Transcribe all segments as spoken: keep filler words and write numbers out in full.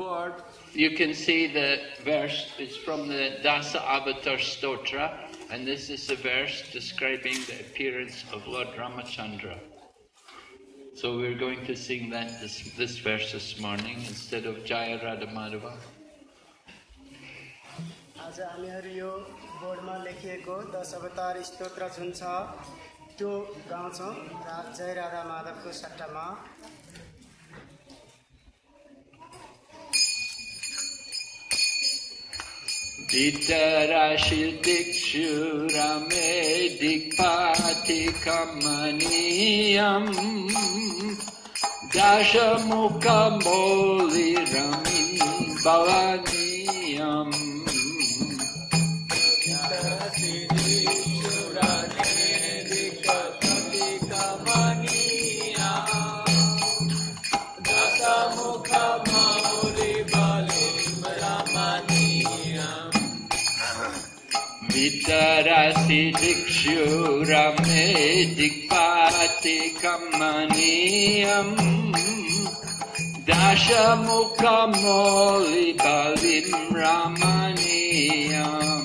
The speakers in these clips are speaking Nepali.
Lord. You can see the verse is from the Dasa Avatar Stotra, and this is the verse describing the appearance of Lord Ramachandra. So we're going to sing that this, this verse this morning instead of Jaya Radha Madhava. आज हामीहरु यो बोर्डमा लेखिएको दश अवतार स्तोत्र जुन छ त्यो गाउँछौं जय राधा माधवको सट्टामा Vitarashi dikshu rame dikpati kamaniyam Dasha mukha moli ramin balaniyam Vitarashi dikshu rame dikpati kamaniyam Dasha mukha moli balim ramaniyam Vitarasi dikshu rame dikpati kamaniyam Dasha mukha moli balim ramaniyam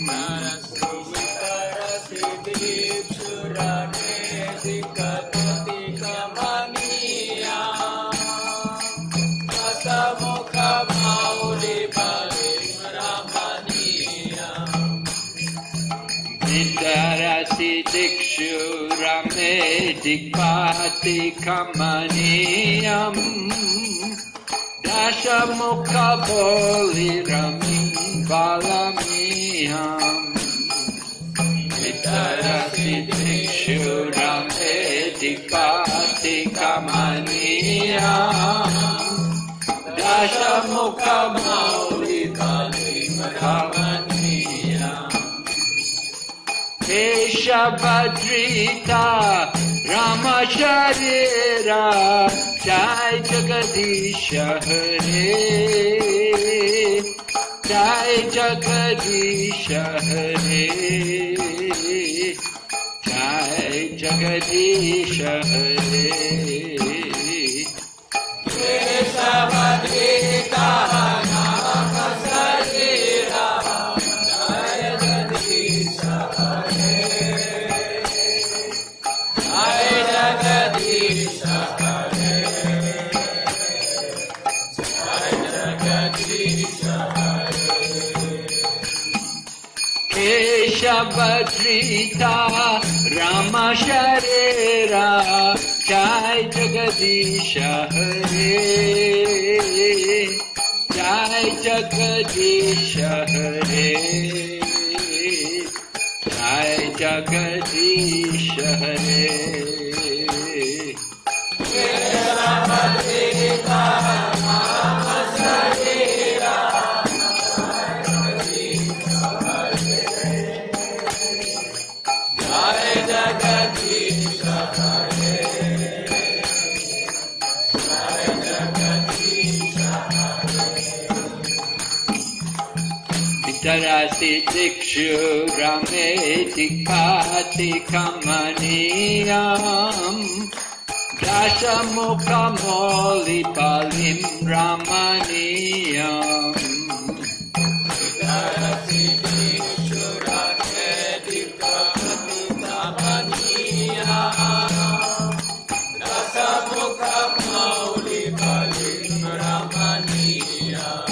Vitarasi dikshu rame dikpati kamaniyam Dasha mukha moli balim ramaniyam Vitarasi dikshu rame dikpati kamaniyam Dasha mukha boli ramin balamiyam Vitarasi dikshu rame dikpati kamaniyam Dasha mukha boli balim ramaniyam Keshavadrita Rama Sharira Jai Jagadisha Hare Jai Jagadisha Hare Jai Jagadisha Hare Keshavadrita Rama Sharira Jai Jagadisha Hare Jagadisha Hare Jai Jagadisha Hare Keshavadrita Rama Sharira Jai Jagadisha Hare Jai Jagadisha Hare Jai Jagadisha Hare Keshavadrita Rama Sharira Jai Jagadisha Hare Jai Jagadisha Hare Vitarasi dikshu rame dikpati kamaniyam Dasha mukha moli balim ramaniyam Vitarasi dikshu rame dikpati kamaniyam Dasha mukha moli balim ramaniyam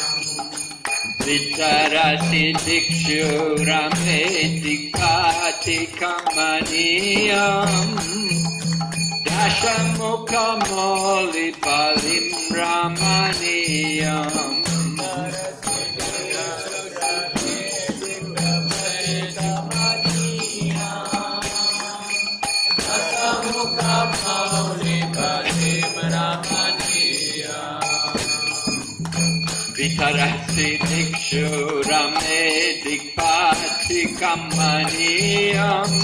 Vitarasi dikshu rame dikpati kamaniyam Dasha mukha moli balim ramaniyam Dasha mukha moli balim ramaniyam Vitarasi dikshu rame dikpati kamaniyam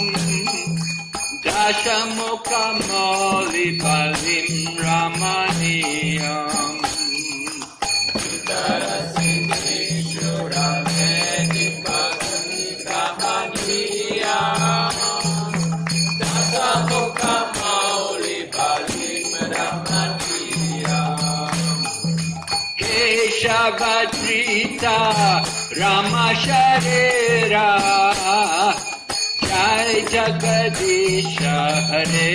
Dasha mukha moli balim ramaniyam Vitarasi dikshu rame dikpati kamaniyam Dasha mukha moli balim ramaniyam Sita Rama Sharira Jai Jagadisha Hare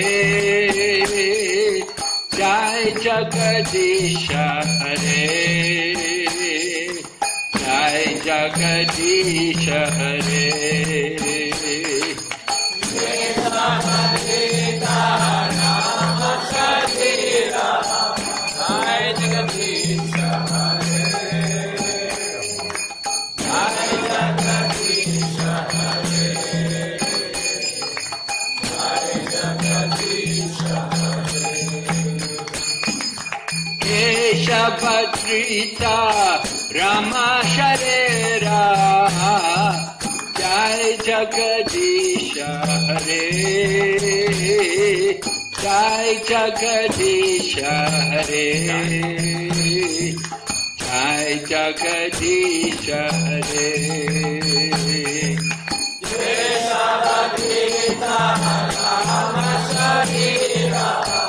Jai Jagadisha Hare Jai Jagadisha Hare Badrita Rama Sharera Jai Jagadisha Hare Jai Jagadisha Hare Jai Jagadisha Hare Jai Badrita Rama Sharera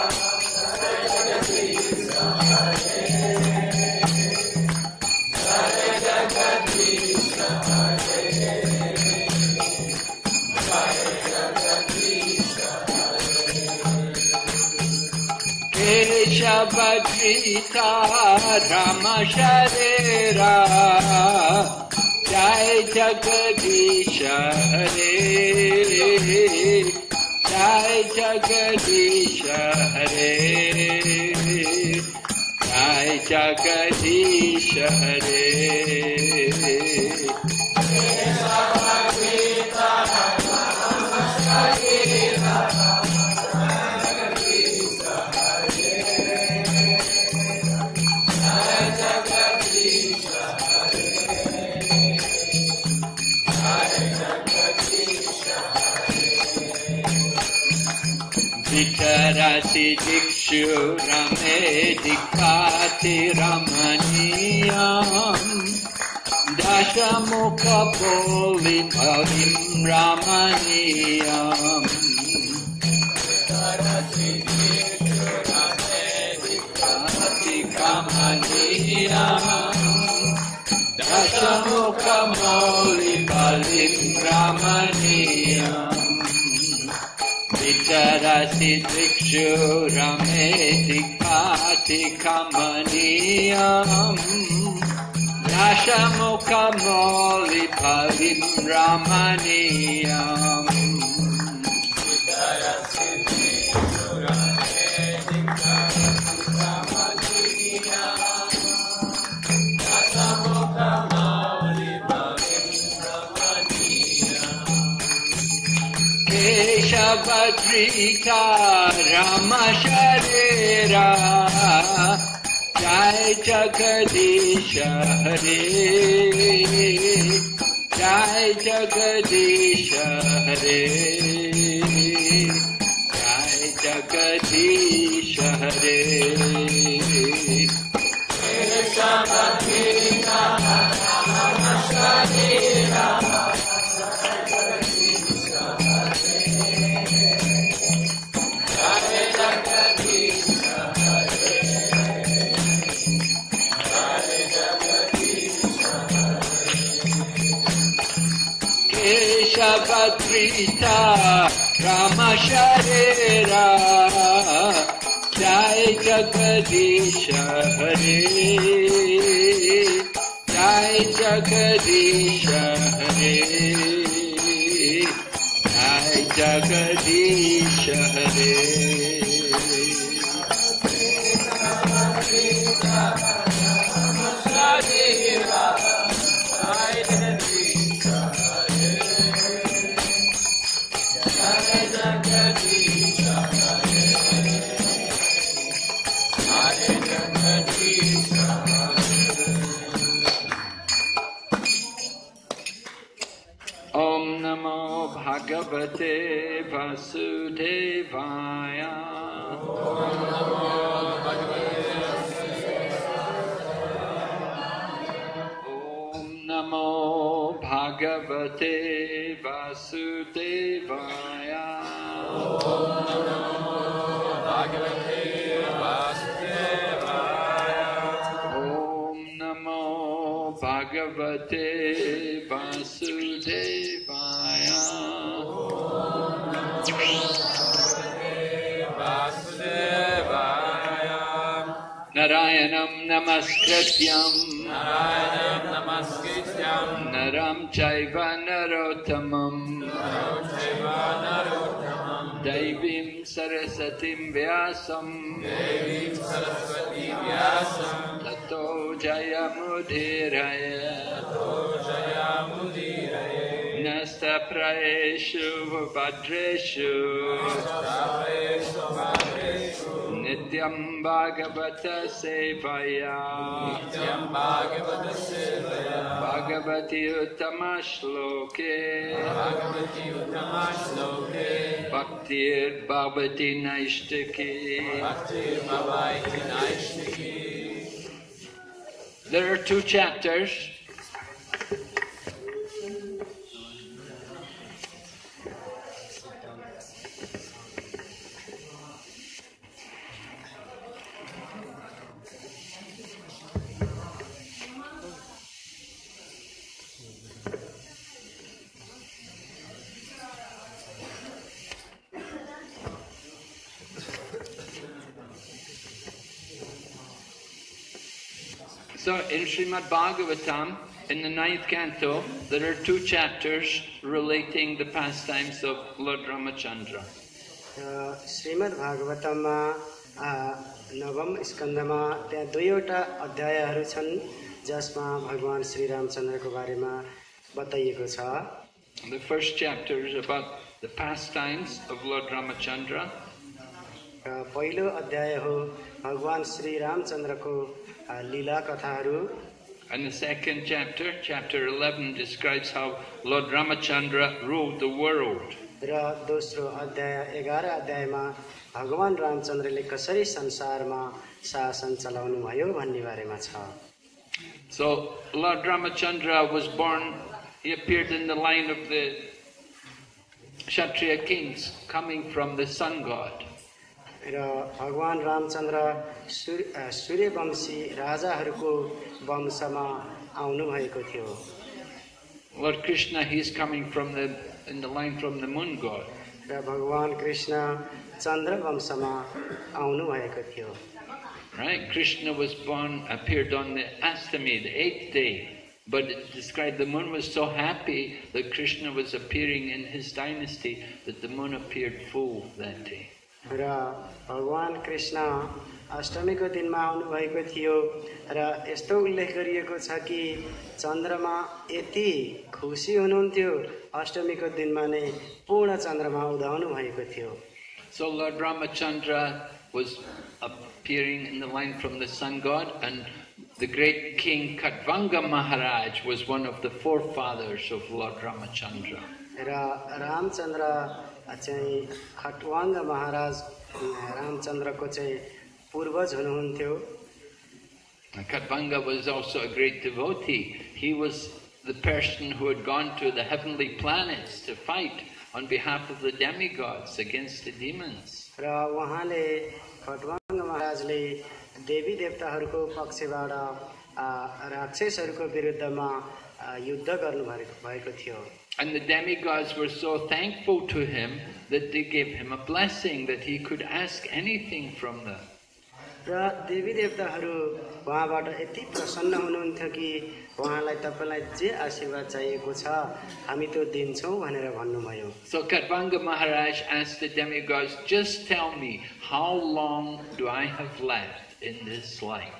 Badrita Rama Sharera Jai Jagadisha Hare Jai Jagadisha Hare Jai Jagadisha Hare Vitarasi Dikshu Rame Dikati Ramaniyam Dashamukha Poli Bhavim Ramaniyam Vitarasi Dikshu Rame Dikati Ramaniyam Dashamukha Poli Bhavim Ramaniyam Vitarasi Dikshu Rame Dikati Kamaniyam Nashamukha Moli Bhavim Ramaniyam Vitarasi Dikshu Rame Dikati Kamaniyam Nashamukha Moli Bhavim Ramaniyam Keshavadrita Rama Sharera Jai Jagadisha Hare Jai Jagadisha Hare Jai Jagadisha Hare Keshavadrita Rama Sharera Badrita Rama Sharera Jai Jagadisha Hare Jai Jagadisha Hare Jai Jagadisha Hare Om Namo Bhagavate Vasudevaya. Om Namo Bhagavate Vasudevaya. Om Namo Bhagavate Bhagavate Vasudevaya. Narayanam namaskrityam Narayanam namaskrityam Naram chaiva narottamam Naram chaiva narottamam Devim Sarasatim Vyasam Devim Saraswati Vyasam Tato Jayamudhiraya Tato Jayamudhiraya Nasta Praeshu Vajreshu Nastapeshu Bhadreshu Nityam Bhagavata Sevaya Nityam Bhagavata Sevaya Bhagavati Uttama Shloke Bhagavati Uttama Shloke Bhaktir Bhavati Naishtaki. Bhaktir Bhavaiti Naishtaki. There are two chapters. So in Srimad Bhagavatam, in the ninth canto, there are two chapters relating the pastimes of Lord Ramachandra. Shrimad भागवतममा नवम स्कन्धमा त्यहाँ दुईवटा अध्यायहरू छन् जसमा भगवान श्री रामचन्द्रको बारेमा बताइएको छ. The first chapter is about the pastimes of Lord Ramachandra. पहिलो अध्याय हो भगवान श्री रामचन्द्रको लीला कथाहरू. And the second chapter, chapter eleven, describes how Lord Ramachandra ruled the world. र दोस्रो अध्याय एघार अध्यायमा भगवान रामचन्द्रले कसरी संसारमा शासन चलाउनु भयो भन्ने बारेमा छ. So Lord Ramachandra was born, he appeared in the line of the Kshatriya kings coming from the sun god. र भगवान रामचन्द्र सूर्य सूर्यवंशी राजाहरूको वंशमा आउनु भएको थियो. Lord Krishna, he's coming from the in the line from the moon god. र भगवान कृष्ण चन्द्र वंशमा आउनु भएको थियो. Right? Krishna was born, appeared on the Astami, the eighth day. But it described the moon was so happy that Krishna was appearing in his dynasty that the moon appeared full that day. र भगवान कृष्ण अष्टमीको दिनमा आउनु भएको थियो र यस्तो उल्लेख गरिएको छ कि चन्द्रमा यति खुसी हुनुहुन्थ्यो अष्टमीको दिनमा नै पूर्ण चन्द्रमा उदाउनु भएको थियो. So Lord Ramachandra was appearing in the line from the sun god, and the great king Khatvanga Maharaj was one of the forefathers of Lord Ramachandra. र रामचन्द्र चाहिँ खटवाङ्ग महाराज रामचन्द्रको चाहिँ पूर्वज हुनुहुन्थ्यो. Khatvanga was also a great devotee. He was the person who had gone to the heavenly planets to fight on behalf of the demigods against the demons. र उहाँले खटवाङ्ग महाराजले देवी देवताहरूको पक्षबाट राक्षसहरूको विरुद्धमा युद्ध गर्नु भएको थियो. And the demigods were so thankful to him that they gave him a blessing that he could ask anything from them. र देवी देवताहरू उहाँबाट यति प्रसन्न हुनुहुन्थ्यो कि उहाँलाई तपाईलाई जे आशीर्वाद चाहिएको छ हामी त्यो दिन्छौँ भनेर भन्नुभयो. So Khatvanga Maharaj asked the demigods, just tell me, how long do I have left in this life?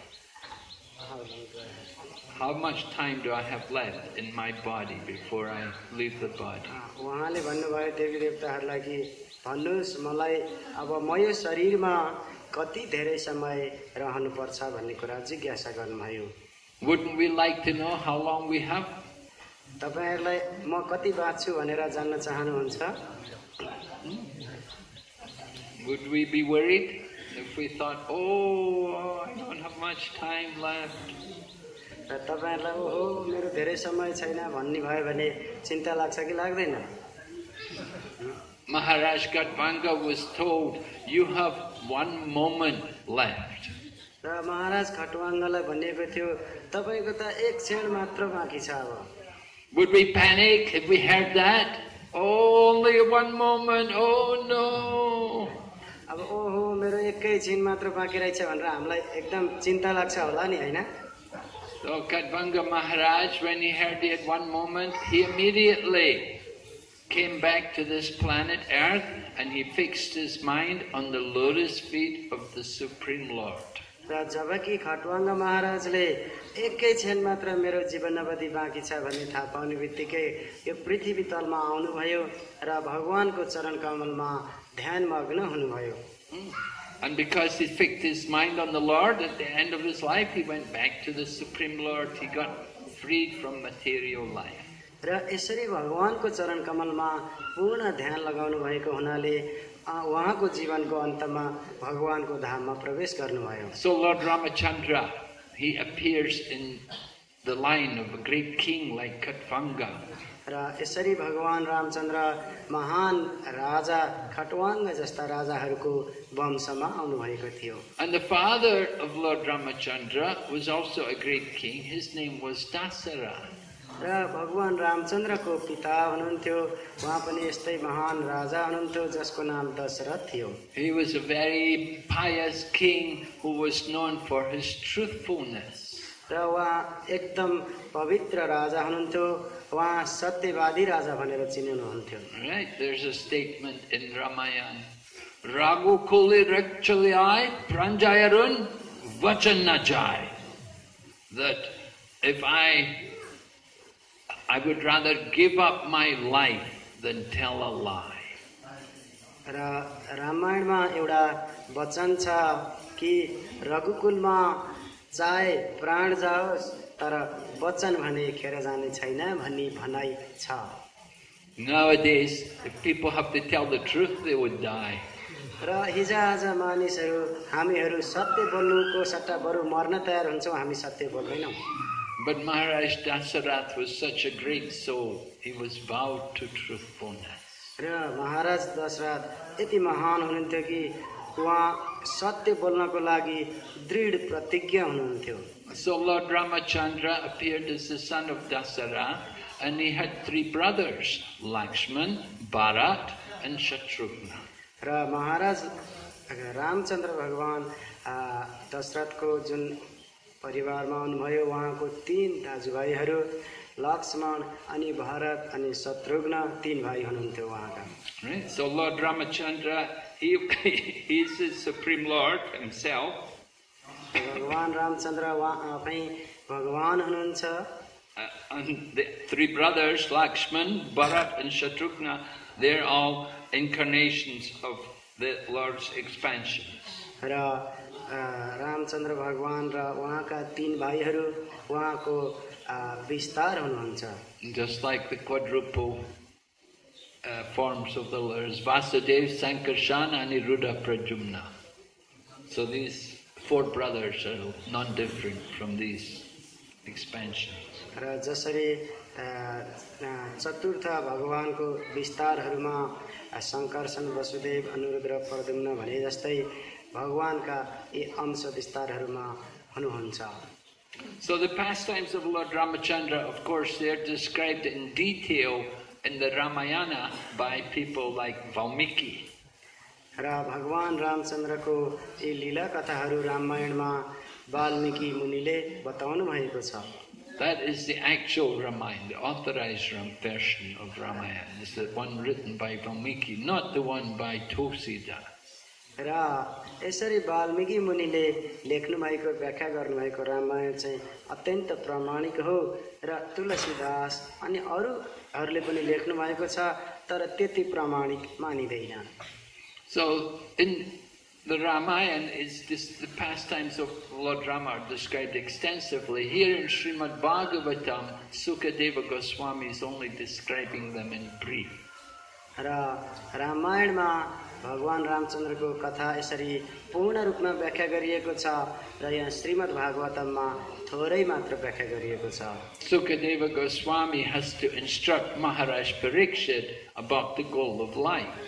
How much time do I have left in my body before I leave the body? उहाँले भन्नुभयो देवी देवताहरूलाई कि भन्नुहोस् मलाई अब म यो शरीरमा कति धेरै समय रहनुपर्छ भन्ने कुरा जिज्ञासा गर्नुभयो. Wouldn't we like to know how long we have? तपाईहरुलाई म कति बाँच्छु भनेर जान्न चाहनुहुन्छ? Would we be worried if we thought, oh, I don't have much time left? र तपाईहरुलाई ओहो मेरो धेरै समय छैन भन्ने भयो भने चिन्ता लाग्छ कि लाग्दैन? Maharaj Khatvanga was told, you have one moment left. र महाराज खटवाङ्गलाई भनिएको थियो तपाईको त एक क्षण मात्र बाँकी छ अब. Would we panic if we heard that? Only one moment, oh no! अब ओहो मेरो एकै छिन मात्र बाँकी रहेछ भनेर हामीलाई एकदम चिन्ता लाग्छ होला नि हैन. So Khatvanga Maharaj, when he heard he had one moment, he immediately came back to this planet Earth and he fixed his mind on the lotus feet of the Supreme Lord. र जबकि खटवाङ्ग महाराजले एकै क्षण मात्र मेरो जीवन अवधि बाँकी छ भन्ने थाहा पाउने बित्तिकै यो पृथ्वी तलमा आउनुभयो र भगवानको चरण कमलमा ध्यानमग्न हुनुभयो. And because he fixed his mind on the Lord, at the end of his life he went back to the Supreme Lord. He got freed from material life. र यसरी भगवानको चरण कमलमा पूर्ण ध्यान लगाउनु भएको हुनाले उहाँको जीवनको अन्तमा भगवानको धाममा प्रवेश गर्नुभयो. So Lord Ramachandra, he appears in the line of a great king like Khatvanga. र यसरी भगवान रामचन्द्र महान राजा खटवाङ्ग जस्ता राजाहरूको वंशमा आउनु भएको थियो. And the father of Lord Ramachandra was also a great king. His name was Dasara. र भगवान रामचन्द्रको पिता हुनुहुन्थ्यो उहाँ पनि यस्तै महान राजा हुनुहुन्थ्यो जसको नाम दशरथ थियो. He was a very pious king who was known for his truthfulness. र उहाँ एकदम पवित्र राजा हुनुहुन्थ्यो उहाँ सत्यवादी राजा भनेर चिनिनुहुन्थ्यो. Right, there's a statement in Ramayana. Ragu kuli rakchalyai pranjayarun vachanajai. That if I I would rather give up my life than tell a lie. र रामायणमा एउटा वचन छ कि रघुकुलमा चाहे प्राण जाओस् तर वचन भने खेर जाने छैन भन्ने भनाइ छ. Nowadays, if people have to tell the truth, they would die. र हिजोआज मानिसहरू हामीहरू सत्य बोल्नुको सट्टा बरु मर्न तयार हुन्छौँ, हामी सत्य बोल्दैनौँ. But Maharaj Dasarath was such a great soul. He was vowed to truthfulness. र महाराज दशरथ यति महान हुनुहुन्थ्यो कि उहाँ सत्य बोल्नको लागि दृढ प्रतिज्ञा हुनुहुन्थ्यो. So Lord Ramachandra appeared as the son of Dasarath, and he had three brothers, Lakshman, Bharat, and Shatrughna. र महाराज रामचन्द्र भगवान दशरथको जुन परिवारमा आउनुभयो उहाँको तीन दाजुभाइहरू लक्ष्मण अनि भरत अनि शत्रुघ्न तीन भाइ हुनुहुन्थ्यो उहाँका. Right? So Lord Ramachandra, he, he is the Supreme Lord himself. भगवान रामचन्द्र उहाँ आफै भगवान हुनुहुन्छ. Uh, and the three brothers, Lakshman, Bharat, and Shatrughna, they're all incarnations of the Lord's expansions. र रामचन्द्र भगवान र उहाँका तीन भाइहरू उहाँको विस्तार हुनुहुन्छ. Just like the quadruple uh, forms of the Lords, Vasudev, Sankarshan, and Aniruddha Pradyumna. So these four brothers are non-different from these expansions. र जसरी चतुर्थ भगवानको विस्तारहरूमा शङ्कर्षण वसुदेव अनिरुद्ध प्रद्युम्न भने जस्तै भगवानका यी अंश विस्तारहरूमा हुनुहुन्छ. So the pastimes of Lord Ramachandra, of course, they are described in detail in the Ramayana by people like Valmiki. र भगवान रामचन्द्रको यी लीला कथाहरू रामायणमा वाल्मीकि मुनिले बताउनु भएको छ. That is the actual Ramayana, the authorized version of Ramayana. It's the one written by Valmiki, not the one by Tulsidas. र यसरी वाल्मीकि मुनिले लेख्नु भएको व्याख्या गर्नुभएको रामायण चाहिँ अत्यन्त प्रामाणिक हो र तुलसीदास अनि अरूहरूले पनि लेख्नु भएको छ तर त्यति प्रामाणिक मानिदैन. So in the Ramayana, is this, the pastimes of Lord Rama are described extensively. Here in Srimad Bhagavatam, Sukadeva Goswami is only describing them in brief. र रामायणमा भगवान रामचन्द्रको कथा यसरी पूर्ण रूपमा व्याख्या गरिएको छ र यहाँ श्रीमद् भागवतममा थोरै मात्र व्याख्या गरिएको छ. Sukadeva Goswami has to instruct Maharaj Parikshit about the goal of life.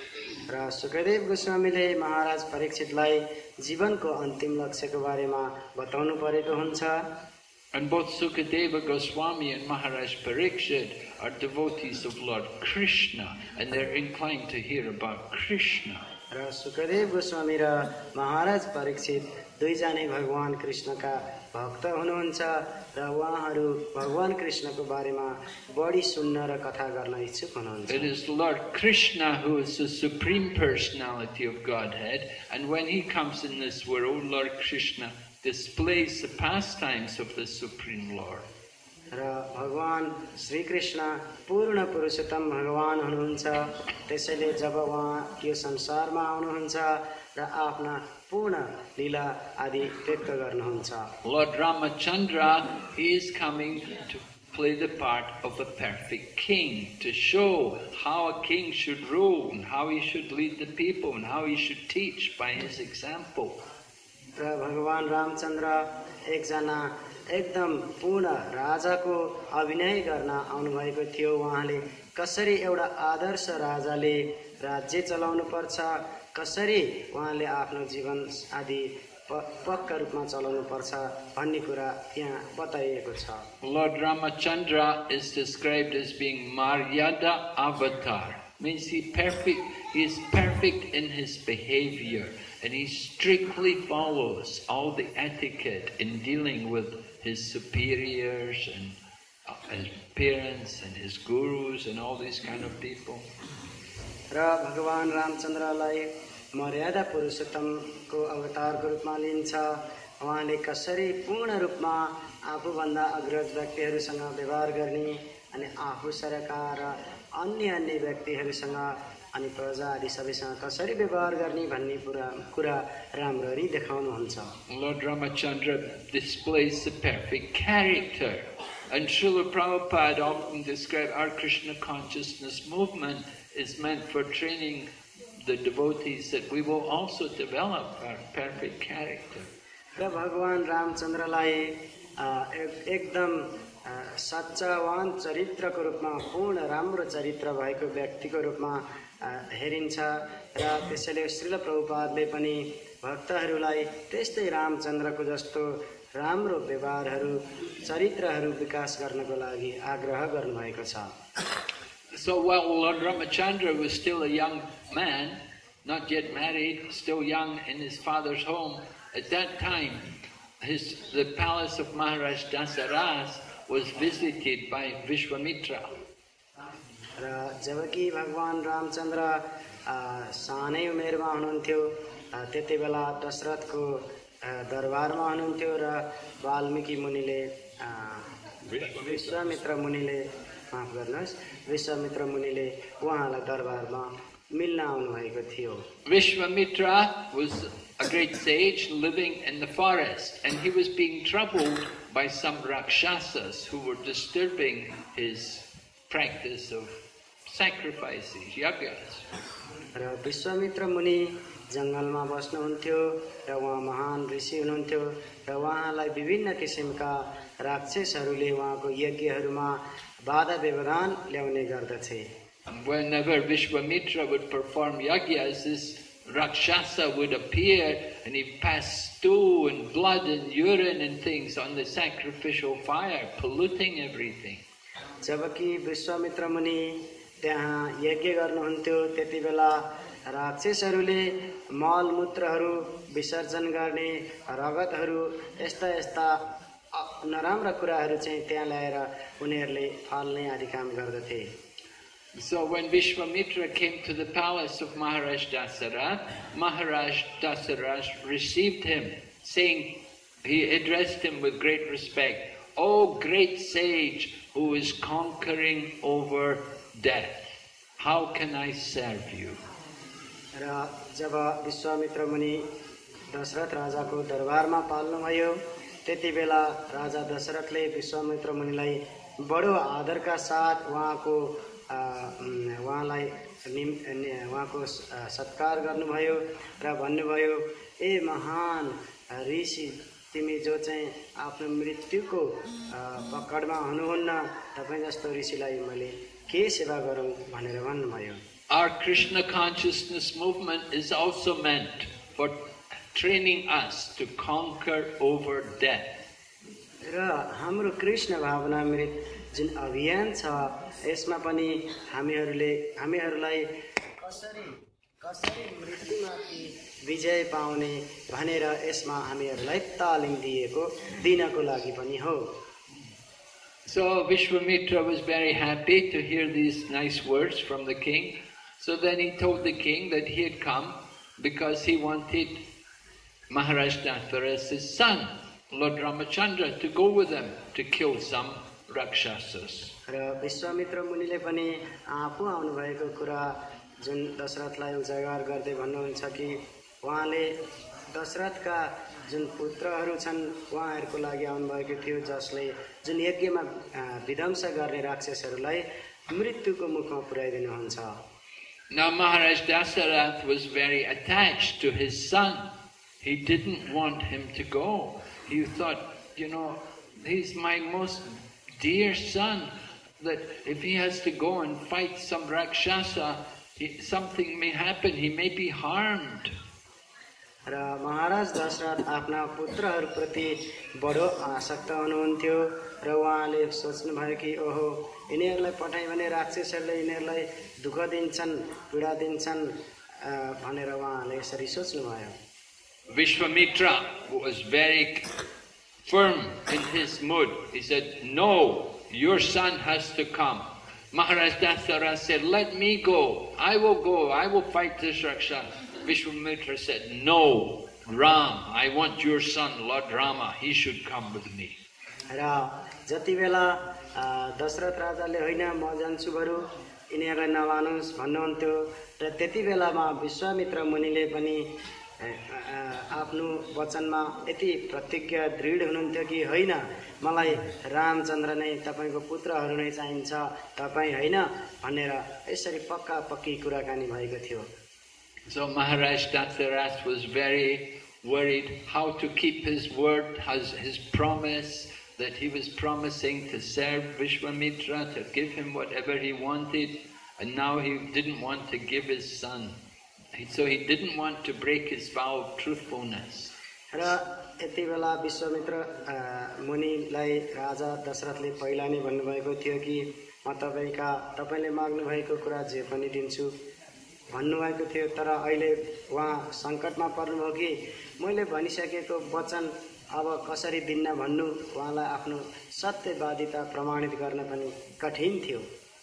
र सुखदेव गोस्वामीले महाराज परीक्षितलाई जीवनको अन्तिम लक्ष्यको बारेमा बताउनु परेको हुन्छ। And both Sukadeva Goswami and Maharaj Pariksit are devotees of Lord Krishna, and they're inclined to hear about Krishna. र सुखदेव गोस्वामी र महाराज परीक्षित दुईजना भगवान कृष्णका भक्त हुनुहुन्छ र उहाँहरू भगवान कृष्णको बारेमा बढी सुन्न र कथा गर्न इच्छुक हुनुहुन्छ। It is Lord Krishna who is the supreme personality of Godhead, and when he comes in this world, Lord Krishna displays the pastimes of the Supreme Lord. र भगवान श्री कृष्ण पूर्ण पुरुषोत्तम भगवान हुनुहुन्छ। त्यसैले जब उहाँ यो संसारमा आउनुहुन्छ र आफ्ना पूर्ण लीला आदि व्यक्त गर्नुहुन्छ। Lord Ramachandra is coming to play the part of a perfect king, to show how a king should rule and how he should lead the people and how he should teach by his example. र भगवान रामचन्द्र एकजना एकदम पूर्ण राजाको अभिनय गर्न आउनुभएको थियो। उहाँले कसरी एउटा आदर्श राजाले राज्य चलाउनु पर्छ, कसरी उहाँले आफ्नो जीवन आदि पक्का रूपमा चलाउनु पर्छ भन्ने कुरा त्यहाँ बताइएको छ। Lord Ramachandra is described as being Maryada avatar, means he perfect he is perfect in his behavior, and he strictly follows all the etiquette in dealing with his superiors and uh, his parents and his gurus and all these kind of people. र भगवान रामचन्द्रलाई मर्यादा पुरुषोत्तमको अवतारको रूपमा लिन्छ। उहाँले कसरी पूर्ण रूपमा आफूभन्दा अग्रज व्यक्तिहरूसँग व्यवहार गर्ने अनि आफू सरकार र अन्य अन्य व्यक्तिहरूसँग अनि प्रजा आदि सबैसँग कसरी व्यवहार गर्ने भन्ने कुरा कुरा राम्ररी देखाउनुहुन्छ। Lord Ramachandra displays the perfect character, and Srila Prabhupada often described our Krishna consciousness movement is meant for training the devotees that we will also develop our perfect character. र भगवान रामचन्द्रलाई एकदम सच्चावान चरित्रको रूपमा पूर्ण राम्रो चरित्र भएको व्यक्तिको रूपमा हेरिन्छ र त्यसैले श्रील प्रभुपादले पनि भक्तहरूलाई त्यस्तै रामचन्द्रको जस्तो राम्रो व्यवहारहरू चरित्रहरू विकास गर्नको लागि आग्रह गर्नुभएको छ। So while Lord Ramachandra was still a young man, not yet married, still young in his father's home, at that time his the palace of Maharaj Dasaras was visited by Vishwamitra. र जबकि भगवान रामचन्द्र सानै उमेरमा हुनुहुन्थ्यो त्यति बेला दशरथको दरबारमा हुनुहुन्थ्यो र वाल्मीकि मुनिले विश्वामित्र मुनिले माफ गर्नुहोस् विश्वामित्र मुनिले उहाँलाई दरबारमा मिल्न आउनुभएको थियो। Vishwamitra was a great sage living in the forest, and he was being troubled by some rakshasas who were disturbing his practice of sacrifices, yagas. र विश्वामित्र मुनि जंगलमा बस्नुहुन्थ्यो र उहाँ महान ऋषि हुनुहुन्थ्यो र उहाँलाई विभिन्न किसिमका राक्षसहरूले उहाँको यज्ञहरूमा बाधा व्यवधान ल्याउने गर्दथे। Whenever Vishwamitra would perform yagyas, this rakshasa would appear and he'd pass stew and blood and urine and things on the sacrificial fire, polluting everything. जबकि विश्वामित्र मुनि त्यहाँ यज्ञ गर्नुहुन्थ्यो त्यति बेला राक्षसहरूले मलमूत्रहरू विसर्जन गर्ने रगतहरू यस्ता यस्ता नराम्रा कुराहरू चाहिँ त्यहाँ ल्याएर उनीहरूले फाल्ने आदि काम गर्दथे। So when Vishwamitra came to the palace of Maharaj Dasarath, Maharaj Dasarath received him, saying, he addressed him with great respect, "O great sage who is conquering over death, how can I serve you?" र जब विश्वामित्र मुनि दशरथ राजाको दरबारमा पाल्नुभयो त्यति बेला राजा दशरथले विश्वामित्र मुनिलाई बडो आदरका साथ उहाँको उहाँलाई उहाँको सत्कार गर्नुभयो र भन्नुभयो, ए महान ऋषि, तिमी जो चाहिँ आफ्नो मृत्युको पकडमा हुनुहुन्न, तपाईँ जस्तो ऋषिलाई मैले के सेवा गरौँ भनेर भन्नुभयो। our Krishna consciousness movement is also meant for training us to conquer over death. र हाम्रो कृष्ण भावनामृत जुन अभियान छ यसमा पनि हामीहरूले हामीहरूलाई कसरी कसरी मृत्युमाथि विजय पाउने भनेर यसमा हामीहरूलाई तालिम दिएको दिनको लागि पनि हो. So Vishwamitra was very happy to hear these nice words from the king. So then he told the king that he had come because he wanted Maharaj Dattara's son, Lord Ramachandra, to go with them to kill some Rakshasas. र विश्वामित्र मुनिले पनि आफू आउनु भएको कुरा जुन दशरथलाई उजागर गर्दै भन्नुहुन्छ कि उहाँले दशरथका जुन पुत्रहरू छन् उहाँहरूको लागि आउनुभएको थियो जसले जुन यज्ञमा विध्वंस गर्ने राक्षसहरूलाई मृत्युको मुखमा पुर्याइदिनुहुन्छ. Now Maharaj Dasarath was very attached to his son. He didn't want him to go. He thought, you know, he's my most dear son, that if he has to go and fight some Rakshasa, he, something may happen, he may be harmed. र महाराज दशरथ आफ्ना पुत्रहरूप्रति बडो आसक्त हुनुहुन्थ्यो र उहाँले सोच्नुभयो कि ओहो यिनीहरूलाई पठाए भने राक्षसहरूले यिनीहरूलाई दुःख दिन्छन् पीडा दिन्छन् भनेर उहाँले यसरी सोच्नुभयो. Vishwamitra was very firm in his mood. He said, no, your son has to come. Maharaj Dasarath said, let me go. I will go. I will fight this Rakshasa. Vishwamitra said, no, Ram, I want your son, Lord Rama. He should come with me. र जति बेला दशरथ राजाले होइन म जान्छु बरु यिनीहरूलाई नमानुस् भन्नुहुन्थ्यो र त्यति बेलामा विश्वामित्र मुनिले पनि आफ्नो वचनमा यति प्रतिज्ञा दृढ हुनुहुन्थ्यो कि होइन मलाई रामचन्द्र नै तपाईको पुत्रहरू नै चाहिन्छ तपाई होइन भनेर यसरी पक्का पक्की कुराकानी भएको थियो. So Maharaj Dattarath was very worried how to keep his word, his, his promise that he was promising to serve Vishwamitra, to give him whatever he wanted, and now he didn't want to give his son. So he didn't want to break his vow of truthfulness. र यति बेला विश्वामित्र मुनिलाई राजा दशरथले पहिला नै भन्नुभएको थियो कि म तपाईका तपाईले माग्नु भएको कुरा जे पनि दिन्छु भन्नुभएको थियो. तर अहिले उहाँ संकटमा पर्नुभयो कि मैले भनिसकेको वचन अब कसरी दिन्न भन्नु उहाँलाई आफ्नो सत्यवादिता प्रमाणित गर्न पनि कठिन थियो.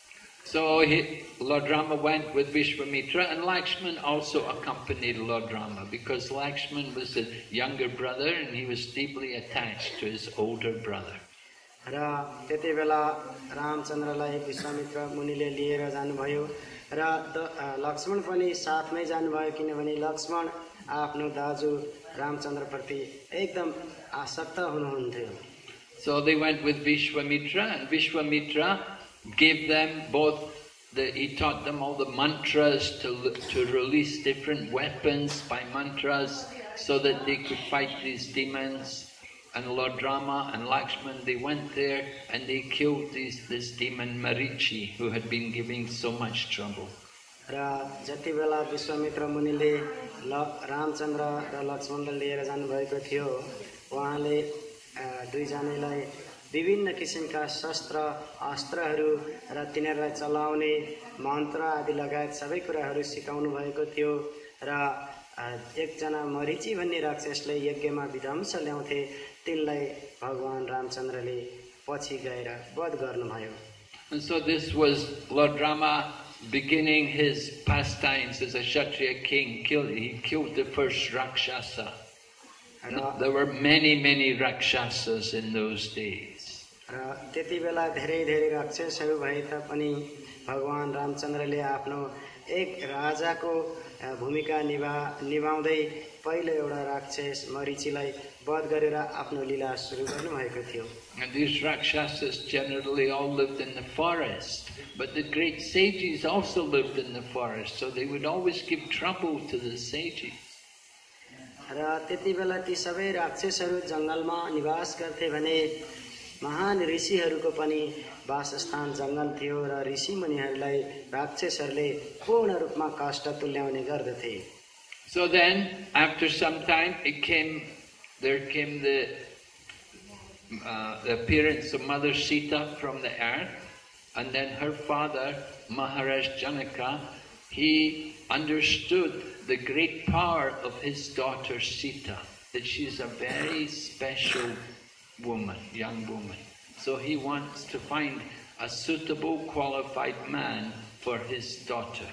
So he, Lord Rama went with Vishwamitra, and Lakshman also accompanied Lord Rama because Lakshman was a younger brother and he was deeply attached to his older brother. र त्यति बेला रामचन्द्रलाई विश्वामित्र मुनिले लिएर जानुभयो र लक्ष्मण पनि साथमै जानुभयो किनभने लक्ष्मण आफ्नो दाजु रामचन्द्रप्रति एकदम आसक्त हुनुहुन्थ्यो. So they went with Vishwamitra, and Vishwamitra gave them both, the, he taught them all the mantras to, to release different weapons by mantras so that they could fight these demons. And Lord Rama and Lakshman, they went there and they killed these, this demon Marichi, who had been giving so much trouble. र जति बेला विश्वामित्र मुनिले रामचन्द्र र लक्ष्मणलाई लिएर जानुभएको थियो उहाँले दुईजनालाई विभिन्न किसिमका शस्त्र अस्त्रहरू र तिनीहरूलाई चलाउने मन्त्र आदि लगायत सबै कुराहरू सिकाउनु भएको थियो. र एकजना मरिची भन्ने राक्षसले यज्ञमा विध्वंस ल्याउँथे तिनलाई भगवान रामचन्द्रले पछि गएर वध गर्नुभयो. And so this was Lord Rama beginning his pastimes as a Kshatriya king. Killed, he killed the first Rakshasa. There were many, many Rakshasas in those days. र त्यति बेला धेरै धेरै राक्षसहरू भए तापनि भगवान रामचन्द्रले आफ्नो एक राजाको भूमिका निभा निभाउँदै पहिलो एउटा राक्षस मरिचीलाई वध गरेर आफ्नो लीला सुरु गर्नुभएको थियो. And these Rakshasas generally all lived in the forest, but the great sages also lived in the forest, so they would always give trouble to the sages. र त्यति बेला ती सबै राक्षसहरू जंगलमा निवास गर्थे भने महान ऋषिहरूको पनि वासस्थान जङ्गल थियो र ऋषि मुनिहरूलाई राक्षसहरूले पूर्ण रूपमा कष्ट तुल्याउने गर्दथे। So then, after some time, it came, there came the, uh, the appearance of Mother Sita from the earth, and then her father, Maharaj Janaka, he understood the great power of his daughter Sita, that she's a very special woman, young woman. So he wants to find a suitable, qualified man for his daughter.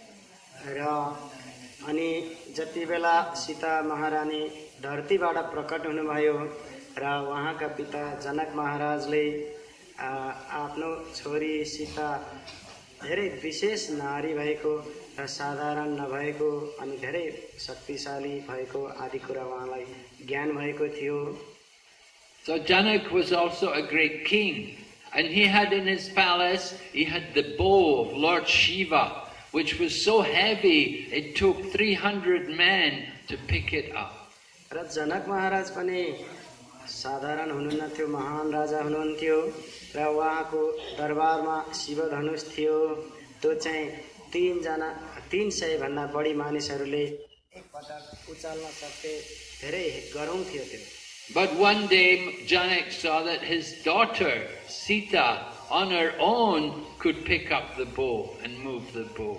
अनि जति बेला सीता महारानी धरतीबाट प्रकट हुनुभयो र उहाँका पिता जनक महाराजले आफ्नो छोरी सीता धेरै विशेष नारी भएको र साधारण नभएको अनि धेरै शक्तिशाली भएको आदि कुरा उहाँलाई ज्ञान भएको थियो। So Janak was also a great king, and he had in his palace, he had the bow of Lord Shiva, which was so heavy, it took three hundred men to pick it up. र जनक महाराज पनि साधारण हुनुहुन्न थियो, महान राजा हुनुहुन्थ्यो र उहाँको दरबारमा शिव धनुष थियो। त्यो चाहिँ तीन जना तीन सय भन्दा बढी मानिसहरूले एक पटक उचाल्न सक्थे, धेरै गह्रौं थियो त्यो। But one day Janak saw that his daughter Sita on her own could pick up the bow and move the bow.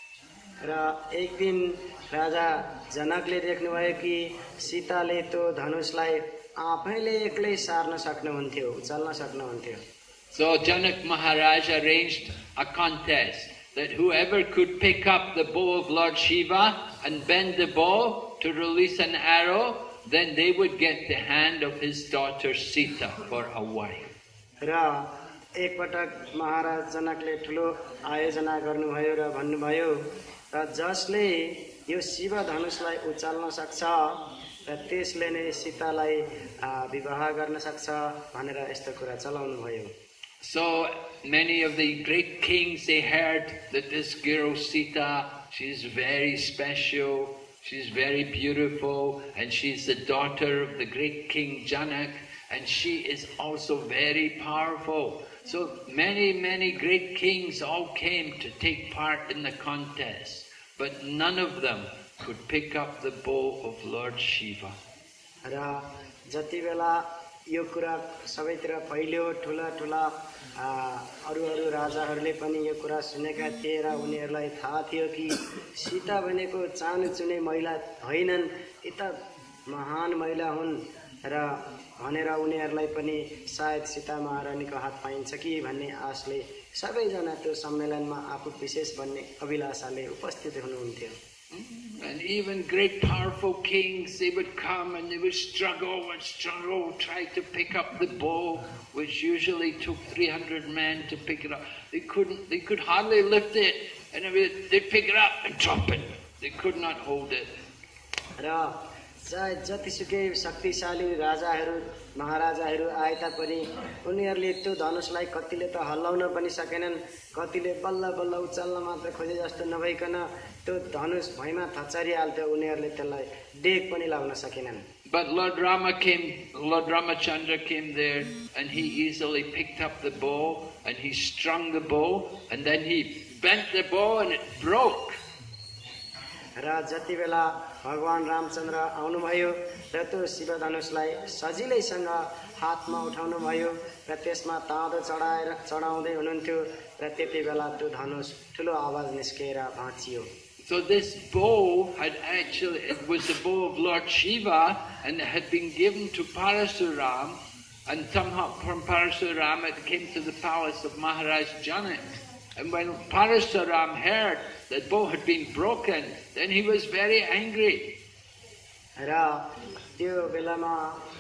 र एक दिन राजा जनकले देख्नुभयो कि सीताले त्यो धनुषलाई आफैले एक्लै सार्न सक्नुहुन्थ्यो, उचाल्न सक्नुहुन्थ्यो। So Janak Maharaj arranged a contest that whoever could pick up the bow of Lord Shiva and bend the bow to release an arrow, then they would get the hand of his daughter Sita for a wife. र एक पटक महाराज जनकले ठुलो आयोजना गर्नुभयो र भन्नुभयो र जसले यो शिव धनुषलाई उचाल्न सक्छ र त्यसले नै सीतालाई विवाह गर्न सक्छ भनेर यस्तो कुरा चलाउनु भयो। So many of the great kings, they heard that this girl Sita, she's very special, she's very beautiful, and she's the daughter of the great king Janak, and she is also very powerful. So many, many great kings all came to take part in the contest, but none of them could pick up the bow of Lord Shiva. र जति बेला यो कुरा सबैतिर फैल्यो, ठुला ठुला अरु अरु राजाहरूले पनि यो कुरा सुनेका थिए र उनीहरूलाई थाहा थियो कि सीता भनेको चानु चुने महिला हैनन्, यी त महान महिला हुन् र भनेर उनीहरूलाई पनि सायद सीता महारानीको हात पाइन्छ कि भन्ने आशले सबैजना त्यो सम्मेलनमा आफू विशेष बन्ने अभिलाषाले उपस्थित हुनुहुन्थ्यो। And even great powerful kings, they would come and they would struggle and struggle, try to pick up the bow, which usually took three hundred men to pick it up. They couldn't, they could hardly lift it, and they'd pick it up and drop it. They could not hold it. र चाहे जतिसुकै शक्तिशाली राजाहरू महाराजाहरू आए तापनि उनीहरूले त्यो धनुषलाई कतिले त हल्लाउन पनि सकेनन्, कतिले बल्ल बल्ल उचाल्न मात्र खोजे जस्तो नभइकन त्यो धनुष भैमा थचरिहाल्थ्यो, उनीहरूले त्यसलाई डेग पनि लाउन सकेनन्। But Lord Rama came, Lord Ramachandra came there, and he easily picked up the bow and he strung the bow, and then he bent the bow and it broke. र जति बेला भगवान रामचन्द्र आउनुभयो र त्यो शिव धनुषलाई सजिलैसँग हातमा उठाउनु भयो र त्यसमा ताँदो चढाएर चढाउँदै हुनुहुन्थ्यो र त्यति बेला त्यो धनुष ठुलो आवाज निस्केर भाँचियो। So this bow had actually, it was the bow of Lord Shiva, and it had been given to Parasuram, and somehow from Parasuram it came to the palace of Maharaj Janak. And when Parasuram heard that bow had been broken, then he was very angry. र त्यो बेलामा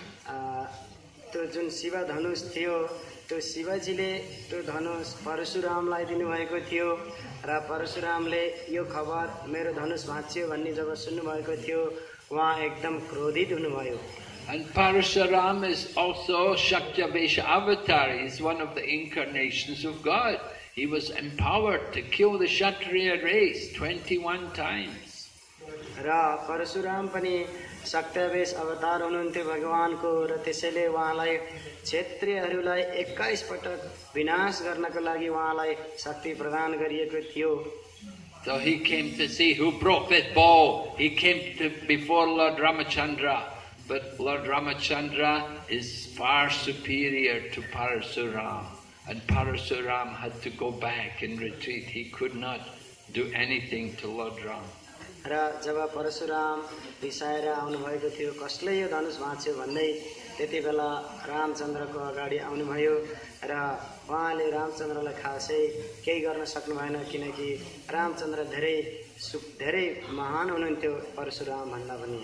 त्यो जुन शिव धनुष थियो, त्यो शिवजीले त्यो धनुष परशुरामलाई दिनुभएको थियो र परशुरामले यो खबर मेरो धनुष भाँच्यो भन्ने जब सुन्नुभएको थियो, उहाँ एकदम क्रोधित हुनुभयो। And Parasuram is also Shaktavesha avatar. He is one of the incarnations of God. He was empowered to kill the Kshatriya race twenty-one times. र परशुराम पनि शक्तिवेश अवतार हुनुहुन्थ्यो भगवानको र त्यसैले उहाँलाई क्षेत्रीयहरूलाई एक्काइस पटक विनाश गर्नको लागि उहाँलाई शक्ति प्रदान गरिएको थियो। So he came to see who broke that bow. He came to before Lord Ramachandra, but Lord Ramachandra is far superior to Parasuram, and Parasuram had to go back and retreat. He could not do anything to Lord Ram. र जब परशुराम रिसाएर आउनुभएको थियो, कसले यो धनुष भाँच्यो भन्दै त्यति बेला रामचन्द्रको अगाडि आउनुभयो र उहाँले रामचन्द्रलाई खासै केही गर्न सक्नु भएन, किनकि रामचन्द्र धेरै धेरै महान हुनुहुन्थ्यो परशुराम भन्दा पनि।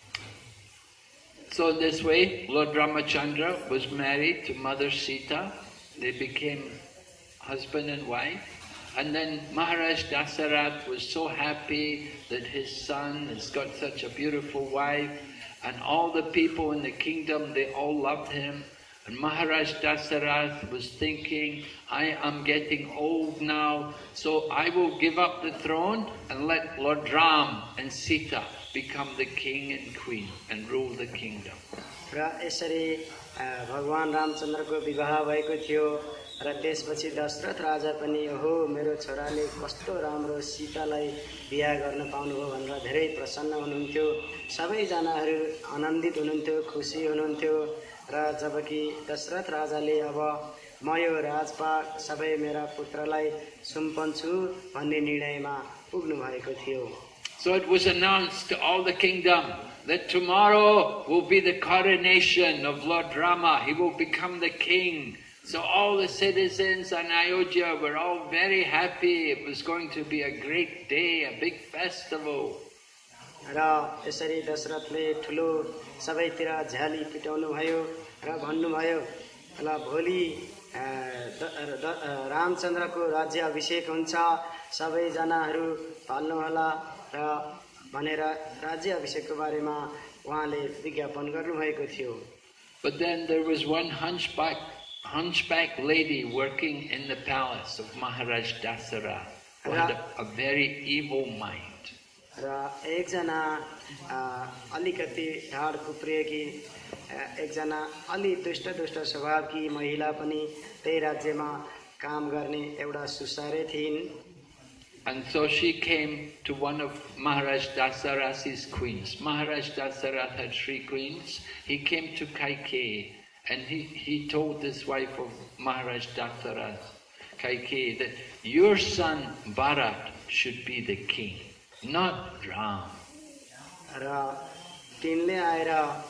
So this way, Lord Ramachandra was married to Mother Sita. They became husband and wife. And then Maharaj Dasarath was so happy that his son has got such a beautiful wife, and all the people in the kingdom, they all loved him. And Maharaj Dasarath was thinking, I am getting old now, so I will give up the throne and let Lord Ram and Sita become the king and queen and rule the kingdom. र यसरी भगवान रामचन्द्रको विवाह भएको थियो र त्यसपछि दशरथ राजा पनि ओहो मेरो छोराले कस्तो राम्रो सीतालाई बिहा गर्न पाउनुभयो भनेर धेरै प्रसन्न हुनुहुन्थ्यो। सबैजनाहरू आनन्दित हुनुहुन्थ्यो, खुसी हुनुहुन्थ्यो। र जबकि दशरथ राजाले अब म यो राजपाट सबै मेरा पुत्रलाई सुम्पन्छु भन्ने निर्णयमा पुग्नु भएको थियो। So it was announced to all the kingdom that tomorrow will be the coronation of Lord Rama. He will become the king. So all the citizens in Ayodhya were all very happy. It was going to be a great day, a big festival. र यसरी दशरथले ठुलो सबैतिर झ्याली पिटाउनु भयो र भन्नुभयो ल भोलि रामचन्द्रको राज्य अभिषेक हुन्छ, सबैजनाहरू पाल्नु होला र भनेर राज्य अभिषेकको बारेमा उहाँले विज्ञापन गर्नुभएको थियो। But then there was one hunchback hunchback lady working in the palace of Maharaj Dasarath who had a, a very evil mind. र एकजना अलिकति ढाड खुप्रिएकी एकजना अलि दुष्ट दुष्ट स्वभावकी महिला पनि त्यही राज्यमा काम गर्ने एउटा सुसारे थिइन्। And so she came to one of Maharaj Dasarath's queens. Maharaj Dasarath had three queens. He came to Kaikeyi and he, he told this wife of Maharaj Dasarath, Kaikeyi, that your son Bharat should be the king, not Ram. र तिनले आएर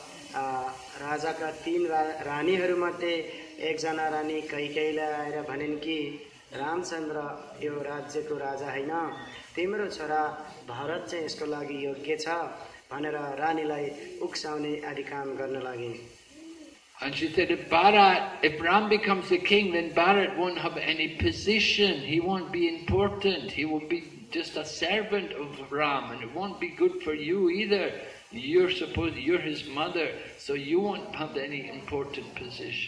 राजाका तीन रानीहरूमध्ये एकजना रानी कैकेयीलाई आएर भनिन् कि रामचन्द्र यो राज्यको राजा हैन, तिम्रो छोरा भरत चाहिँ यसको लागि योग्य छ भनेर रानीलाई उक्साउने आदि काम गर्न लागिन्। And she said, if Bharat, if Ram becomes the king, then Bharat won't have any position. He won't be important. He will be just a servant of Ram, and it won't be good for you either. You're supposed, you're his mother, so you won't have any important position.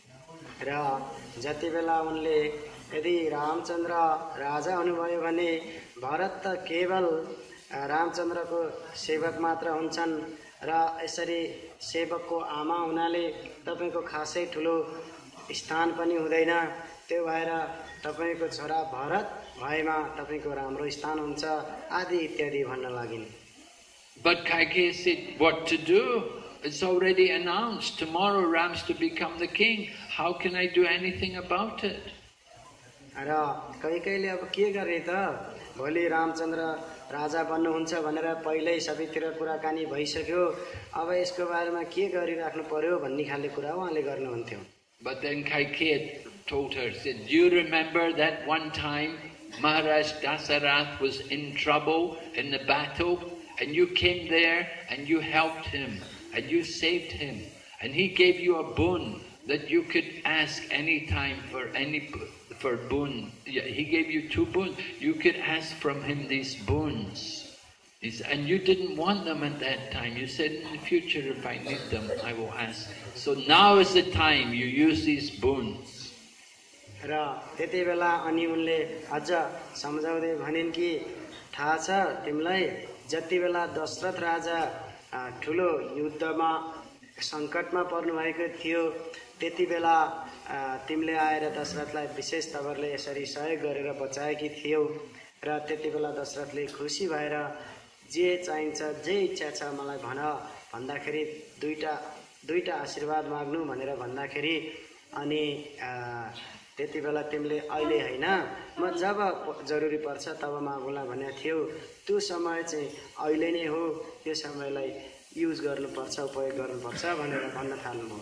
र जति बेला उनले यदि रामचन्द्र राजा हुनुभयो भने भरत त केवल रामचन्द्रको सेवक मात्र हुन्छन् र यसरी सेवकको आमा हुनाले तपाईको खासै ठुलो स्थान पनि हुँदैन, त्यो भएर तपाईको छोरा भरत भएमा तपाईको राम्रो स्थान हुन्छ आदि इत्यादि भन्न लागिन्। But Kaikeyi said, what to do? It's already announced. Tomorrow Ram's to become the king. How can I do anything about it? र कैकेयीले अब के गर्ने त, भोलि रामचन्द्र राजा बन्नुहुन्छ भनेर पहिल्यै सबैतिर कुराकानी भइसक्यो, अब यसको बारेमा के गरिराख्नु पर्यो भन्ने खाले कुरा उहाँले गर्नुहुन्थ्यो। But then Kaikeyi told her, said, do you remember that one time Maharaj Dasarath was in trouble in the battle, and you came there and you helped him and you saved him, and he gave you a boon that you could ask any time for any for boon. Yeah, he gave you two boons. You could ask from him these boons. These, and you didn't want them at that time. You said, in the future, if I need them, I will ask. So now is the time you use these boons. र त्यति बेला अनि उनले अझ सम्झाउँदै भनिन् कि थाहा छ तिमीलाई, जति बेला दशरथ राजा ठुलो युद्धमा सङ्कटमा पर्नुभएको थियो। त्यति बेला तिमीले आएर दशरथलाई विशेष तवरले यसरी सहयोग गरेर बचाएकी थियौ र त्यति बेला दशरथले खुसी भएर जे चाहिन्छ जे इच्छा छ मलाई भन भन्दाखेरि दुईटा दुईटा आशीर्वाद माग्नु भनेर भन्दाखेरि अनि त्यति बेला तिमीले अहिले हैन म जब जरुरी पर्छ तब मागुला भनेको थियौ। त्यो समय चाहिँ अहिले नै हो, त्यो समयलाई युज गर्नुपर्छ, उपयोग गर्नुपर्छ भनेर भन्न थाल्नुभयो।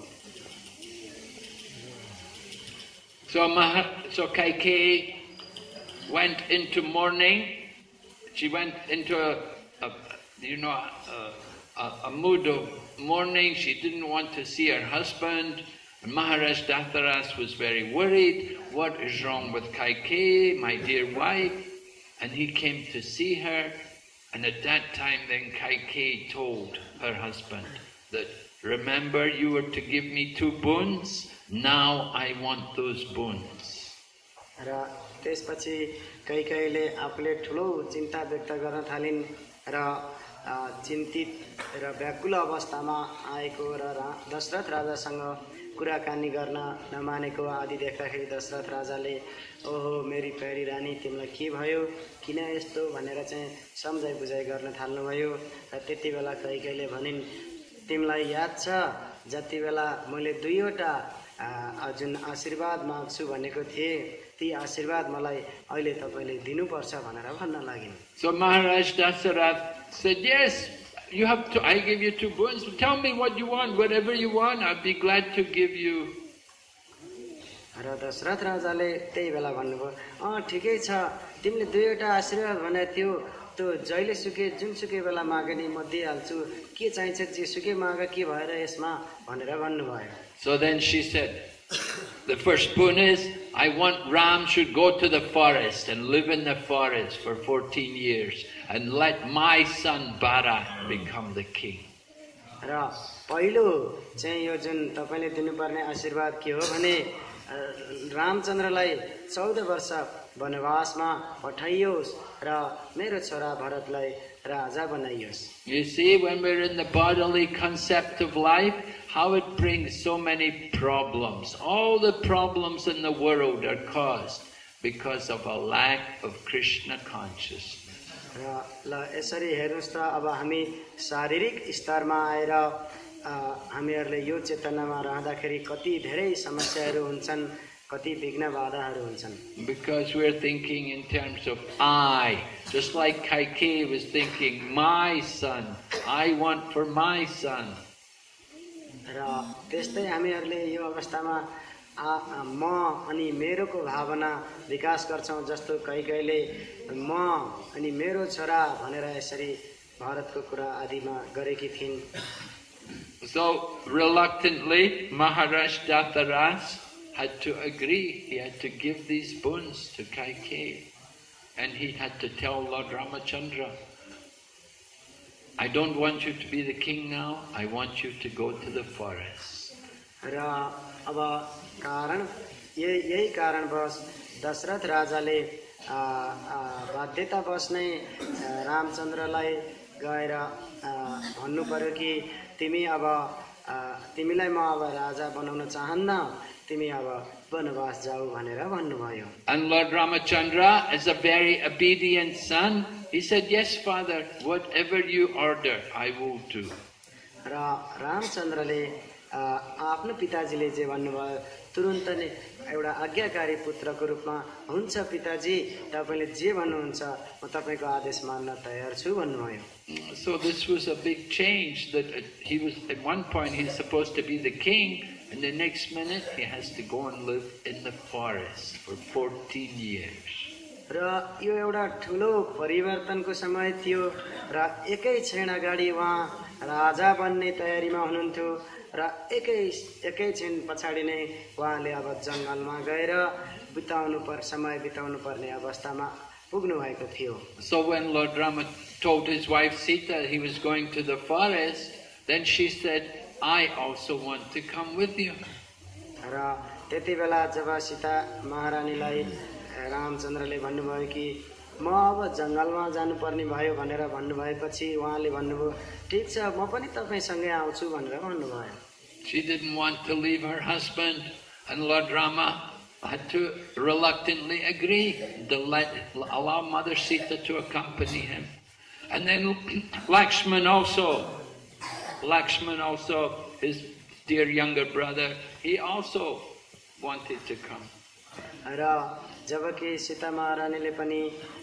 So, Maha, so Kaikeyi went into mourning. She went into a, a you know, a, a, a mood of mourning. She didn't want to see her husband. And Maharaj Datharas was very worried. What is wrong with Kaikeyi, my dear wife? And he came to see her. And at that time then Kaikeyi told her husband that, remember you were to give me two boons? Now I want those boons. र त्यसपछि कैकेयीले आफूले ठुलो चिन्ता व्यक्त गर्न थालिन् र चिन्तित र व्याकुल अवस्थामा आएको र दशरथ राजासँग कुराकानी गर्न नमानेको आदि देख्दाखेरि दशरथ राजाले ओहो मेरी प्यारी रानी तिमीलाई के भयो, किन यस्तो भनेर चाहिँ सम्झाइ बुझाइ गर्न थाल्नुभयो। र त्यति बेला कैकेयीले भनिन् तिमीलाई याद छ जति बेला मैले दुईवटा जुन आशीर्वाद माग्छु भनेको थिएँ ती आशीर्वाद मलाई अहिले तपाईले दिनुपर्छ भनेर भन्न लागिन्। So Maharaj Dasarath said, yes, you have to, I give you two boons. Tell me what you want, whatever you want, I'll be glad to give you. र दशरथ राजाले त्यही बेला भन्नुभयो अँ ठिकै छ तिमीले दुईवटा आशीर्वाद भनेको थियो त्यो जहिले सुके जुनसुकै बेला मागे नि म दिइहाल्छु, के चाहिन्छ जे सुकै माग के भएर यसमा भनेर भन्नुभयो। So then she said, the first boon is, I want Ram should go to the forest and live in the forest for fourteen years and let my son Bharat become the king. र पहिलो चाहिँ यो जुन तपाईले दिनुपर्ने आशीर्वाद के हो भने रामचन्द्रलाई चौध वर्ष वनवासमा पठाइयोस् र मेरो छोरा भरतलाई राजा बनाइयोस्। You see, when we're in the bodily concept of life, how it brings so many problems. All the problems in the world are caused because of a lack of Krishna consciousness. र ल यसरी हेर्नुस् त अब हामी शारीरिक स्तरमा आएर हामीहरूले यो चेतनामा रहँदाखेरि कति धेरै समस्याहरू हुन्छन्, कति विघ्न बाधाहरू हुन्छन्। Because we're thinking in terms of I, just like Kaikeyi was thinking, my son, I want for my son. र त्यस्तै हामीहरूले यो अवस्थामा म अनि मेरोको भावना विकास गर्छौं, जस्तो कैकेयीले म अनि मेरो छोरा भनेर यसरी भरतको कुरा आदिमा गरेकी थिइन्। So reluctantly Maharaj Datharas had to agree. He had to give these boons to Kaikeyi, and he had to tell Lord Ramachandra, I don't want you to be the king now, I want you to go to the forest. र अब कारण यही यही कारणवश दशरथ राजाले बाध्यतावश नै रामचन्द्रलाई गएर भन्नु पर्यो कि तिमी अब तिमीलाई म अब राजा बनाउन चाहन्न, तिमी अब वनवास जाऊ भनेर भन्नुभयो। And Lord Ramachandra, as a very obedient son, he said, yes, father, whatever you order, I will do. र रामचन्द्रले आफ्नो पिताजीले जे भन्नुभयो तुरुन्त नै एउटा आज्ञाकारी पुत्रको रूपमा, हुन्छ पिताजी तपाईले जे भन्नुहुन्छ म तपाईको आदेश मान्न तयार छु भन्नुभयो। So this was a big change, that he was at one point he's supposed to be the king, and the next minute he has to go and live in the forest for fourteen years. र यो एउटा ठुलो परिवर्तनको समय थियो र एकै क्षण अगाडि उहाँ राजा बन्ने तयारीमा हुनुहुन्थ्यो र एकै एकै क्षण पछाडि नै उहाँले अब जंगलमा गएर बिताउनु पर समय बिताउनु पर्ने अवस्थामा पुग्नु भएको थियो। So when Lord Rama told his wife Sita he was going to the forest, then she said, I also want to come with you. र त्यति बेला जब सीता महारानीलाई रामचन्द्रले भन्नुभयो कि म अब जङ्गलमा जानुपर्ने भयो भनेर भन्नुभएपछि उहाँले भन्नुभयो ठिक छ म पनि तपाईसँगै आउँछु भनेर भन्नुभयो। She didn't want to leave her husband, and Lord Rama had to reluctantly agree to let, allow Mother Sita to accompany him. And then Lakshman also, Lakshman also, his dear younger brother, he also wanted to come. र जबकि सीता महारानीले पनि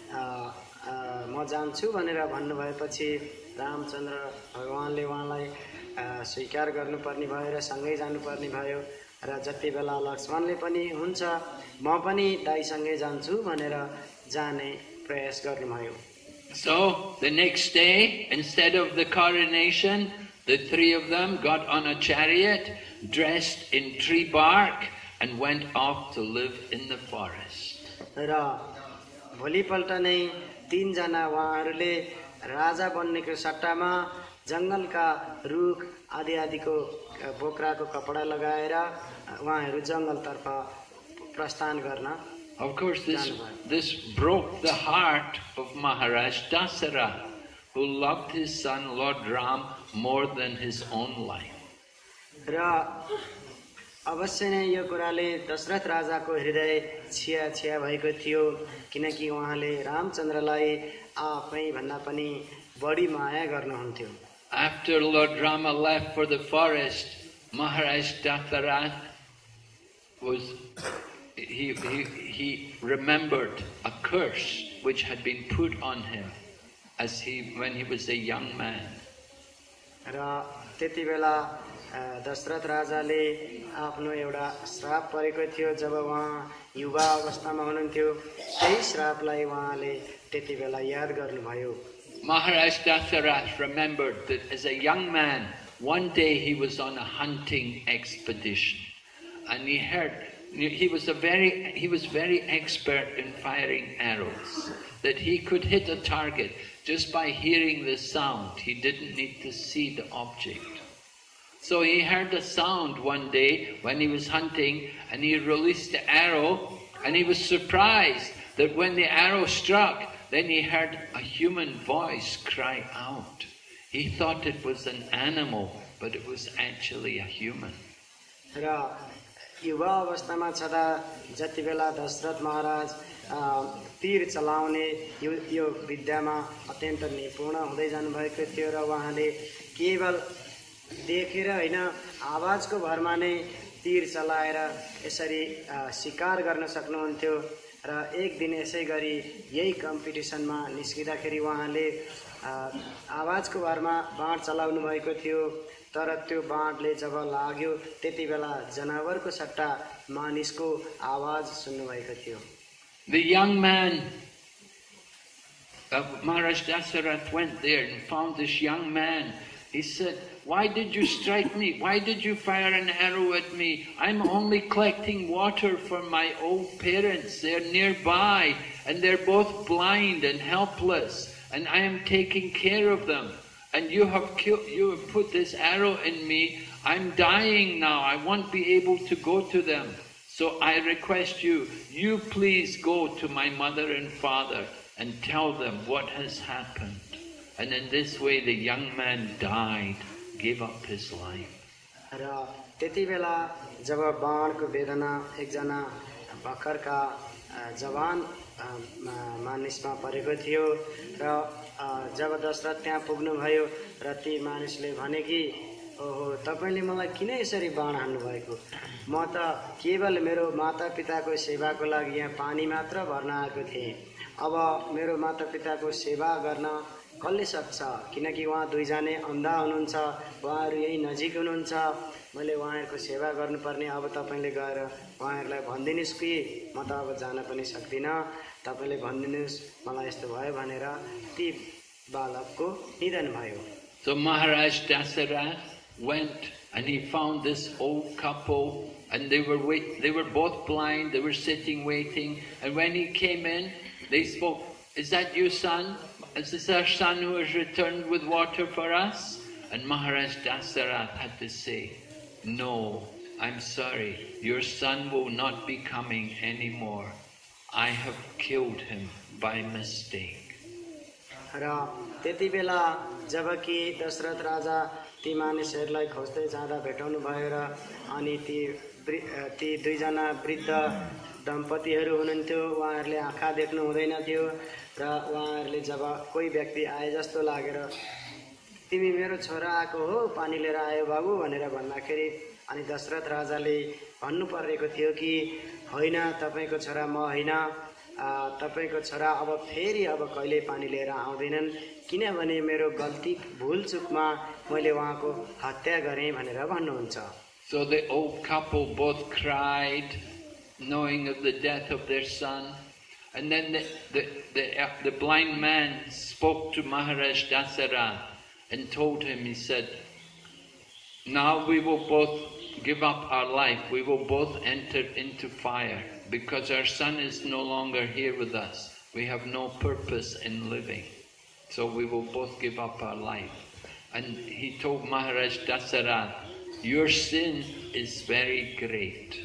म जान्छु भनेर भन्नुभएपछि रामचन्द्र भगवानले उहाँलाई स्वीकार गर्नुपर्ने भयो र सँगै जानुपर्ने भयो र जति बेला लक्ष्मणले पनि हुन्छ म पनि दाइसँगै जान्छु भनेर जाने प्रयास गर्नुभयो। So the next day, instead of the coronation, the three of them got on a chariot, dressed in tree bark, and went off to live in the forest. र भोलिपल्ट नै तीनजना उहाँहरूले राजा बन्नेको सट्टामा जङ्गलका रुख आदि आदिको बोक्राको कपडा लगाएर उहाँहरू जङ्गलतर्फ प्रस्थान गर्न। Of course, this, this broke the heart of Maharaj Dasarath, who loved his son Lord Ram more than his own life. र अवश्य नै यो कुराले दशरथ राजाको हृदय छिया छिया भएको थियो किनकि उहाँले रामचन्द्रलाई आफै भन्दा पनि बढी माया गर्नुहुन्थ्यो। After Lord Rama left for the forest, Maharaj Dasarath was he, he he remembered a curse which had been put on him as he when he was a young man. र त्यति बेला दशरथ राजाले आफ्नो एउटा श्राप परेको थियो जब उहाँ युवा अवस्थामा हुनुहुन्थ्यो त्यही श्रापलाई उहाँले त्यति बेला याद गर्नुभयो। Maharaj Dasarath remembered that as a young man, one day he was on a hunting expedition, and he heard he was a very he was very expert in firing arrows. That he could hit a target just by hearing the sound. He didn't need to see the object. So he heard a sound one day when he was hunting, and he released the arrow, and he was surprised that when the arrow struck, then he heard a human voice cry out. He thought it was an animal, but it was actually a human. र युवा अवस्थामा छँदा जति बेला दशरथ महाराज तीर चलाउने यो यो विद्यामा अत्यन्त निपुण हुँदै जानुभएको थियो र उहाँले केवल देखेर हैन आवाजको भरमा नै तीर चलाएर यसरी शिकार गर्न सक्नुहुन्थ्यो। र एक दिन यसै गरी यही कम्पिटिसनमा निस्किँदाखेरि उहाँले आवाजको भरमा बाण चलाउनु भएको थियो तर त्यो बाणले जब लाग्यो त्यति बेला जनावरको सट्टा मानिसको आवाज सुन्नु भएको थियो। The young man uh, Maharaj Dasarath went there and found this young man. He said, "Why did you strike me? Why did you fire an arrow at me? I'm only collecting water for my old parents. They're nearby and they're both blind and helpless, and I am taking care of them. And you have killed, you have put this arrow in me. I'm dying now. I won't be able to go to them. So I request you, you please go to my mother and father and tell them what has happened." And in this way the young man died, gave up his life. र त्यति बेला जब बाणको वेदना एकजना भर्खरका जवान मानिसमा परेको थियो र जब दशरथ त्यहाँ पुग्नुभयो र ती मानिसले भने कि ओहो तपाईले मलाई किन यसरी बाण हान्नु भएको? म त केवल मेरो मातापिताको सेवाको लागि यहाँ पानी मात्र भर्न आएको थिएँ। अब मेरो मातापिताको सेवा गर्न कसले सक्छ? किनकि उहाँ दुईजना अन्धा हुनुहुन्छ, उहाँहरू यही नजिक हुनुहुन्छ, मैले उहाँहरूको सेवा गर्नुपर्ने। अब तपाईले गएर उहाँहरूलाई भनिदिनुस् कि म त अब जान पनि सक्दिनँ, तपाईले भनिदिनुस् मलाई यस्तो भयो भनेर ती बालकको निधन भयो। So Maharaj Dasarath went and he found this old couple, and they were wait they were both blind, they were sitting waiting, and when he came in they spoke, "Is that you, son? Is this our son who has returned with water for us?" And Maharaj Dasarath had to say, "No, I'm sorry, your son will not be coming anymore. I have killed him by mistake. र त्यति बेला जबकि दशरथ राजा ती मानिसहरूलाई खोज्दै जाँदा भेटाउनु भयो र अनि ती ती दुईजना वृद्ध दम्पतिहरू हुनुहुन्थ्यो। उहाँहरूले आँखा देख्नु हुँदैन थियो र उहाँहरूले जब कोही व्यक्ति आए जस्तो लागेर तिमी मेरो छोरा आएको हो, पानी लिएर आयो बाबु भनेर भन्दाखेरि अनि दशरथ राजाले भन्नु परेको थियो कि होइन, तपाईँको छोरा म होइन, तपाईको छोरा अब फेरि अब कहिले पानी लिएर आउँदैनन्, किनभने मेरो गल्ती भुल चुकमा मैले उहाँको हत्या गरेँ भनेर भन्नुहुन्छ। So the old couple both cried, knowing of the death of their son, and then the the the, uh, the blind man spoke to Maharaj Dasarath and told him, he said, now we will both give up our life, we will both enter into fire, because our son is no longer here with us. We have no purpose in living. So we will both give up our life. And he told Maharaj Dasarath, your sin is very great.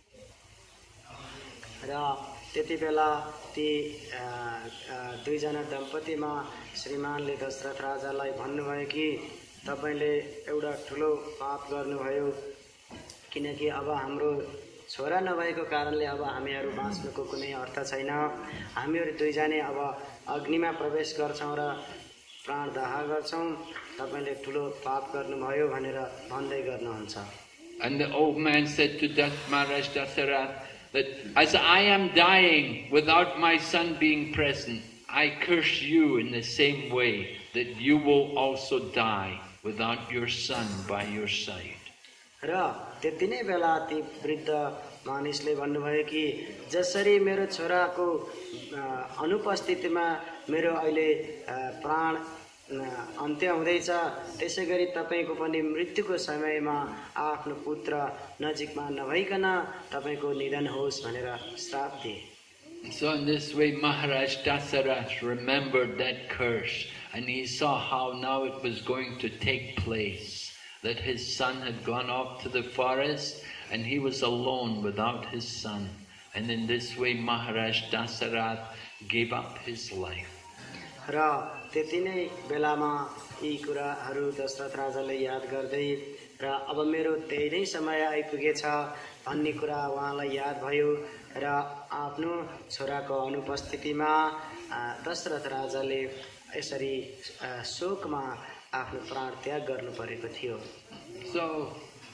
र त्यति बेला ती दुईजना दम्पतिमा श्रीमानले दशरथ राजालाई भन्नुभयो कि तपाईले एउटा ठुलो पाप गर्नुभयो, किनकि अब हाम्रो छोरा नभएको कारणले अब हामीहरू बाँच्नुको कुनै अर्थ छैन। हामीहरू दुईजना अब अग्निमा प्रवेश गर्छौं र प्राण दाह गर्छौं, तपाईले ठुलो पाप गर्नुभयो भनेर भन्दै गर्नुहुन्छ। And the old man said to Maharaj Dasarath that as I am dying without my son being present, I curse you in the same way that you will also die without your son by your side. र त्यति नै बेला ती वृद्ध मानिसले भन्नुभयो कि जसरी मेरो छोराको अनुपस्थितिमा मेरो अहिले प्राण अन्त्य हुँदैछ, त्यसैगरी तपाईको पनि मृत्युको समयमा आफ्नो पुत्र नजिकमा नभइकन तपाईको निधन होस् भनेर श्राप दिए। So in this way Maharaj Dasarath remembered that curse, and he saw how now it was going to take place, that his son had gone off to the forest and he was alone without his son. And in this way Maharaj Dasarath gave up his life. र त्यति नै बेलामा यी कुराहरू दशरथ राजाले याद गर्दै र अब मेरो त्यही नै समय आइपुगेछ भन्ने कुरा उहाँलाई याद भयो र आफ्नो छोराको अनुपस्थितिमा दशरथ राजाले यसरी शोकमा आफ्नो प्राण त्याग गर्नु परेको थियो। So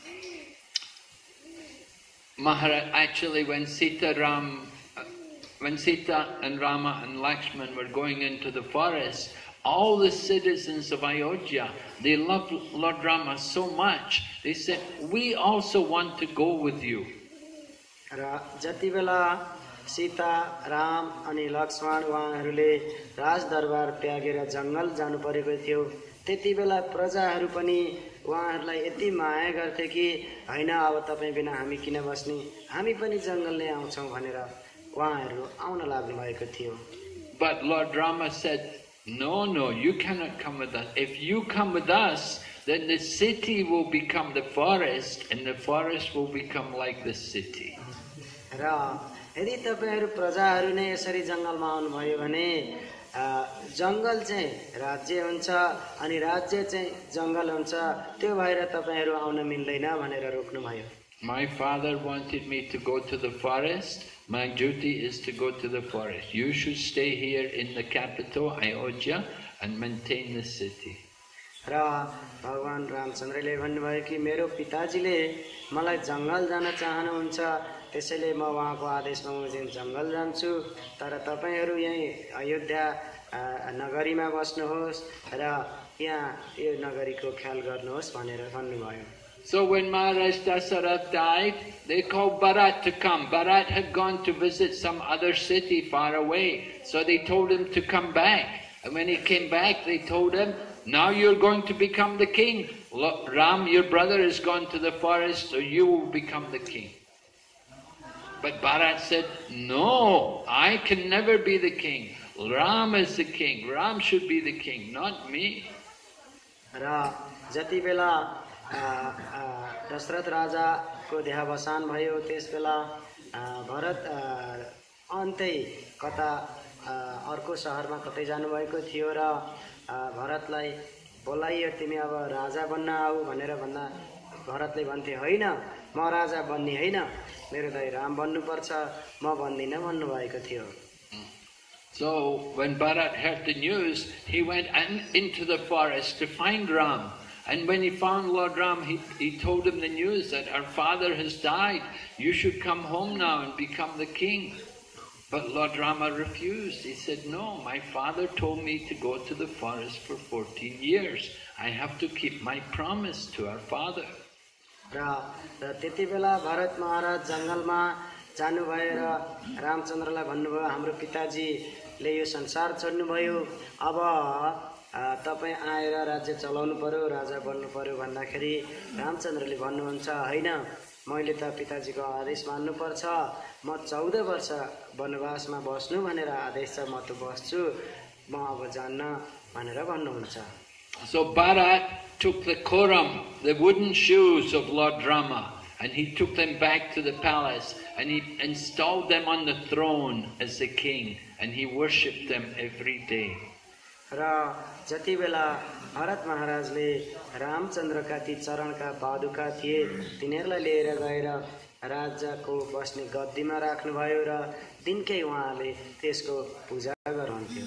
Maharaj, actually when Sita Ram when Sita and Rama and Lakshman were going into the forest, all the citizens of Ayodhya, they loved Lord Rama so much, they said, we also want to go with you. र जति बेला सीता राम अनि लक्ष्मण उहाँहरूले राजदरबार त्यागेर जंगल जानु परेको थियो, त्यति बेला प्रजाहरू पनि उहाँहरूलाई यति माया गर्थे कि हैन अब तपाई बिना हामी किन बस्ने, हामी पनि जंगल नै आउँछौं भनेर उहाँहरू आउन लाग्नु भएको थियो। But Lord Rama said, no, no, you cannot come with us. If you come with us, then the city will become the forest, and the forest will become like the city. र यदि तपाईहरु प्रजाहरू नै यसरी जंगलमा आउनुभयो भने जंगल चाहिँ राज्य हुन्छ अनि राज्य चाहिँ जंगल हुन्छ, त्यो भएर तपाईहरु आउन मिल्दैन भनेर रोक्नु भयो। My father wanted me to go to the forest. My duty is to go to the forest. You should stay here in the capital, Ayodhya, and maintain the city. र भगवान रामचन्द्रले भन्नुभयो कि मेरो पिताजीले मलाई जंगल जान चाहनुहुन्छ, त्यसैले म उहाँको आदेशमा म जंगल जान्छु, तर तपाईहरु यही अयोध्या नगरीमा बस्नुहोस् र यहाँ यो नगरीको ख्याल गर्नुहोस् भनेर भन्नुभयो। So when Maharaj Dasarath died, they called Bharat to come. Bharat had gone to visit some other city far away, so they told him to come back. And when he came back, they told him, now you're going to become the king. Ram, your brother, has gone to the forest, so you will become the king. But Bharat said, no, I can never be the king. Ram is the king. Ram should be the king, not me. र जति बेला दशरथ राजा को देहावसान भयो, त्यसबेला भरत अन्तै कता अर्को सहरमा कतै जानुभएको थियो र भरतलाई बोलाइयो, तिमी अब राजा बन्न आऊ भनेर भन्दा भरतले भन्थे, होइन म राजा बन्ने होइन, मेरो दाइ राम बन्नुपर्छ, म बन्दिनँ भन्नुभएको थियो। So when Bharat heard the news, he went into the forest to find Ram. And when he found Lord Ram, he, he told him the news that our father has died. You should come home now and become the king. But Lord Rama refused. He said, no, my father told me to go to the forest for fourteen years. I have to keep my promise to our father. र त्यति बेला भरत महाराज जङ्गलमा जानुभयो र रामचन्द्रलाई भन्नुभयो, हाम्रो पिताजीले यो संसार छोड्नुभयो, अब तपाईँ आएर राज्य चलाउनु पर्यो, राजा बन्नु पर्यो भन्दाखेरि रामचन्द्रले भन्नुहुन्छ, होइन मैले त पिताजीको आदेश मान्नुपर्छ, म चौध वर्ष वनवासमा बस्नु भनेर आदेश छ, म त बस्छु, म अब जान्न भनेर भन्नुहुन्छ। So Bharat took the koram, the wooden shoes of Lord Rama, and he took them back to the palace, and he installed them on the throne as the king, and he worshipped them every day. र जति बेला भरत महाराजले रामचन्द्रका ती चरणका पादुका थिए तिनीहरूलाई लिएर गएर राजाको बस्ने गद्दीमा राख्नुभयो र दिनकै उहाँले त्यसको पूजा गर्नुहुन्थ्यो।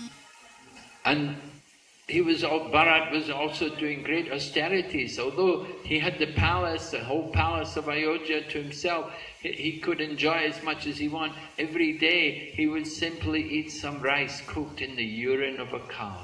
And he was, Bharat was also doing great austerities. Although he had the palace, the whole palace of Ayodhya to himself, he, he could enjoy as much as he wanted. Every day he would simply eat some rice cooked in the urine of a cow.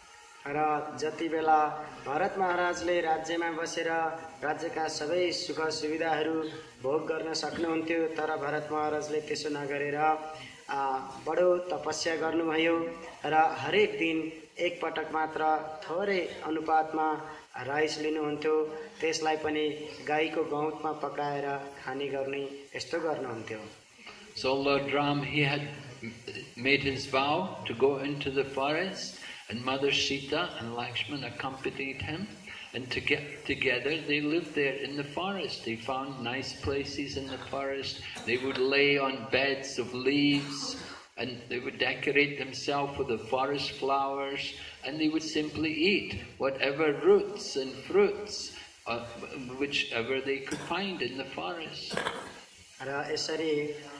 र जति बेला भरत महाराजले राज्यमा बसेर राज्यका सबै सुख सुविधाहरू भोग गर्न सक्नुहुन्थ्यो, तर भरत महाराजले त्यसो नगरेर बडो तपस्या गर्नुभयो र हरेक दिन एक पटक मात्र थोरै अनुपातमा राइस लिनुहुन्थ्यो, त्यसलाई पनि गाईको गौतमा पकाएर खाने गर्ने यस्तो गर्नुहुन्थ्यो। So Lord Ram, he had made his vow to go into the forest, and Mother Sita and Lakshman accompanied him, and to get together they lived there in the forest. They found nice places in the forest. They would lay on beds of leaves, and they would decorate themselves with the forest flowers, and they would simply eat whatever roots and fruits, uh, whichever they could find in the forest. र यसरी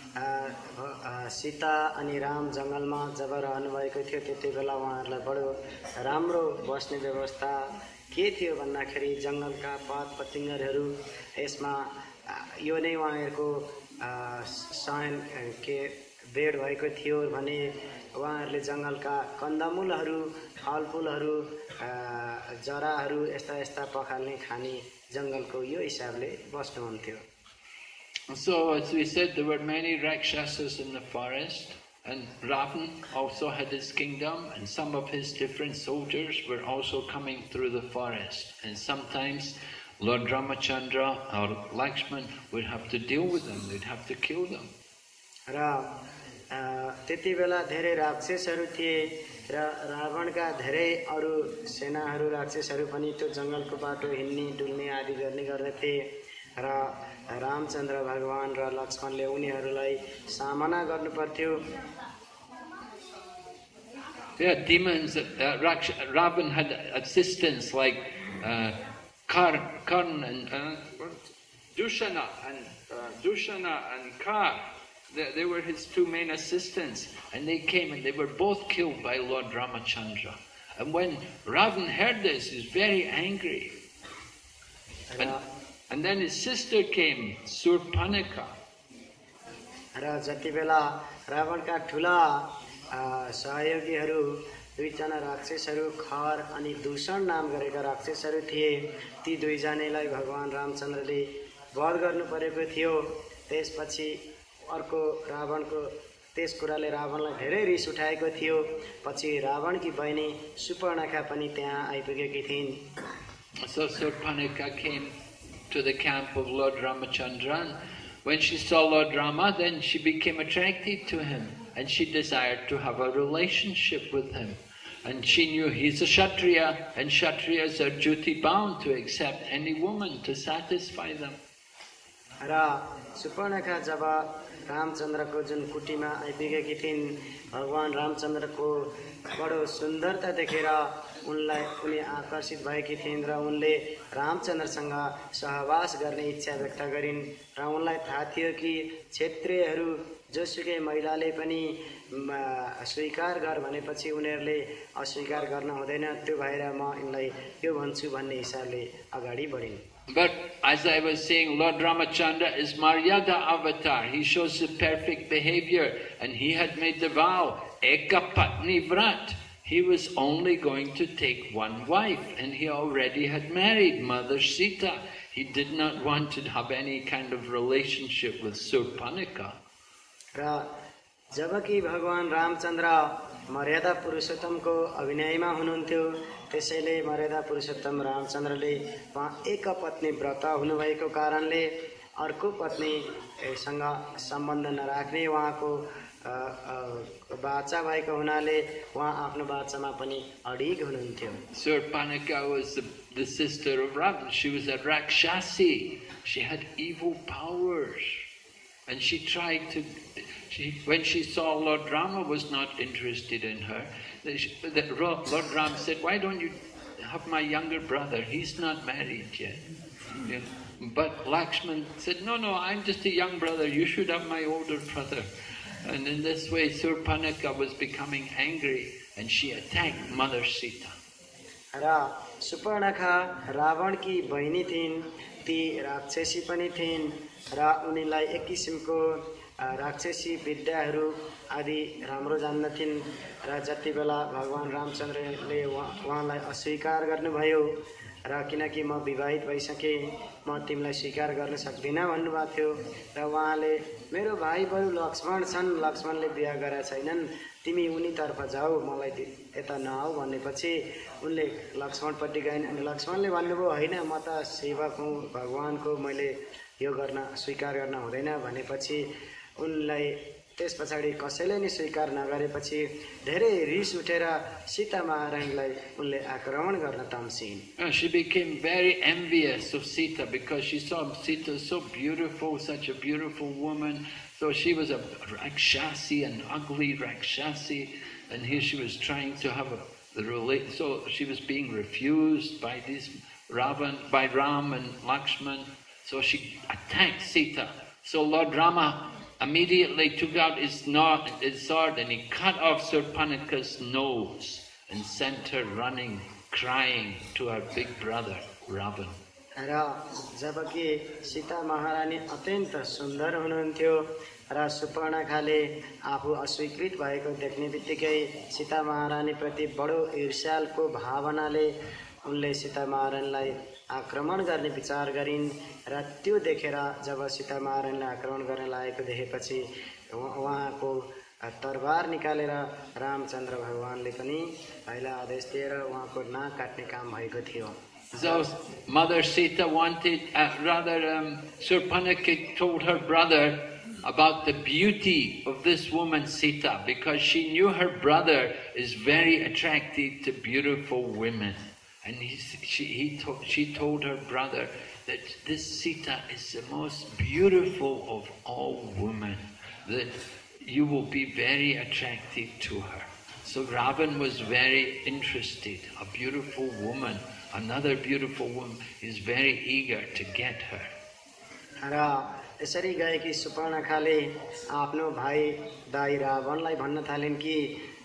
सीता अनि राम जङ्गलमा जब रहनुभएको थियो त्यति बेला उहाँहरूलाई बडो राम्रो बस्ने व्यवस्था के थियो भन्दाखेरि जङ्गलका पात पतिङ्गरहरू, यसमा यो नै उहाँहरूको शयन के बेड भएको थियो भने उहाँहरूले जङ्गलका कन्दमूलहरू, फलफुलहरू, जराहरू यस्ता यस्ता पखाल्ने खाने जङ्गलको यो हिसाबले बस्नुहुन्थ्यो। So, as we said, there were many Rakshasas in the forest, and Ravan also had his kingdom, and some of his different soldiers were also coming through the forest. And sometimes Lord Ramachandra or Lakshman would have to deal with them, they'd have to kill them. र त्यति बेला धेरै राक्षसहरू थिए र रावणका धेरै अरू सेनाहरू राक्षसहरू पनि त्यो जङ्गलको बाटो हिँड्ने डुल्ने आदि गर्ने गर्दथे र रामचन्द्र भगवान र लक्ष्मणले उनीहरूलाई सामना गर्नु पर्थ्यो। Yeah, demons. Uh, Ravan had assistants like uh, Karn, Karn and uh, Dushana and uh, Dushana and Kar. They, they were his two main assistants, and they came and they were both killed by Lord Ramachandra. And when Ravan heard this, he was very angry. And, and then his sister came, Surpanika. र जति बेला रावणका ठुला सहयोगीहरू दुईजना राक्षसहरू खर अनि दूषण नाम गरेका राक्षसहरू थिए, ती दुईजनालाई भगवान रामचन्द्रले वध गर्नु परेको थियो। त्यसपछि अर्को रावणको त्यस कुराले रावणलाई धेरै रिस उठाएको थियो। पछि रावणकी बहिनी सुपर्णखा पनि त्यहाँ आइपुगेकी थिइन्। So Surpanika came to the camp of Lord Ramachandra. When she saw Lord Rama, then she became attracted to him, and she desired to have a relationship with him. And she knew he's a Kshatriya, and Kshatriyas are duty bound to accept any woman to satisfy them. र सुपर्णखा जब रामचन्द्रको जुन कुटीमा आइपुगेकी थिइन् भगवान रामचन्द्रको बडो सुन्दरता देखेर उनलाई उनी आकर्षित भएकी थिइन् र उनले रामचन्द्रसँग सहवास गर्ने इच्छा व्यक्त गरिन् र उनलाई थाहा थियो कि क्षेत्रीयहरू जोसुकै महिलाले पनि स्वीकार गर भनेपछि उनीहरूले अस्वीकार गर्न हुँदैन त्यो भएर म यिनलाई यो भन्छु भन्ने हिसाबले अगाडि बढिन् But as I was saying, Lord Ramachandra is Maryada avatar. He shows the perfect behavior, and he had made the vow, Eka Patni Vrat. He was only going to take one wife, and he already had married Mother Sita. He did not want to have any kind of relationship with Surpanika. र जबकि भगवान रामचन्द्र मर्यादा पुरुषोत्तमको अभिनयमा हुनुहुन्थ्यो त्यसैले मर्यादा पुरुषोत्तम रामचन्द्रले उहाँ एक पत्नी व्रत हुनुभएको कारणले अर्को पत्नीसँग सम्बन्ध नराख्ने उहाँको बाचा भएको हुनाले उहाँ आफ्नो बाचामा पनि अडिग हुनुहुन्थ्यो Surpanika was the, the sister of Ravana. She was a Rakshasi. She had evil powers. And she tried to, she, when she saw Lord Rama was not interested in her, that Lord Rama said, why don't you have my younger brother? He's not married yet. You know? But Lakshman said, no, no, I'm just a young brother. You should have my older brother. And in this way, Surpanika was becoming angry and she attacked Mother Sita. र सुपर्णखा रावणकी बहिनी थिइन् ती राक्षसी पनि थिइन् र उनीलाई एक किसिमको राक्षसी विद्याहरू आदि राम्रो जान्दथिन् र जति बेला भगवान रामचन्द्रले उहाँलाई अस्वीकार गर्नुभयो र किनकि म विवाहित भइसके म तिमीलाई स्वीकार गर्न सक्दिनँ भन्नुभएको थियो र उहाँले मेरो भाइ बरु लक्ष्मण छन् लक्ष्मणले बिहा गरेका छैनन् तिमी उनीतर्फ जाऊ मलाई यता नआऊ भनेपछि उनले लक्ष्मणपट्टि गइन् अनि लक्ष्मणले भन्नुभयो हैन म त सेवक हुँ भगवानको मैले यो गर्न स्वीकार गर्न हुँदैन भनेपछि उनलाई त्यस पछाडि कसैले नि स्वीकार नगरेपछि धेरै रिस उठेर सीता महारानीलाई उनले आक्रमण गर्न तम्सिन्. She became very envious of Sita because she saw Sita so beautiful, such a beautiful woman. So she was a Rakshasi, an ugly Rakshasi, and here she was trying to have a the relate. So she was being refused by these Ravan, by Ram and Lakshman. So she attacked Sita. So Lord Rama immediately took out his, his sword and he cut off Surpanika's nose and sent her running, crying to her big brother Ravan. र जबकि सीता महारानी अत्यन्त सुन्दर हुनुहुन्थ्यो र सुपर्णखाले आफू अस्वीकृत भएको देख्ने बित्तिकै सीता महारानी प्रति बडो ईर्ष्याको भावनाले उनले सीता महारानीलाई आक्रमण गर्ने विचार गरिन् र त्यो देखेर जब सीता महारानीलाई आक्रमण गर्न लागेको देखेपछि उहाँको तरबार निकालेर रामचन्द्र भगवानले पनि पहिला आदेश दिएर उहाँको नाक काट्ने काम भएको थियो. So Mother Sita wanted, uh, rather um, Surpanika told her brother about the beauty of this woman Sita because she knew her brother is very attracted to beautiful women. And he, she, he to, she told her brother that this Sita is the most beautiful of all women, that you will be very attracted to her. So Ravan was very interested, a beautiful woman. Another beautiful woman is very eager to get her. र यसरी गएकी सुपर्णखाले आफ्नो भाइ दाइ रावणलाई भन्न थालिन् कि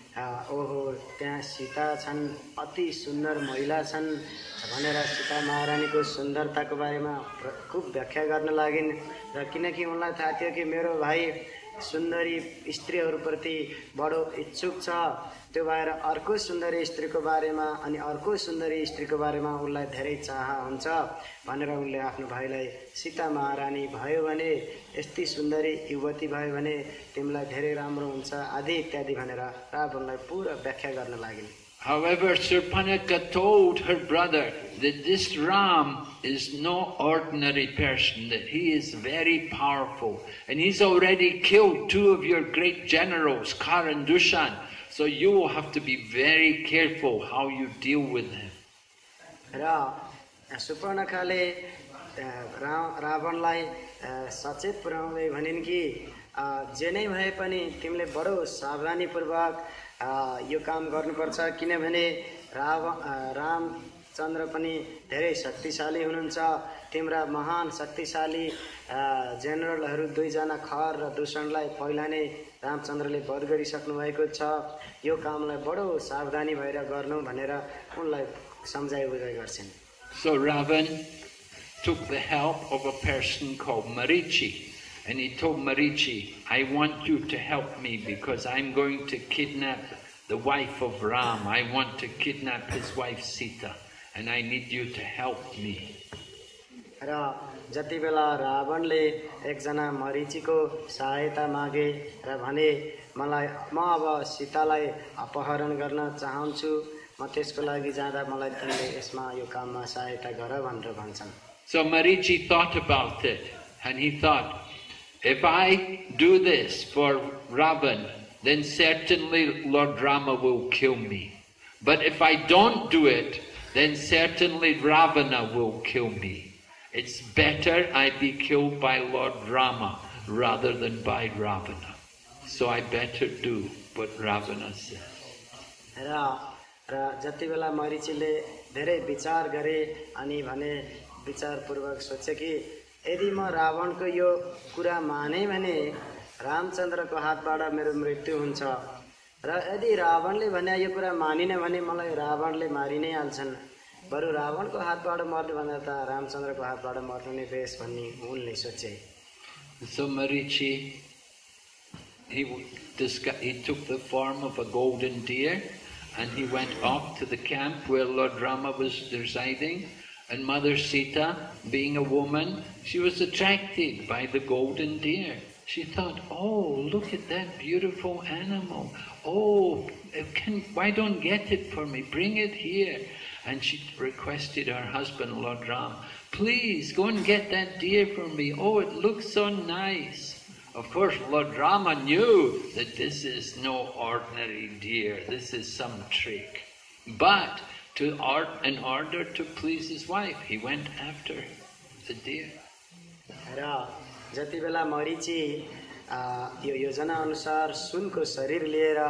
ओहो त्यहाँ सीता छन् अति सुन्दर महिला छन् भनेर सीता महारानीको सुन्दरताको बारेमा खूब व्याख्या गर्न लागिन् र किनकि उनलाई थाहा थियो कि मेरो भाइ सुन्दरी स्त्रीहरूप्रति बडो इच्छुक छ त्यो भएर अर्को सुन्दरी स्त्रीको बारेमा अनि अर्को सुन्दरी स्त्रीको बारेमा उनलाई धेरै चाह हुन्छ भनेर उनले आफ्नो भाइलाई सीता महारानी भयो भने यस्तै सुन्दरी युवती भयो भने तिमीलाई धेरै राम्रो हुन्छ आदि इत्यादि भनेर रावणलाई पुरा व्याख्या गर्न लागिन्. However, Surpanika told her brother that this Ram is no ordinary person, that he is very powerful, and he's already killed two of your great generals, Kar and Dushan, so you will have to be very careful how you deal with him. र सुपर्णखाले रावणलाई सचेत पुर्याउँदै भनिन् कि जे नै भए पनि तिमीले बडो सावधानीपूर्वक यो काम गर्नुपर्छ किनभने राव रामचन्द्र पनि धेरै शक्तिशाली हुनुहुन्छ तिम्रा महान शक्तिशाली जेनरलहरू दुईजना खर र दूषणलाई पहिला नै रामचन्द्रले वध गरिसक्नु भएको छ यो कामलाई बडो सावधानी भएर गर्नु भनेर उनलाई सम्झाइ बुझाइ गर्छन् So Ravan took the help of a person called Marichi and he told Marichi, I want you to help me because I'm going to kidnap the wife of Ram. I want to kidnap his wife Sita and I need you to help me. र जति बेला रावणले एकजना मरीचिको सहायता मागे र भने मलाई म अब सीतालाई अपहरण गर्न चाहन्छु म त्यसको लागि जाँदा मलाई तिमीले यसमा यो काममा सहायता गर भनेर भन्छन् So Marichi thought about it and he thought, if I do this for Ravan, then certainly Lord Rama will kill me. But if I don't do it, then certainly Ravana will kill me. It's better I be killed by Lord Rama rather than by Ravana. So I better do what Ravana says. र र जति बेला मरीचिले धेरै विचार गरे अनि भने विचारपूर्वक सोचे कि यदि म रावणको यो कुरा माने भने रामचन्द्रको हातबाट मेरो मृत्यु हुन्छ र यदि रावणले भने यो कुरा मानिन भने मलाई रावणले मारि नै हाल्छन् बरु रावणको हातबाट मर्नु भन्दा त रामचन्द्रको हातबाट मर्नु नै बेस भन्ने उनले सोचे So Marichi, he, he took the form of a golden deer and he went off to the camp where Lord Rama was residing. And Mother Sita, being a woman, she was attracted by the golden deer. She thought, oh, look at that beautiful animal. Oh, can, why don't get it for me? Bring it here. And she requested her husband, Lord Ram, please go and get that deer for me. Oh, it looks so nice. Of course, Lord Rama knew that this is no ordinary deer. This is some trick. But to art, in order to please his wife, he went after the deer. र जति बेला मरीची यो योजना अनुसार सुनको शरीर लिएर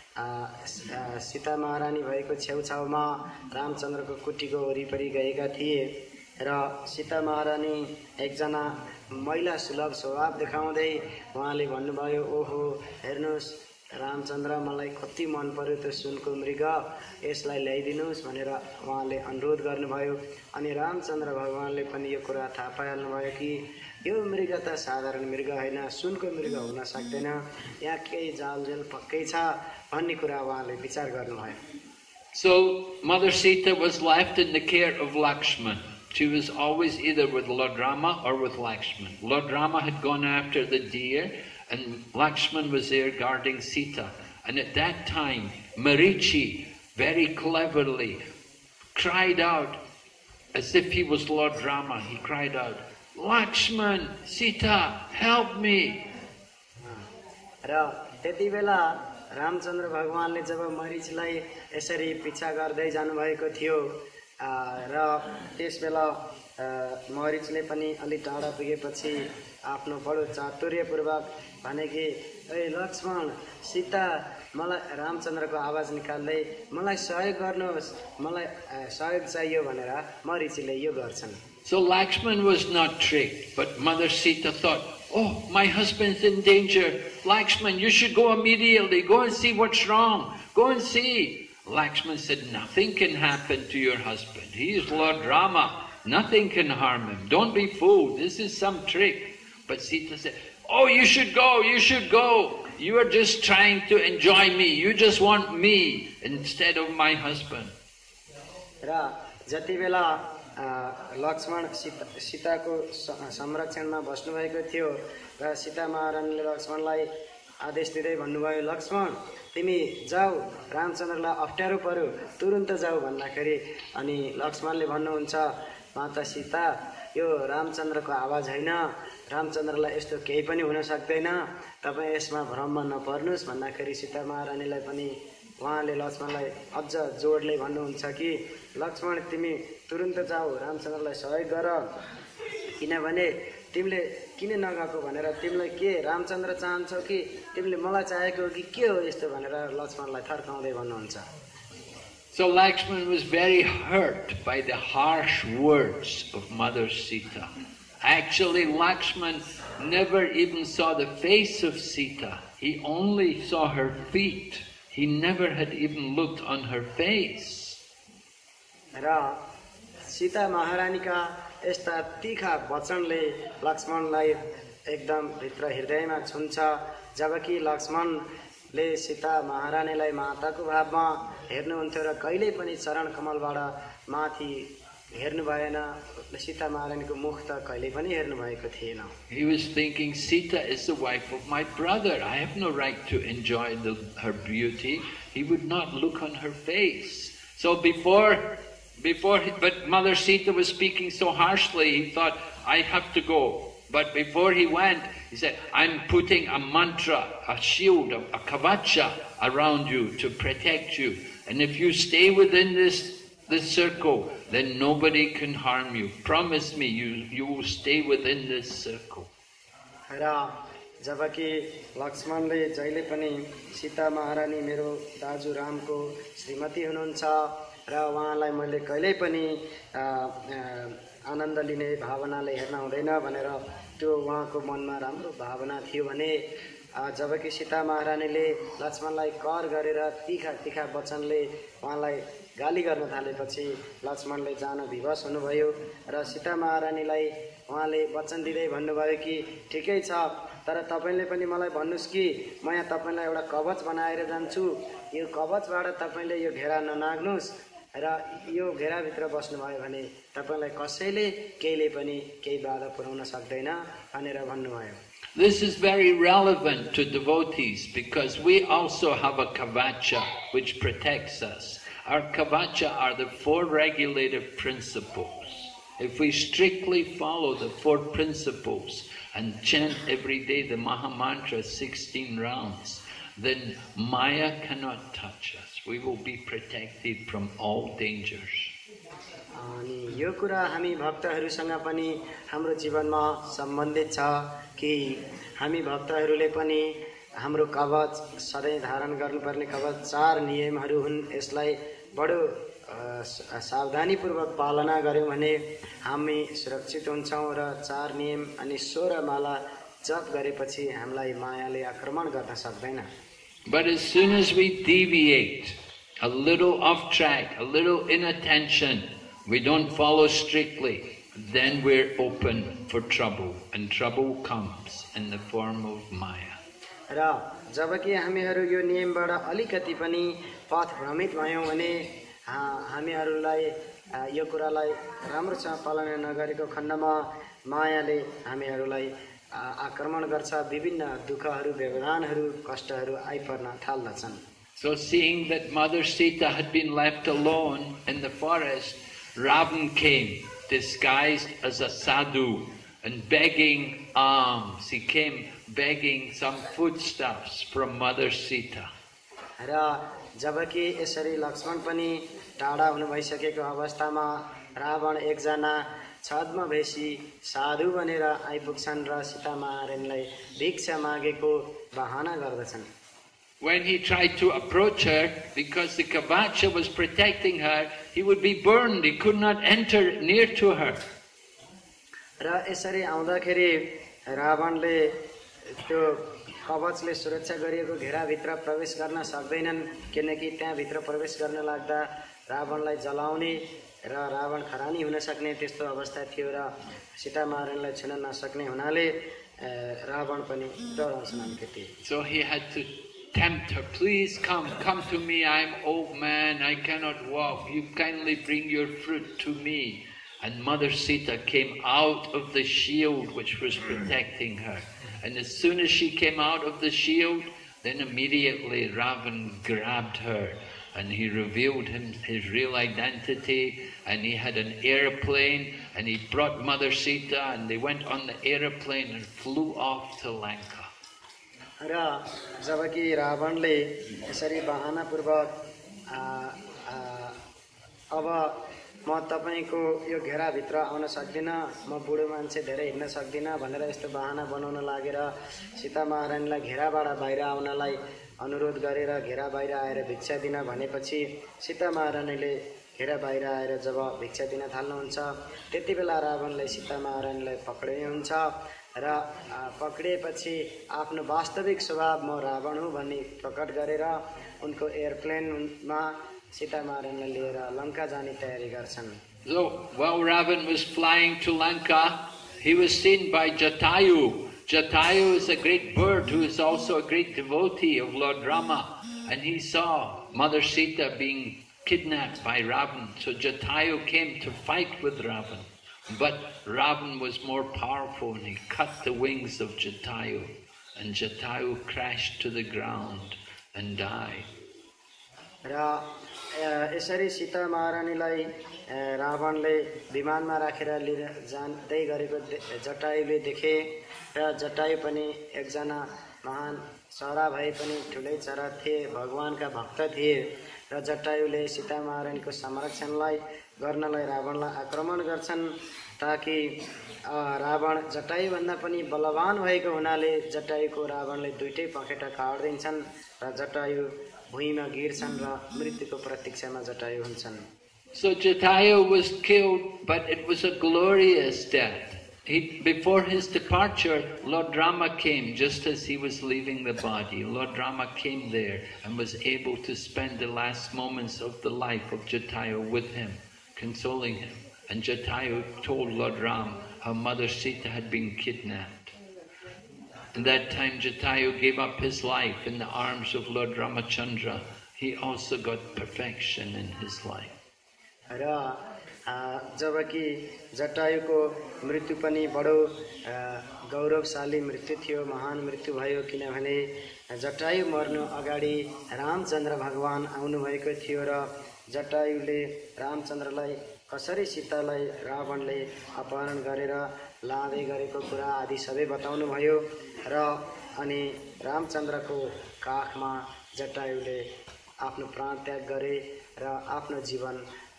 सीता महारानी भएको छेउछाउमा रामचन्द्रको कुटीको वरिपरि गएका थिए र सीता महारानी एकजना महिला सुलभ स्वभाव देखाउँदै उहाँले भन्नुभयो ओहो हेर्नुस् रामचन्द्र मलाई कति मन पर्यो त्यो सुनको मृग यसलाई ल्याइदिनुस् भनेर उहाँले अनुरोध गर्नुभयो अनि रामचन्द्र भगवानले पनि यो कुरा थाहा पाइहाल्नुभयो कि यो मृग त साधारण मृग हैन सुनको मृग हुन सक्दैन यहाँ केही जालजेल पक्कै छ भन्ने कुरा उहाँले विचार गर्नुभयो So Mother Sita was left in the care of Lakshman. She was always either with Lord Rama or with Lakshman. Lord Rama had gone after the deer and Lakshman was there guarding Sita. And at that time, Marichi very cleverly cried out, as if he was Lord Rama, he cried out, Lakshman, Sita, help me. र त्यति बेला रामचन्द्र भगवानले जब मरीचलाई यसरी पिछा गर्दै जानुभएको थियो र त्यसबेला मरीचले पनि अलि टाढा पुगेपछि आफ्नो बडो चातुर्यपूर्वक भने कि ए लक्ष्मण सीता मलाई रामचन्द्रको आवाज निकाल्दै मलाई सहयोग गर्नुहोस् मलाई सहयोग चाहियो भनेर मरीचले यो गर्छन् So Lakshman was not tricked, but Mother Sita thought, oh, my husband's in danger. Lakshman, you should go immediately. Go and see what's wrong. Go and see. Lakshman said, nothing can happen to your husband. He is Lord Rama. Nothing can harm him. Don't be fooled. This is some trick. But Sita said, oh, you should go. You should go. You are just trying to enjoy me. You just want me instead of my husband. Lakshman Sita सीताको संरक्षणमा बस्नुभएको थियो र सीता महारानीले लक्ष्मणलाई आदेश दिँदै भन्नुभयो लक्ष्मण तिमी जाऊ रामचन्द्रलाई अप्ठ्यारो पर्यो तुरुन्त जाऊ भन्दाखेरि अनि लक्ष्मणले भन्नुहुन्छ माता सीता यो रामचन्द्रको आवाज हैन रामचन्द्रलाई यस्तो केही पनि हुन सक्दैन तपाई यसमा भ्रममा नपर्नुस् भन्दाखेरि सीता महारानीलाई पनि उहाँले लक्ष्मणलाई अझ जोडले भन्नुहुन्छ कि लक्ष्मण तिमी तुरुन्त जाऊ रामचन्द्रलाई सहयोग गर किनभने तिमीले किन नगएको भनेर तिमीलाई के रामचन्द्र चाहन्छौ कि तिमीले मलाई चाहेको हो कि के हो यस्तो भनेर लक्ष्मणलाई थर्काउँदै भन्नुहुन्छ। So Lakshman was very hurt by the harsh words of Mother Sita. Actually, Lakshman never even saw the face of Sita. He only saw her feet. He never had even looked on her face. र सीता महारानीका यस्ता तीखा वचनले लक्ष्मणलाई एकदम भित्र हृदयमा छुन्छ, जबकि लक्ष्मणले सीता महारानीलाई माताको भावमा हेर्नुहुन्थ्यो र कहिल्यै पनि चरण कमलबाट माथि हेर्नु भएन। सीता महारानीको मुख त कहिल्यै पनि हेर्नु भएको थिएन। He was thinking, Sita is the wife of my brother. I have no right to enjoy the, her beauty. He would not look on her face. So before, before, he, but Mother Sita was speaking so harshly, he thought, I have to go. But before he went, he said, I'm putting a mantra, a shield, a, a kavacha around you to protect you. And if you stay within this this circle, then nobody can harm you. Promise me you, you will stay within this circle. र जबकि लक्ष्मणले जहिले पनि सीता महारानी मेरो दाजु रामको श्रीमती हुनुहुन्छ र उहाँलाई मैले कहिल्यै पनि आनन्द लिने भावनाले हेर्न हुँदैन भनेर त्यो उहाँको मनमा राम्रो भावना थियो भने जबकि सीता महारानीले लक्ष्मणलाई कर गरेर तीखा तीखा वचनले उहाँलाई गाली गर्न थालेपछि लक्ष्मणले जान विवश हुनुभयो र सीता महारानीलाई उहाँले वचन दिँदै भन्नुभयो कि ठिकै छ, तर तपाईले पनि मलाई भन्नुस् कि म यहाँ तपाईलाई एउटा कवच बनाएर जान्छु, यो कवचबाट तपाईले यो घेरा ननाग्नुस् र यो घेराभित्र बस्नुभयो भने तपाईलाई कसैले केहीले पनि केही बाधा पुर्याउन सक्दैन भनेर भन्नुभयो। This is very relevant to devotees because we also have a kavacha which protects us. Our kavacha are the four regulative principles. If we strictly follow the four principles and chant every day the Maha Mantra sixteen rounds, then Maya cannot touch us. We will be protected from all dangers. अनि यो कुरा हामी भक्तहरूसँग पनि हाम्रो जीवनमा सम्बन्धित छ कि हामी भक्तहरूले पनि हाम्रो कवच सधैँ धारण गर्नुपर्ने कवच चार नियमहरू हुन्। यसलाई बडो सावधानीपूर्वक पालना गर्यौं भने हामी सुरक्षित हुन्छौं र चार नियम अनि सोह्र माला जप गरेपछि हामीलाई मायाले आक्रमण गर्न सक्दैन। But as soon as we deviate a little off track, a little inattention, we don't follow strictly, then we're open for trouble, and trouble comes in the form of Maya. र जबकि हामीहरू यो नियमबाट अलिकति पनि पथ भ्रमित भयौं भने हामीहरूलाई यो कुरालाई राम्रोसँग पालना नगरेको खण्डमा मायाले हामीहरूलाई आक्रमण गर्छ, विभिन्न दुःखहरू, व्यवधानहरू, कष्टहरू आइपर्न थाल्दछन्। So seeing that Mother Sita had been left alone in the forest, Ravan came disguised as a sadhu and begging alms. He came begging some foodstuffs from Mother Sita. र जबकि यसरी लक्ष्मण पनि टाढा हुनु भइसकेको अवस्थामा रावण एकजना छद्म भेषी साधु बनेर आइपुग्छन् र सीता महारानीलाई भिक्षा मागेको बहाना गर्दछन्। When he tried to approach her, because the kavacha was protecting her, he would be burned. He could not enter near to her. र यसरी आउँदाखेरि रावणले त्यो कवचले सुरक्षा गरिएको घेराभित्र प्रवेश गर्न सक्दैनन्, किनकि त्यहाँ भित्र प्रवेश गर्न लाग्दा रावणलाई जलाउने र रावण खरानी हुन सक्ने त्यस्तो अवस्था थियो र सीता महारानीलाई छुन नसक्ने हुनाले रावण पनि डराउँछन् अलिकति। So he had to tempt her, please come, come to me, I am old man, I cannot walk, you kindly bring your fruit to me. And Mother Sita came out of the shield which was protecting her. And as soon as she came out of the shield, then immediately Ravan grabbed her and he revealed him, his real identity, and he had an airplane and he brought Mother Sita and they went on the airplane and flew off to Lanka. र जबकि रावणले यसरी बहानापूर्वक अब म तपाईँको यो घेराभित्र आउन सक्दिनँ, म बुढो मान्छे धेरै हिँड्न सक्दिनँ भनेर यस्तो बहाना बनाउन लागेर सीता महारानीलाई घेराबाट बाहिर आउनलाई अनुरोध गरेर घेरा बाहिर आएर भिक्षा दिन भनेपछि सीता महारानीले घेरा बाहिर आएर जब भिक्षा दिन थाल्नुहुन्छ त्यति बेला रावणले सीता महारानीलाई पक्रिनुहुन्छ र पक्रिएपछि आफ्नो वास्तविक स्वभाव म रावण हुँ भन्ने प्रकट गरेर उनको एयरप्लेनमा सीता महारानीलाई लिएर लङ्का जाने तयारी गर्छन्। So while Ravan was flying to Lanka, he was seen by Jatayu. Jatayu is a great bird who is also a great devotee of Lord Rama, and he saw Mother Sita being kidnapped by Ravan. So Jatayu came to fight with Ravan, but Ravan was more powerful and he cut the wings of Jatayu, and Jatayu crashed to the ground and died. र यसरी सीता महारानीलाई रावणले विमानमा राखेर लिएर जाँदै गरेको जटायुले देखे र जटायु पनि एकजना महान चरा भए पनि ठुलै चरा थिए, भगवानका भक्त थिए र जटायुले सीता महारानीको संरक्षणलाई गर्नलाई रावणलाई आक्रमण गर्छन् ताकि रावण जटायुभन्दा पनि बलवान भएको हुनाले जटायुको रावणले दुईटै पखेटा काट्दिन्छन् र जटायु भुइँमा गिर्छन् र मृत्युको प्रतीक्षामा जटायु हुन्छन्। So Jatayu was killed, but it was a glorious death. He, before his departure, Lord Rama came just as he was leaving the body. Lord Rama came there and was able to spend the last moments of the life of Jatayu with him, consoling him. And Jatayu told Lord Ram how Mother Sita had been kidnapped. At that time Jatayu gave up his life in the arms of Lord Ramachandra. He also got perfection in his life. र जबकि जटायुको मृत्यु पनि बडो गौरवशाली मृत्यु थियो, महान मृत्यु भयो, किनभने जटायु मर्नु अगाडि रामचन्द्र भगवान आउनुभएको थियो र जटायुले रामचन्द्रलाई कसरी सीतालाई रावणले अपहरण गरेर लाँदै गरेको कुरा आदि सबै बताउनु भयो र अनि रामचन्द्रको काखमा जटायुले आफ्नो प्राण त्याग गरे र आफ्नो जीवन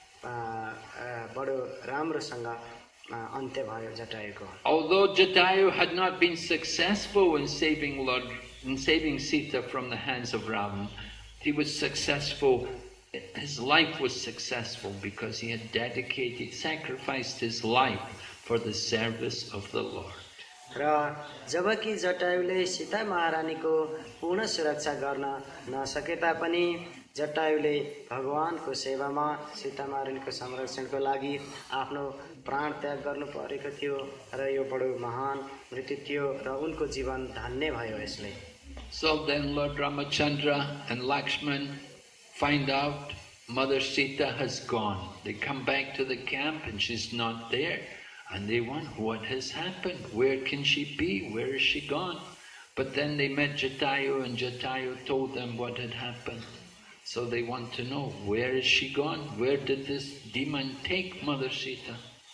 बडो राम्रोसँग अन्त्य भयो जटायुको। Although Jatayu had not been successful in saving Lord in saving Sita from the hands of Ravan, he was successful. His life was successful because he had dedicated, sacrificed his life for the service of the Lord. र जबकि जटायुले सीता महारानीको पूर्ण सुरक्षा गर्न नसके तापनि जटायुले भगवानको सेवामा सीता महारानीको संरक्षणको लागि आफ्नो प्राण त्याग गर्नु परेको थियो र यो बडो महान मृत्यु थियो र उनको जीवन धन्य भयो यसले। So then Lord Ramachandra and Lakshman find out Mother Sita has gone. They come back to the camp and she's not there. And they wonder, what has happened? Where can she be? Where is she gone? But then they met Jatayu and Jatayu told them what had happened. So they want to know, where is she gone? Where did this demon take Mother Sita?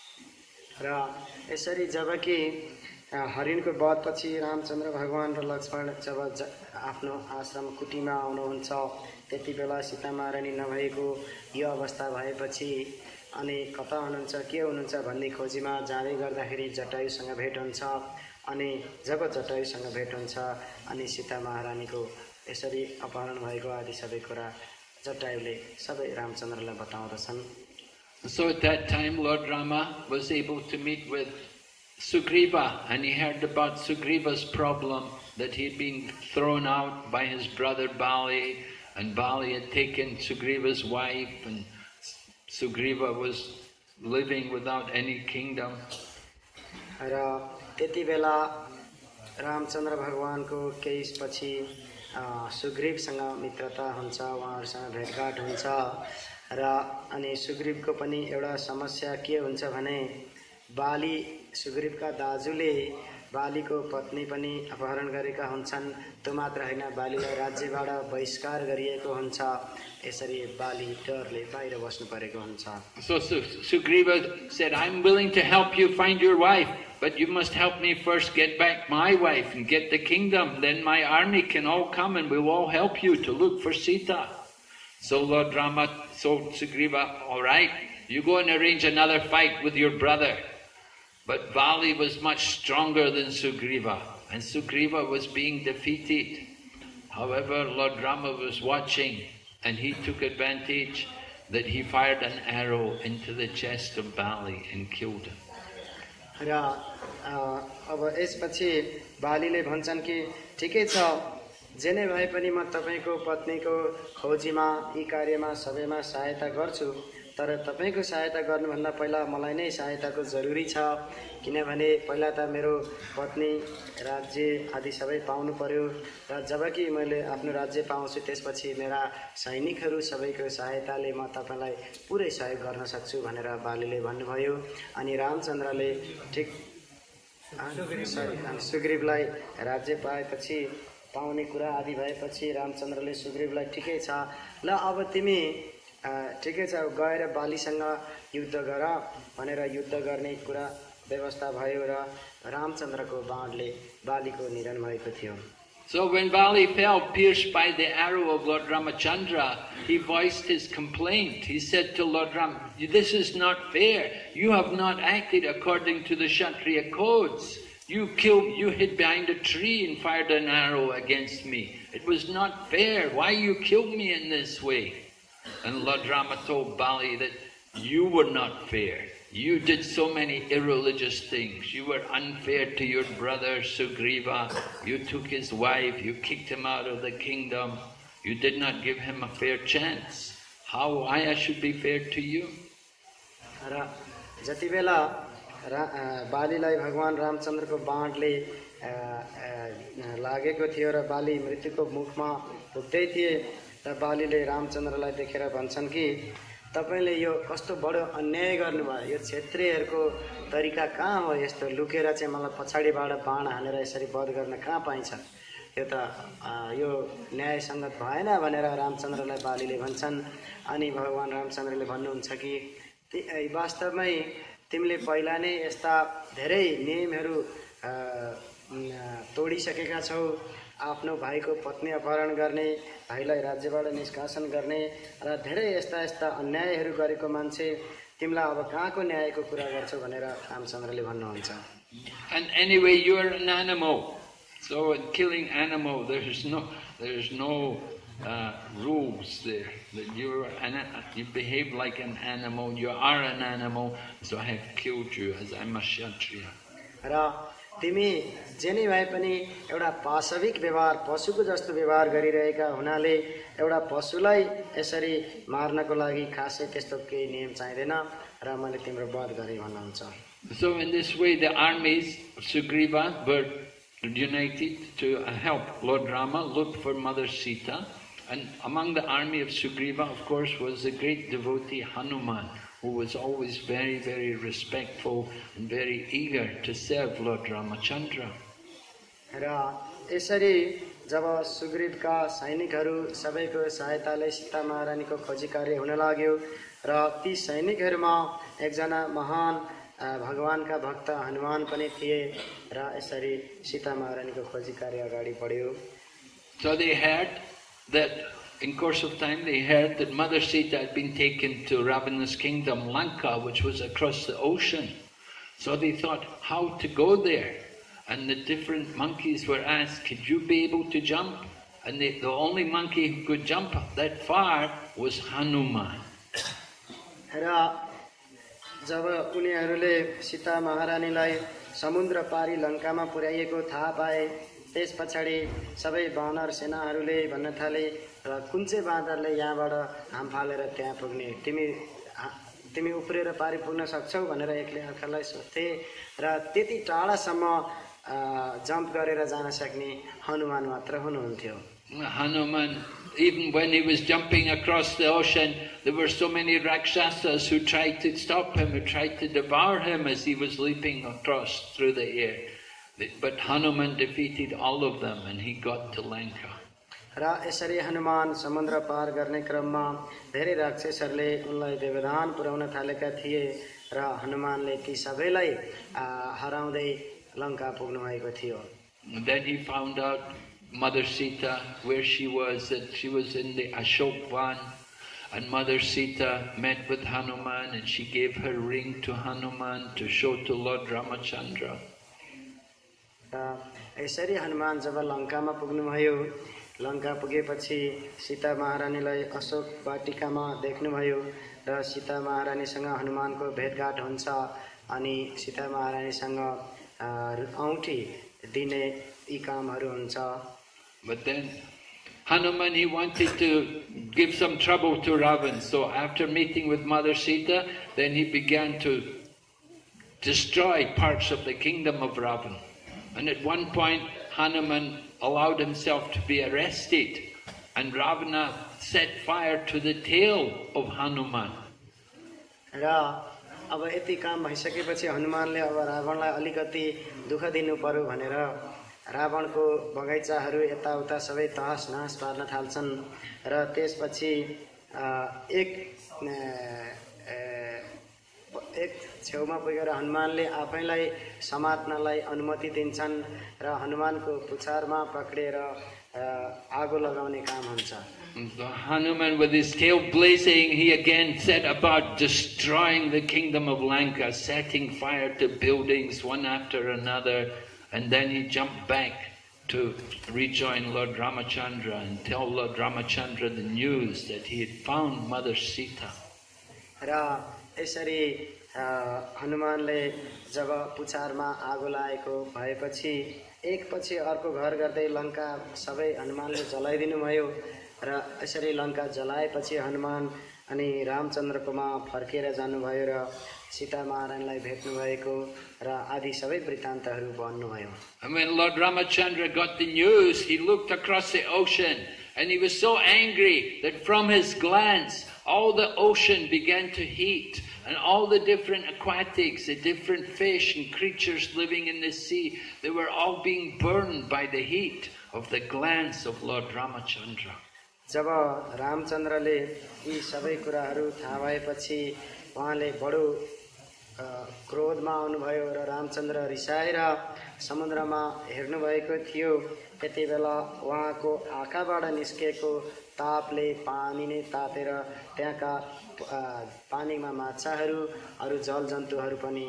र यसरी जबकि हरिणको वधपछि रामचन्द्र भगवान र लक्ष्मण जब आफ्नो आश्रम कुटीमा आउनुहुन्छ त्यति बेला सीता महारानी नभएको यो अवस्था भएपछि अनि कता हुनुहुन्छ के हुनुहुन्छ भन्ने खोजीमा जाँदै गर्दाखेरि जटायुसँग भेट हुन्छ अनि जब जटायुसँग भेट हुन्छ अनि सीता महारानीको यसरी अपहरण भएको आदि सबै कुरा जटायुले सबै रामचन्द्रलाई बताउँदछन्। So at that time Lord Rama was able to meet with Sugriva, and he heard about Sugriva's problem, that he had been thrown out by his brother Bali, and Bali had taken Sugriva's wife, and Sugriva was living without any kingdom. र त्यति बेला रामचन्द्र भगवानको केही पछि सुग्रीवसँग मित्रता हुन्छ, उहाँहरूसँग भेटघाट हुन्छ र अनि सुग्रीवको पनि एउटा समस्या के हुन्छ भने बाली सुग्रीवका दाजुले बालीको पत्नी पनि अपहरण गरेका हुन्छन्। त्यो मात्र हैन, बालीलाई राज्यबाट बहिष्कार गरिएको हुन्छ। यसरी बाली डरले बाहिर बस्नु परेको हुन्छ। So Sugriva said, I'm willing to help you find your wife, but you must help me first get back my wife and get the kingdom. Then my army can all come and we'll all help you to look for Sita. So Lord Rama told Sugriva, all right, you go and arrange another fight with your brother. But Bali was much stronger than Sugriva, and Sugriva was being defeated. However, Lord Rama was watching, and he took advantage that he fired an arrow into the chest of Bali and killed him. र अब यसपछि बालीले भन्छन् कि ठिकै छ, जे नै भए पनि म तपाईको पत्नीको खोजीमा यी कार्यमा सबैमा सहायता गर्छु, तर तपाईको सहायता गर्नुभन्दा पहिला मलाई नै सहायताको जरुरी छ, किनभने पहिला त मेरो पत्नी राज्य आदि सबै पाउनु पर्यो, र जबकि मैले आफ्नो राज्य पाउँछु त्यसपछि मेरा सैनिकहरू सबैको सहायताले म तपाईलाई पुरै सहयोग गर्न सक्छु भनेर बालीले भन्नुभयो। अनि रामचन्द्रले ठिक सुग्रीवलाई राज्य पाएपछि पाउने कुरा आदि भएपछि रामचन्द्रले सुग्रीवलाई ठिकै छ, ल अब तिमी ठिकै छ गएर बालीसँग युद्ध गर भनेर युद्ध गर्ने कुरा व्यवस्था भयो र रामचन्द्रको बाणले बालीको निधन भएको थियो। So when Bali fell pierced by the arrow of Lord Ramachandra, he voiced his complaint. He said to Lord Ram, this is not fair. You have not acted according to the Kshatriya codes. You killed, you hid behind a tree and fired an arrow against me. It was not fair. Why you killed me in this way? And Lord Rama told Bali that you were not fair. You did so many irreligious things. You were unfair to your brother Sugriva. You took his wife. You kicked him out of the kingdom. You did not give him a fair chance. How I should be fair to you? जति बेला बालीलाई भगवान रामचन्द्रको बाणले लागेको थियो र बाली मृत्युको मुखमा पुग्दै थिए र बालीले रामचन्द्रलाई देखेर भन्छन् कि तपाईले यो कस्तो बडो अन्याय गर्नुभयो, यो क्षत्रियहरुको तरिका कहाँ हो, यस्तो लुकेर चाहिँ मलाई पछाडीबाट बाण हानेर यसरी वध गर्न कहाँ पाइन्छ, यो त यो न्याय संगत भएन भनेर रामचन्द्रलाई बालीले भन्छन्। अनि भगवान रामचन्द्रले भन्नुहुन्छ कि वास्तवमै तिमीले पहिला नै यस्ता धेरै नियमहरू तोडिसकेका छौ, आफ्नो भाइको पत्नी अपहरण गर्ने, भाइलाई राज्यबाट निष्कासन गर्ने र धेरै यस्ता यस्ता अन्यायहरू गरेको मान्छे तिमीलाई अब कहाँको न्यायको कुरा गर्छौ भनेर रामचन्द्रले भन्नुहुन्छ। And anyway you are an animal, so in killing animal there's no there's no uh, rules there, that you are an, you behave like an animal, you are an animal, so I have killed you as I'm a Kshatriya. र तिमी जे नै भए पनि एउटा पाशविक व्यवहार, पशुको जस्तो व्यवहार गरिरहेका हुनाले एउटा पशुलाई यसरी मार्नको लागि खासै त्यस्तो केही नियम चाहिँदैन र मैले तिम्रो वध गरे भन्नुहुन्छ। So in this way the armies of Sugriva were united to help Lord Rama look for Mother Sita, and among the army of Sugriva of course was the great devotee Hanuman, who was always very, very respectful and very eager to serve Lord Ramachandra. र यसरी जब सुग्रीवका सैनिकहरू सबैको सहायताले सीता महारानीको खोजी कार्य हुन लाग्यो र ती सैनिकहरूमा एकजना महान भगवानका भक्त हनुमान पनि थिए र यसरी सीता महारानीको खोजी कार्य अगाडि बढ्यो। So they heard that in course of time they heard that Mother Sita had been taken to Ravana's kingdom, Lanka, which was across the ocean. So they thought how to go there. And the different monkeys were asked, could you be able to jump? And they, the only monkey who could jump that far was Hanuman. र जब उनीहरूले सीता महारानीलाई समुद्र पारी लङ्कामा पुर्याइएको थाहा पाए, त्यस पछाडि सबै वानर सेनाहरूले भन्न थाले र कुन चाहिँ बाँदरले यहाँबाट हाम फालेर त्यहाँ पुग्ने, तिमी तिमी उफ्रेर पारी पुग्न सक्छौ भनेर एकले अर्कालाई सोध्थे र त्यति टाढासम्म जम्प गरेर जान सक्ने हनुमान मात्र हुनुहुन्थ्यो। Hanuman, even when he was jumping across the ocean, there were so many Rakshasas who tried to stop him, who tried to devour him as he was leaping across through the air. But Hanuman defeated all of them and he got to Lanka. र यसरी हनुमान समुद्र पार गर्ने क्रममा धेरै राक्षसहरूले उनलाई व्यवधान पुर्याउन थालेका थिए र हनुमानले ती सबैलाई हराउँदै लङ्का पुग्नु भएको थियो। Then he found out Mother Sita, where she was, that she was in the Ashok Van, And Mother Sita met with Hanuman and she gave her ring to Hanuman to show to Lord Ramachandra. यसरी हनुमान जब लङ्कामा पुग्नुभयो, लङ्का पुगेपछि सीता महारानीलाई अशोक वाटिकामा देख्नुभयो र सीता महारानीसँग हनुमानको भेटघाट हुन्छ अनि सीता महारानीसँग औँठी दिने यी कामहरू हुन्छ. But then Hanuman, he wanted to give some trouble to Ravan. So after meeting with Mother Sita, then he began to destroy parts of the kingdom of Ravan. And at one point, Hanuman allowed himself to be arrested, and Ravana set fire to the tail of Hanuman. र अब यति काम भइसकेपछि हनुमानले अब रावणलाई अलिकति दुःख दिनु पर्यो भनेर रावणको बगैँचाहरू यताउता सबै तहस नहस पार्न थाल्छन् र त्यसपछि एक एक छेउमा पुगेर हनुमानले आफैलाई समात्नलाई अनुमति दिन्छन् र हनुमानको पुछारमा पक्रेर आगो लगाउने काम हुन्छ. Hanuman, with his tail blazing, he again set about destroying the kingdom of Lanka, setting fire to buildings one after another, and then he jumped back to rejoin Lord Ramachandra and tell Lord Ramachandra the news that he had found Mother Sita. र यसरी हनुमानले जब पुछारमा आगो लागेको भएपछि एकपछि अर्को घर गर्दै लङ्का सबै हनुमानले जलाइदिनु भयो र यसरी लङ्का जलाएपछि हनुमान अनि रामचन्द्रकोमा फर्केर जानुभयो र सीता महारानीलाई भेट्नु भएको र आदि सबै वृत्तान्तहरू भन्नुभयो. And when Lord Ramachandra got the news, he looked across the ocean and he was so angry that from his glance all the ocean began to heat, and all the different aquatics, the different fish and creatures living in the sea, they were all being burned by the heat of the glance of Lord Ramachandra. जब रामचन्द्रले यी सबै कुराहरू थाहा भएपछि उहाँले बडो क्रोधमा आउनुभयो र रामचन्द्र रिसाएर समुद्रमा हेर्नुभएको थियो. त्यति बेला उहाँको आँखाबाट निस्केको तापले पानी नै तातेर त्यहाँका पानीमा माछाहरू अरू जलजन्तुहरू पनि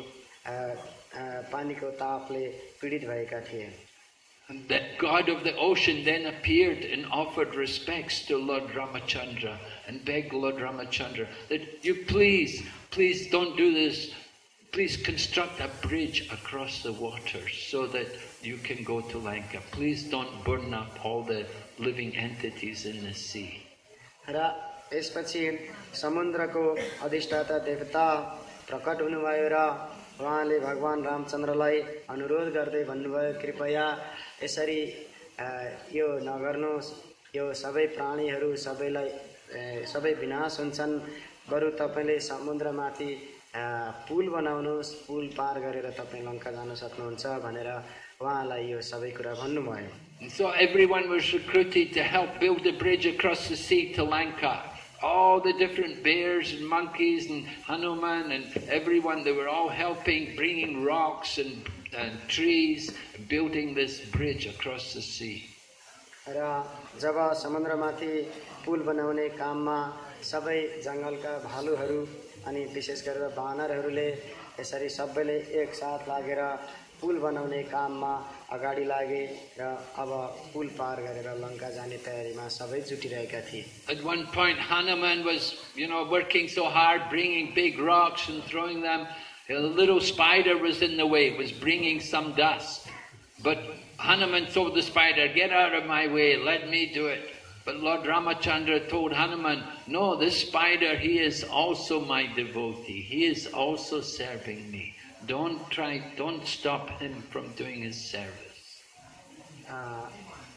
पानीको तापले पीडित भएका थिए. And that God of the ocean then appeared and offered respects to Lord Ramachandra and begged Lord Ramachandra that you please, please don't do this. Please construct a bridge across the waters so that you can go to Lanka. Please don't burn up all the living entities in the sea. र यसपछि समुद्रको अधिष्ठाता देवता प्रकट हुनुभयो र उहाँले भगवान रामचन्द्रलाई अनुरोध गर्दै भन्नुभयो कृपया यसरी यो नगर्नुहोस्, यो सबै प्राणीहरू सबैलाई सबै विनाश हुन्छन्, बरु तपाईले समुद्रमाथि पुल बनाउनुहोस्, पुल पार गरेर तपाई लङ्का जान सक्नुहुन्छ भनेर उहाँलाई यो सबै कुरा भन्नुभयो. So everyone was recruited to help build the bridge across the sea to Lanka. All the different bears and monkeys and Hanuman and everyone, they were all helping, bringing rocks and, and trees, building this bridge across the sea. र जब समुद्रमाथि पुल बनाउने काममा सबै जङ्गलका भालुहरू अनि विशेष गरेर बानरहरूले यसरी सबैले एक साथ लागेर पुल बनाउने काममा अगाडि लागे र अब पुल पार गरेर लङ्का जाने तयारीमा सबै जुटिरहेका थिए. At one point Hanuman was, you know, working so hard, bringing big rocks and throwing them. A little spider was in the way, was bringing some dust. But Hanuman told the spider, get out of my way, let me do it. But Lord Ramachandra told Hanuman, no, this spider, he is also my devotee. He is also serving me. Don't try, don't stop him from doing his service. Uh,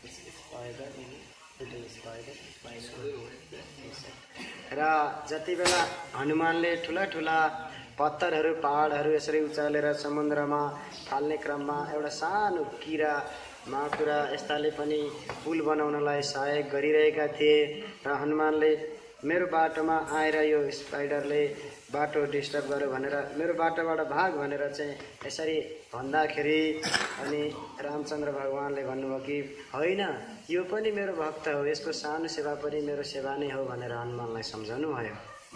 र जति बेला हनुमानले ठुला ठुला पत्थरहरू पहाडहरू यसरी उचालेर समुद्रमा फाल्ने क्रममा एउटा सानो किरा माकुरा यस्ताले पनि पुल बनाउनलाई सहयोग गरिरहेका थिए र हनुमानले मेरो बाटोमा आएर यो स्पाइडरले बाटो डिस्टर्ब गर्यो भनेर मेरो बाटोबाट भाग भनेर चाहिँ यसरी भन्दाखेरि अनि रामचन्द्र भगवानले भन्नुभयो कि होइन यो पनि मेरो भक्त हो, यसको सानो सेवा पनि मेरो सेवा नै हो भनेर हनुमानलाई सम्झाउनु भयो।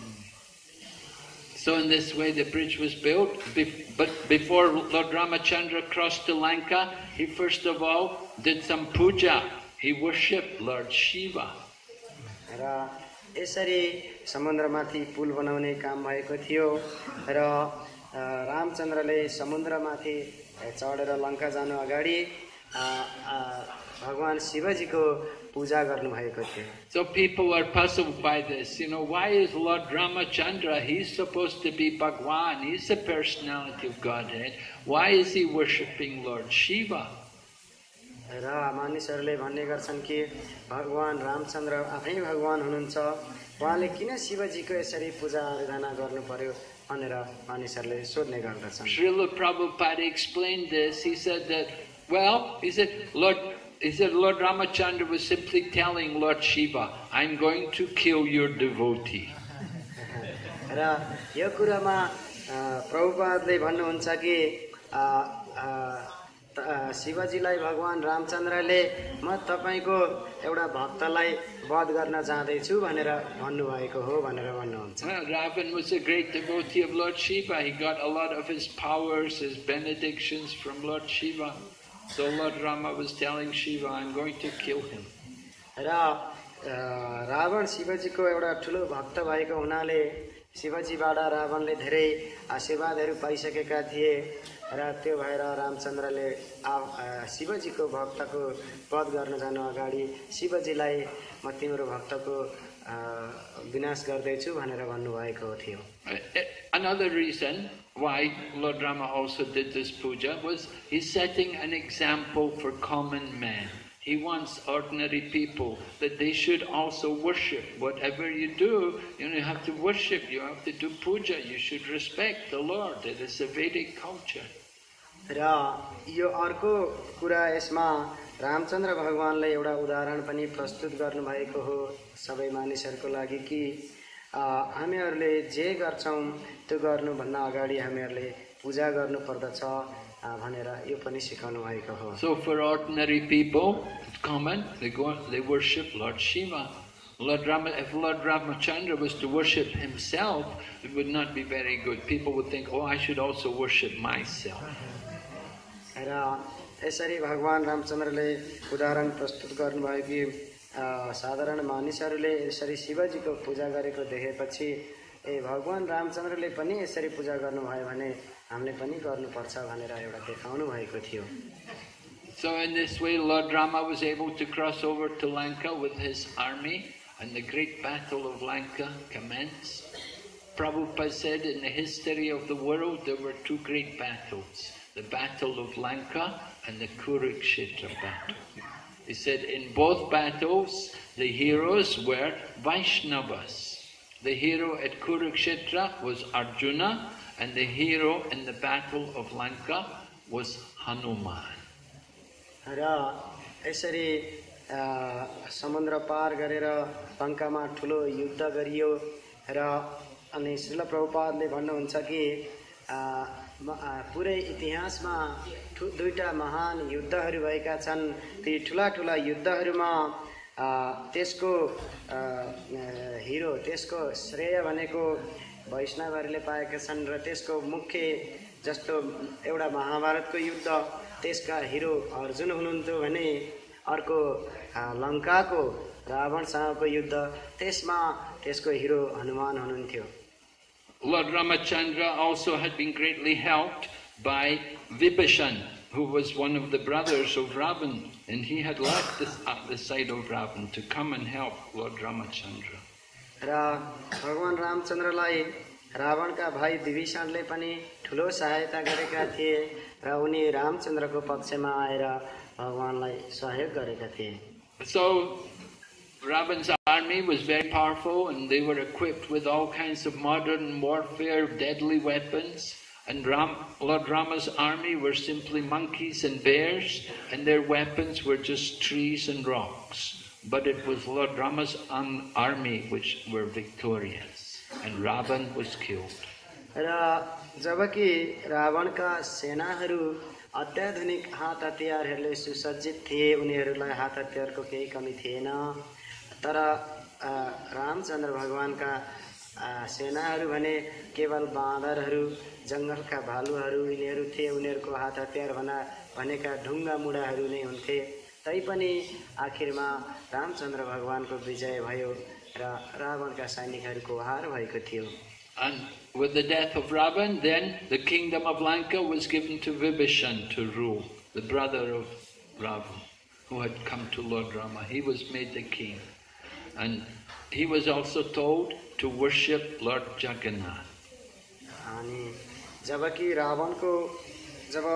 So in this way the bridge was built, but before Lord Ramachandra crossed to Lanka, he first of all did some puja. He worshipped Lord Shiva. र यसरी समुद्रमाथि पुल बनाउने काम भएको थियो र रामचन्द्रले समुद्रमाथि चढेर लङ्का जानु अगाडि भगवान शिवजीको पूजा गर्नु भएको थियो। So people are puzzled by this. You know, why is Lord Ramachandra, he's supposed to be Bhagwan, he's the personality of Godhead. Why is he worshipping Lord Shiva? र मानिसहरूले भन्ने गर्छन् कि भगवान रामचन्द्र आफै भगवान हुनुहुन्छ, उहाँले किन शिवजीको यसरी पूजा आराधना गर्नु पर्यो भनेर मानिसहरूले सोध्ने गर्दछन्। Srila Prabhupada explained this. He said that, well, he said, Lord, he said Lord Ramachandra was simply telling Lord Shiva, I'm going to kill your devotee. र यो कुरामा प्रभुपादले भन्नुहुन्छ कि शिवजीलाई भगवान रामचन्द्रले म तपाईको एउटा भक्तलाई वध गर्न जाँदैछु भनेर भन्नुभएको हो भनेर भन्नुहुन्छ। Ravan was a great devotee of Lord Shiva. He got a lot of his powers, his benedictions from Lord Shiva. So Lord Rama was telling Shiva, I'm going to kill him. र रावण शिवजीको एउटा ठुलो भक्त भएको हुनाले शिवजीबाट रावणले धेरै आशीर्वादहरू पाइसकेका थिए र त्यो भएर रामचन्द्रले शिवजीको भक्तको वध गर्न जानु अगाडि शिवजीलाई म तिम्रो भक्तको विनाश गर्दैछु भनेर भन्नुभएको थियो। Another reason why Lord Rama also did this puja was he's setting an example for common men. He wants ordinary people that they should also worship. Whatever you do, you know, you have to worship, you have to do puja, you should respect the Lord. It is a Vedic culture. र यो अर्को कुरा यसमा रामचन्द्र भगवानले एउटा उदाहरण पनि प्रस्तुत गर्नुभएको हो सबै मानिसहरूको लागि कि हामीहरूले जे गर्छौं त्यो गर्नुभन्दा अगाडि हामीहरूले पूजा गर्नु पर्दछ भनेर यो पनि सिकाउनु भएको हो। So for ordinary people, common, they go, they worship Lord Shiva. Lord Rama, if Lord Ramachandra was to worship himself, it would not be very good. People would think, oh, I should also worship myself. र यसरी भगवान रामचन्द्रले उदाहरण प्रस्तुत गर्नुभयो कि साधारण मानिसहरूले यसरी शिवजीको पूजा गरेको देखेपछि ए भगवान रामचन्द्रले पनि यसरी पूजा गर्नुभयो भने हामीले पनि गर्नुपर्छ भनेर एउटा देखाउनु भएको थियो। So in this way Lord Rama was able to cross over to Lanka with his army and the great battle of Lanka commenced. Prabhupada said in the history of the world there were two great battles, the battle of Lanka and the Kurukshetra battle. He said in both battles the heroes were Vaishnavas. The hero at Kurukshetra was Arjuna and the hero in the battle of Lanka was Hanuman. र यसरी समुद्र पार गरेर लङ्कामा ठुलो युद्ध गरियो र अनि श्रील प्रभुपादले भन्नुहुन्छ कि पुरै इतिहासमा दुईटा महान युद्धहरू भएका छन्। ती ठुला ठुला युद्धहरूमा त्यसको हिरो त्यसको श्रेय भनेको वैष्णवहरूले पाएका छन् र त्यसको मुख्य जस्तो एउटा महाभारतको युद्ध त्यसका हिरो अर्जुन हुनुहुन्थ्यो भने अर्को लङ्काको रावणसँगको युद्ध त्यसमा त्यसको हिरो हनुमान हुनुहुन्थ्यो। Lord Ramachandra also had been greatly helped by Vibhishan, who was one of the brothers of Ravan, and he had left this, at the side of Ravan to come and help Lord Ramachandra. र भगवान रामचन्द्रलाई रावणका भाइ विभीषणले पनि ठुलो सहायता गरेका थिए र उनी रामचन्द्रको पक्षमा आएर भगवानलाई सहयोग गरेका थिए। So Ravan's army was very powerful and they were equipped with all kinds of modern warfare, deadly weapons, and Ram, Lord Rama's army were simply monkeys and bears and their weapons were just trees and rocks. but it was Lord Rama's army which were victorious, and Ravan was killed. र जबकि रावणका सेनाहरू अत्याधुनिक हात हतियारहरूले सुसज्जित थिए, उनीहरूलाई हात हतियारको केही कमी थिएन, तर रामचन्द्र भगवानका सेनाहरू भने केवल बाँदरहरू, जङ्गलका भालुहरू यिनीहरू थिए। उनीहरूको हात हतियार भना भनेका ढुङ्गा मुढाहरू नै हुन्थे। तैपनि आखिरमा रामचन्द्र भगवानको विजय भयो र रावणका सैनिकहरूको हार भएको थियो। And with the death of Ravan, then the kingdom of Lanka was given to Vibhishan to rule, the brother of Ravan, who had come to Lord Rama. He was made the king. And he was also told to worship Lord Jagannath. अनि जबकि रावणको जब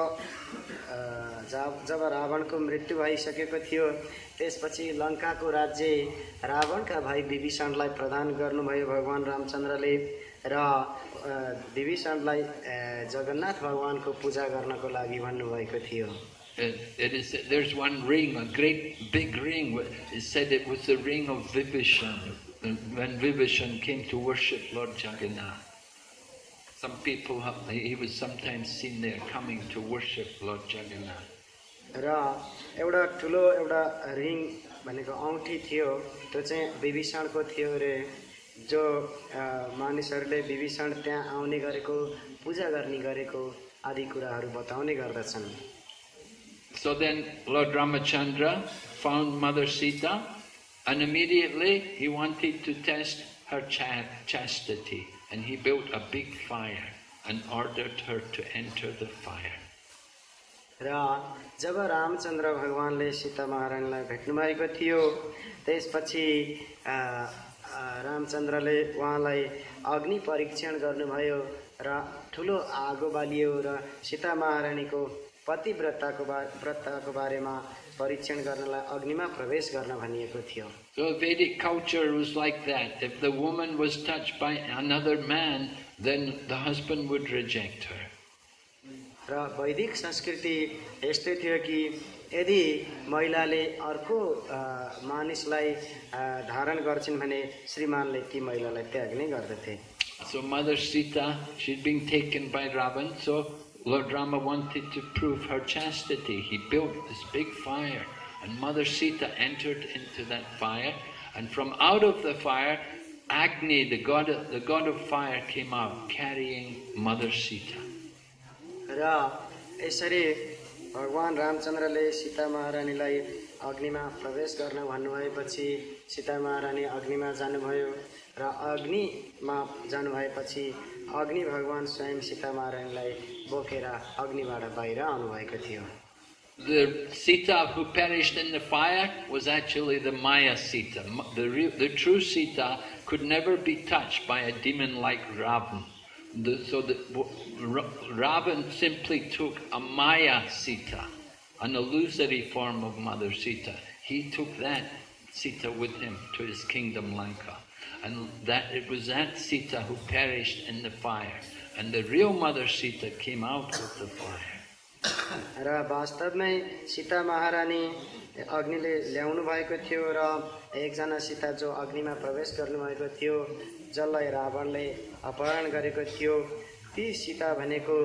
जब रावणको मृत्यु भइसकेको थियो, त्यसपछि लङ्काको राज्य रावणका भाइ विभीषणलाई प्रदान गर्नुभयो भगवान रामचन्द्रले, र विभीषणलाई जगन्नाथ भगवानको पूजा गर्नको लागि भन्नुभएको थियो। It is, there's one ring, a great big ring. It said it was the ring of Vibhishan, when Vibhishan came to worship Lord Jagannath. Some people, have, he was sometimes seen there coming to worship Lord Jagannath. र एउटा ठुलो एउटा रिङ भनेको औँठी थियो, त्यो चाहिँ विभीषणको थियो रे, जो मानिसहरूले विभीषण त्यहाँ आउने गरेको, पूजा गर्ने गरेको आदि कुराहरू बताउने गर्दछन्। So then Lord Ramachandra found Mother Sita, and immediately he wanted to test her ch chastity, and he built a big fire and ordered her to enter the fire. र जब रामचन्द्र भगवानले सीता महारानीलाई भेट्नु भएको थियो, त्यसपछि रामचन्द्रले उहाँलाई अग्नि परीक्षण गर्नुभयो र ठुलो आगो बालियो र सीता महारानीको पतिव्रताको व्रतको बारेमा परीक्षण गर्नलाई अग्निमा प्रवेश गर्न भनिएको थियो। So Vedic culture was like that. If the woman was touched by another man, then the husband would reject her. र वैदिक संस्कृति यस्तै थियो कि यदि महिलाले अर्को मानिसलाई धारण गर्छिन् भने श्रीमानले ती महिलालाई त्याग्ने गर्दथे। So Mother Sita, she'd been taken by Ravan, so Lord Rama wanted to prove her chastity. He built this big fire, and Mother Sita entered into that fire, and from out of the fire, Agni, the god of, the god of fire, came out carrying Mother Sita. र यसरी भगवान रामचन्द्रले सीता महारानीलाई अग्निमा प्रवेश गर्न भन्नुभएपछि सीता महारानी अग्निमा जानुभयो र अग्निमा जानुभएपछि अग्नि भगवान स्वयं सीता महारानीलाई बोकेर अग्निबाट बाहिर आउनुभएको थियो। The Sita who perished in the fire was actually the Maya Sita. The, real, the true Sita could never be touched by a demon like Ravan. The, so the, Ravan simply took a Maya Sita, an illusory form of Mother Sita. He took that Sita with him to his kingdom Lanka. And that it was that Sita who perished in the fire. And the real Mother Sita came out of the fire. र वास्तवमै सीता महारानी अग्निले ल्याउनु भएको थियो र एकजना सीता जो अग्निमा प्रवेश गर्नुभएको थियो, जसलाई रावणले अपहरण गरेको थियो, ती सीता भनेको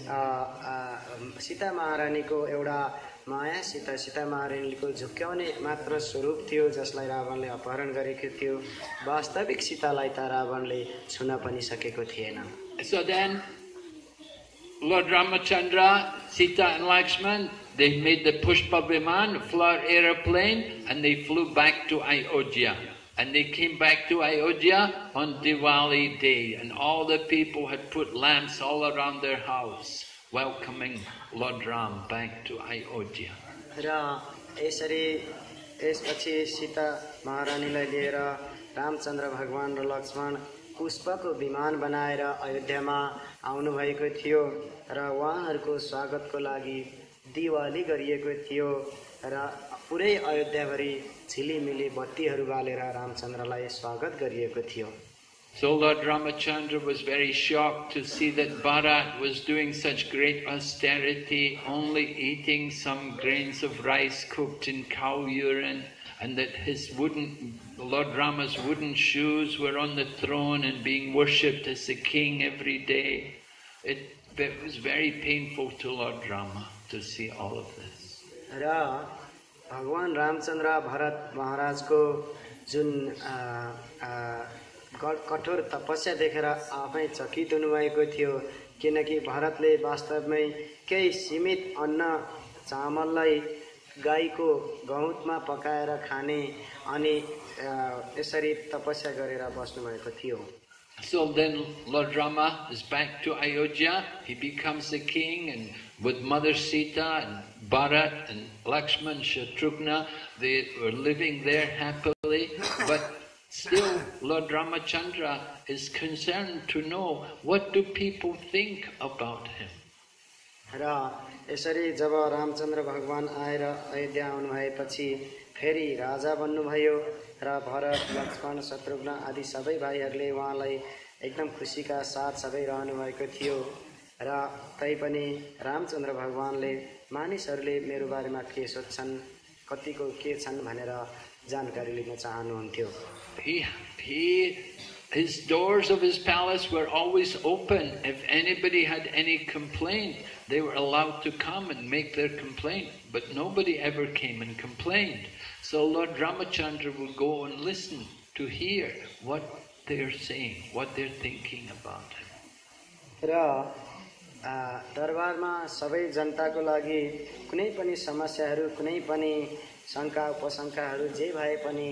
सीता महारानीको एउटा माया सीता सीता महारानीको झुक्क्याउने मात्र स्वरूप थियो, जसलाई रावणले अपहरण गरेको थियो। वास्तविक सीतालाई त रावणले छुन पनि सकेको थिएन। So then Lord Ramachandra, Sita and Lakshman, they made the Pushpa Viman, flower aeroplane, and they flew back to Ayodhya. And they came back to Ayodhya on Diwali day, and all the people had put lamps all around their house, welcoming Lord Ram back to Ayodhya. र यसरी यसपछि सीता महारानीलाई लिएर रामचन्द्र भगवान र लक्ष्मण पुष्पको विमान बनाएर अयोध्यामा आउनु भएको थियो र उहाँहरूको स्वागतको लागि दिवाली गरिएको थियो र पुरै अयोध्याभरि झिलिमिली बत्तीहरू बालेर रामचन्द्रलाई स्वागत गरिएको थियो। So Lord Ramachandra was very shocked to see that Bharat was doing such great austerity, only eating some grains of rice cooked in cow urine and that his wooden, Lord Rama's wooden shoes were on the throne and being worshipped as the king every day. It, it was very painful to Lord Rama to see all of this. र भगवान रामचन्द्र भरत महाराजको जुन कठोर तपस्या देखेर आफै चकित हुनुभएको थियो, किनकि भरतले वास्तवमै केही सीमित अन्न चामललाई गाईको गहुँतमा पकाएर खाने अनि यसरी तपस्या गरेर बस्नुभएको थियो। So then Lord Rama is back to Ayodhya. He becomes the king, and with Mother Sita and Bharat and Lakshman, Shatrughna, they were living there happily. But still Lord Ramachandra is concerned to know, what do people think about him? र यसरी जब रामचन्द्र भगवान आएर अयोध्या आउनुभएपछि फेरि राजा बन्नुभयो र भरत लक्ष्मण शत्रुघ्न आदि सबै भाइहरूले उहाँलाई एकदम खुसीका साथ सबै रहनुभएको थियो। र तैपनि रामचन्द्र भगवानले मानिसहरूले मेरो बारेमा के सोच्छन्, कतिको के छन् भनेर जानकारी लिन चाहनुहुन्थ्यो। He, he, his doors of his palace were always open. If anybody had any complaint, they were allowed to come and make their complaint. But nobody ever came and complained. So Lord Ramachandra would go and listen to hear what they're saying, what they're thinking about him. र दरबारमा सबै जनताको लागि कुनै पनि समस्याहरू, कुनै पनि शंका उपशंकाहरू जे भए पनि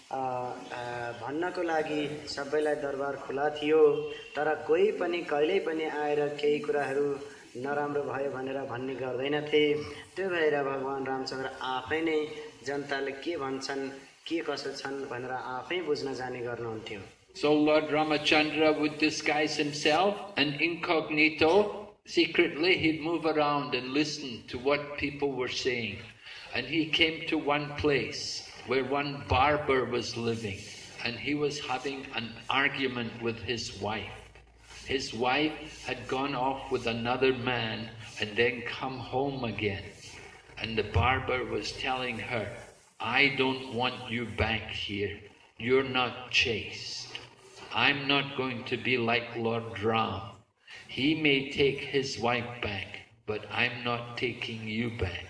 भन्नको लागि सबैलाई दरबार खुला थियो। तर कोही पनि कहिल्यै पनि आएर केही कुराहरू नराम्रो भयो भनेर भन्ने गर्दैनथे। त्यो भएर भगवान रामचन्द्र आफै नै जनताले के भन्छन्, के कसो छन् भनेर आफै बुझ्न जाने गर्नुहुन्थ्यो। So Lord Ramachandra would disguise himself, and incognito, secretly he'd move around and listen to what people were saying. And he came to one place where one barber was living, and he was having an argument with his wife. His wife had gone off with another man and then come home again. And the barber was telling her, I don't want you back here. You're not chaste. I'm not going to be like Lord Ram. He may take his wife back, but I'm not taking you back.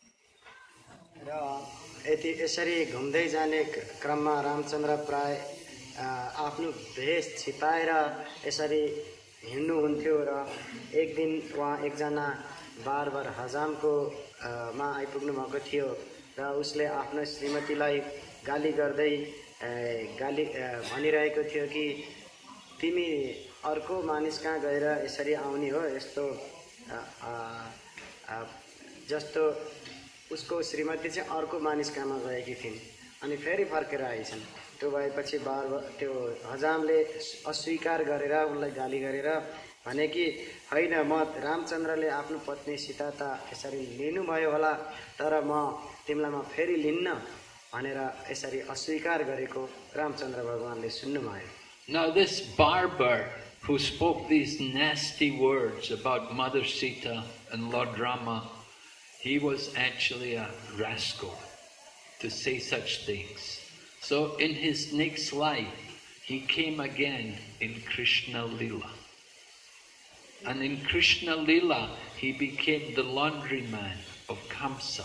यति यसरी घुम्दै जाने क्रममा रामचन्द्र प्राय आफ्नो भेष छिपाएर यसरी हिँड्नुहुन्थ्यो र एक दिन उहाँ एकजना बारबर हजामको मा आइपुग्नु भएको थियो र उसले आफ्नो श्रीमतीलाई गाली गर्दै गाली भनिरहेको थियो कि तिमी अर्को मानिस कहाँ गएर यसरी आउने हो, यस्तो जस्तो उसको श्रीमती चाहिँ अर्को मानिस कहाँमा गएकी थिइन् अनि फेरि फर्केर आइछन्। त्यो भएपछि बार त्यो हजामले अस्वीकार गरेर उनलाई गाली गरेर भने कि हैन, म रामचन्द्रले आफ्नो पत्नी सीता त यसरी लिनुभयो होला, तर म तिमीलाई म फेरि लिन्न भनेर यसरी अस्वीकार गरेको रामचन्द्र भगवानले सुन्नुभयो। Now this barber who spoke these nasty words about Mother Sita and Lord Rama, he was actually a rascal to say such things. So in his next life, he came again in Krishna Lila. And in Krishna Lila, he became the laundryman of Kamsa.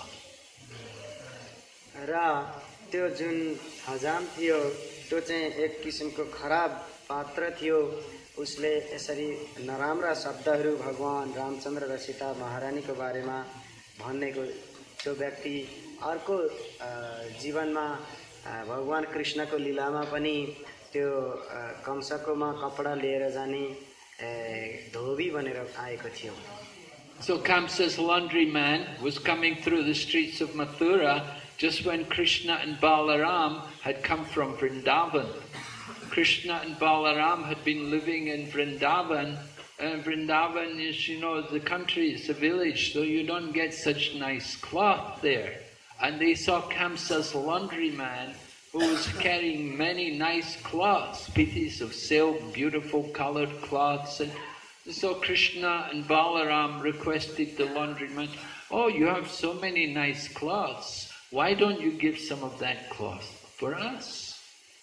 र त्यो जुन हजाम थियो त्यो चाहिँ एक किसिमको खराब पात्र थियो। उसले यसरी नराम्रा शब्दहरू भगवान रामचन्द्र र सीता महारानीको बारेमा भन्नेको त्यो व्यक्ति अर्को जीवनमा भगवान कृष्णको लीलामा पनि त्यो कंसकोमा कपडा लिएर जाने धोबी बनेर आएको थियो। So Kamsa's laundryman was coming through the streets of Mathura just when Krishna and Balaram had come from Vrindavan. Krishna and Balaram had been living in Vrindavan, and Vrindavan is, you know, the country, it's a village, so you don't get such nice cloth there. And they saw Kamsa's laundryman who was carrying many nice cloths, pieces of silk, beautiful colored cloths. And so Krishna and Balaram requested the laundryman, oh, you have so many nice cloths. Why don't you give some of that cloth for us?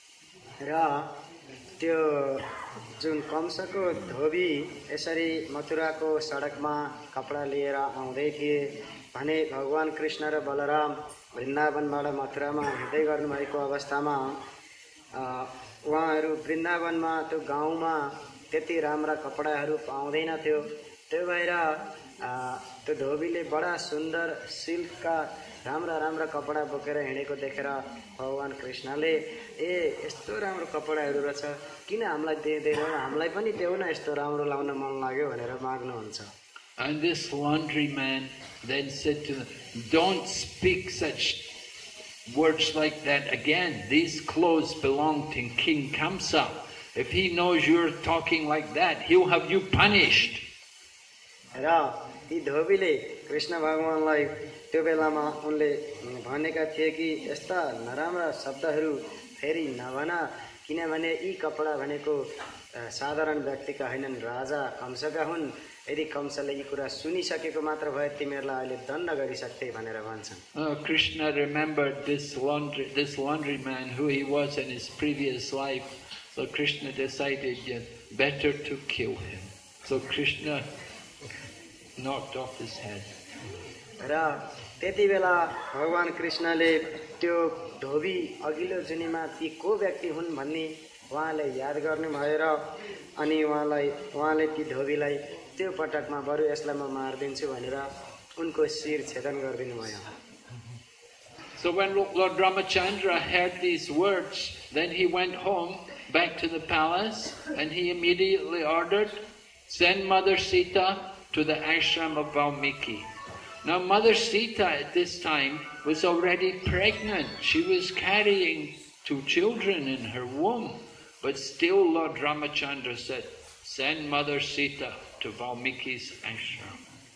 र त्यो जुन कंसको धोबी यसरी मथुराको सडकमा कपडा लिएर आउँदै थिए भने भगवान कृष्ण र बलराम वृन्दावनबाट मथुरामा हिँड्दै गर्नुभएको अवस्थामा उहाँहरू वृन्दावनमा त्यो गाउँमा त्यति राम्रा कपडाहरू पाउँदैन थियो। त्यो भएर त्यो धोबीले बडा सुन्दर सिल्कका राम्रा राम्रा कपडा बोकेर हिँडेको देखेर भगवान कृष्णले ए यस्तो राम्रो कपडाहरू रहेछ किन हामीलाई दिँदैन, हामीलाई पनि देऊ न, यस्तो राम्रो लाउन मन लाग्यो भनेर माग्नुहुन्छ। And this laundryman then said to them, don't speak such words like that again. These clothes belong to King Kamsa. If he knows you're talking like that, he'll have you punished. र ती धोबीले कृष्ण भगवानलाई त्यो बेलामा उनले भनेका थिए कि यस्ता नराम्रा शब्दहरू फेरि नभन, किनभने यी कपडा भनेको साधारण व्यक्तिका हैनन्, राजा कंसका हुन्। यदि कंसले यी कुरा सुनिसकेको मात्र भए तिमीहरूलाई अहिले दण्ड गरिसक्थे भनेर भन्छन्। Oh, Krishna remembered this laundry, this laundryman, who he was in his previous life. So Krishna decided yeah, better to kill him. So Krishna knocked off his head. र त्यति बेला भगवान कृष्णले त्यो धोबी अघिल्लो जुनीमा ती को व्यक्ति हुन् भन्ने उहाँले याद गर्नु भएर अनि उहाँलाई उहाँले ती धोबीलाई त्यो पटकमा बरु यसलाई म मार्दिन्छु भनेर उनको शिर छेदन गरिदिनु भयो। So when Lord Ramachandra heard these words, then he went home back to the palace and he immediately ordered, send Mother Sita to the ashram of Valmiki. Now Mother Sita at this time was already pregnant. She was carrying two children in her womb. But still Lord Ramachandra said, send Mother Sita to Valmiki's ashram.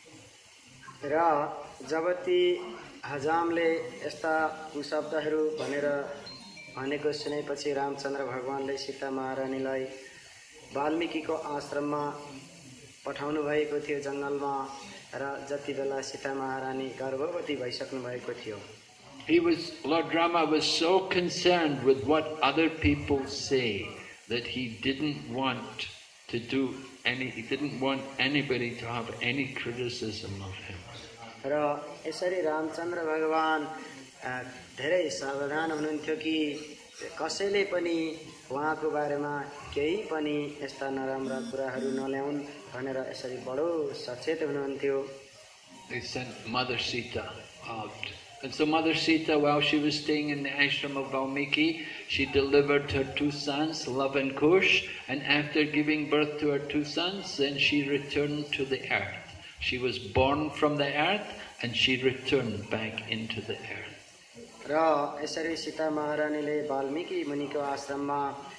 र जब ती हजामले यस्ता कुशब्दहरू भनेर भनेको सुनेपछि रामचन्द्र भगवानले सीता महारानीलाई वाल्मीकिको आश्रममा पठाउनु भएको थियो जंगलमा। र जति बेला सीता महारानी गर्भवती भइसक्नु भएको थियो, He was, Lord Rama was so concerned with what other people say that he didn't want to do any, he didn't want anybody to have any criticism of him. र यसरी रामचन्द्र भगवान धेरै सावधान हुनुहुन्थ्यो कि कसैले पनि उहाँको बारेमा केही पनि यस्ता नराम्रा कुराहरू नल्याउन् भनेर यसरी बडो सचेत हुनुहुन्थ्यो। They sent Mother Sita out. And so Mother Sita, while she was staying in the ashram of Valmiki, she delivered her two sons, Lava and Kush, and after giving birth to her two sons, then she returned to the earth. She was born from the earth and she returned back into the earth. र यसरी सीता महारानीले वाल्मीकि मुनिको आश्रममा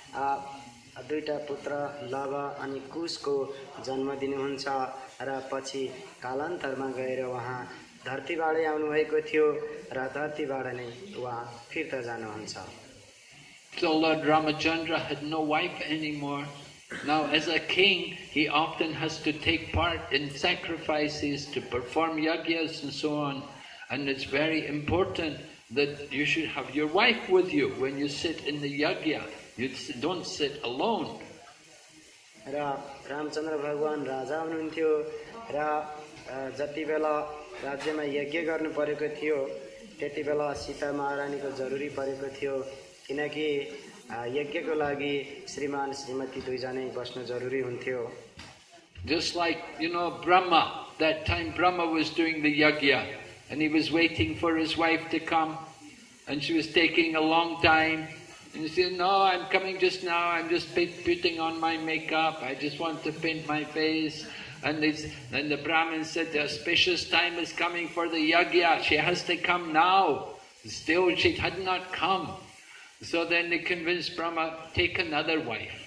दुईटा पुत्र लव अनि कुशको जन्म दिनुहुन्छ र पछि कालान्तरमा गएर उहाँ धरतीबाटै आउनु भएको थियो र धरतीबाट नै उहाँ फिर्ता जानुहुन्छ। So Lord Ramachandra had no wife anymore. Now as a king, he often has to take part in sacrifices, to perform yagyas and so on. And it's very important that you should have your wife with you when you sit in the yagya. You don't sit alone. र रामचन्द्र भगवान राजा हुनुहुन्थ्यो र जति बेला राज्यमा यज्ञ गर्नु परेको थियो त्यति बेला सीता महारानीको जरुरी परेको थियो, किनकि यज्ञको लागि श्रीमान श्रीमती दुईजनै बस्नु जरुरी हुन्थ्यो। Just like, you know, Brahma, that time Brahma was doing the yagya and he was waiting for his wife to come and she was taking a long time. And he said, no, I'm coming just now, I'm just putting on my makeup, I just want to paint my face. And then the Brahmin said, the auspicious time is coming for the yagya, she has to come now. Still she had not come. So then they convinced Brahma, take another wife.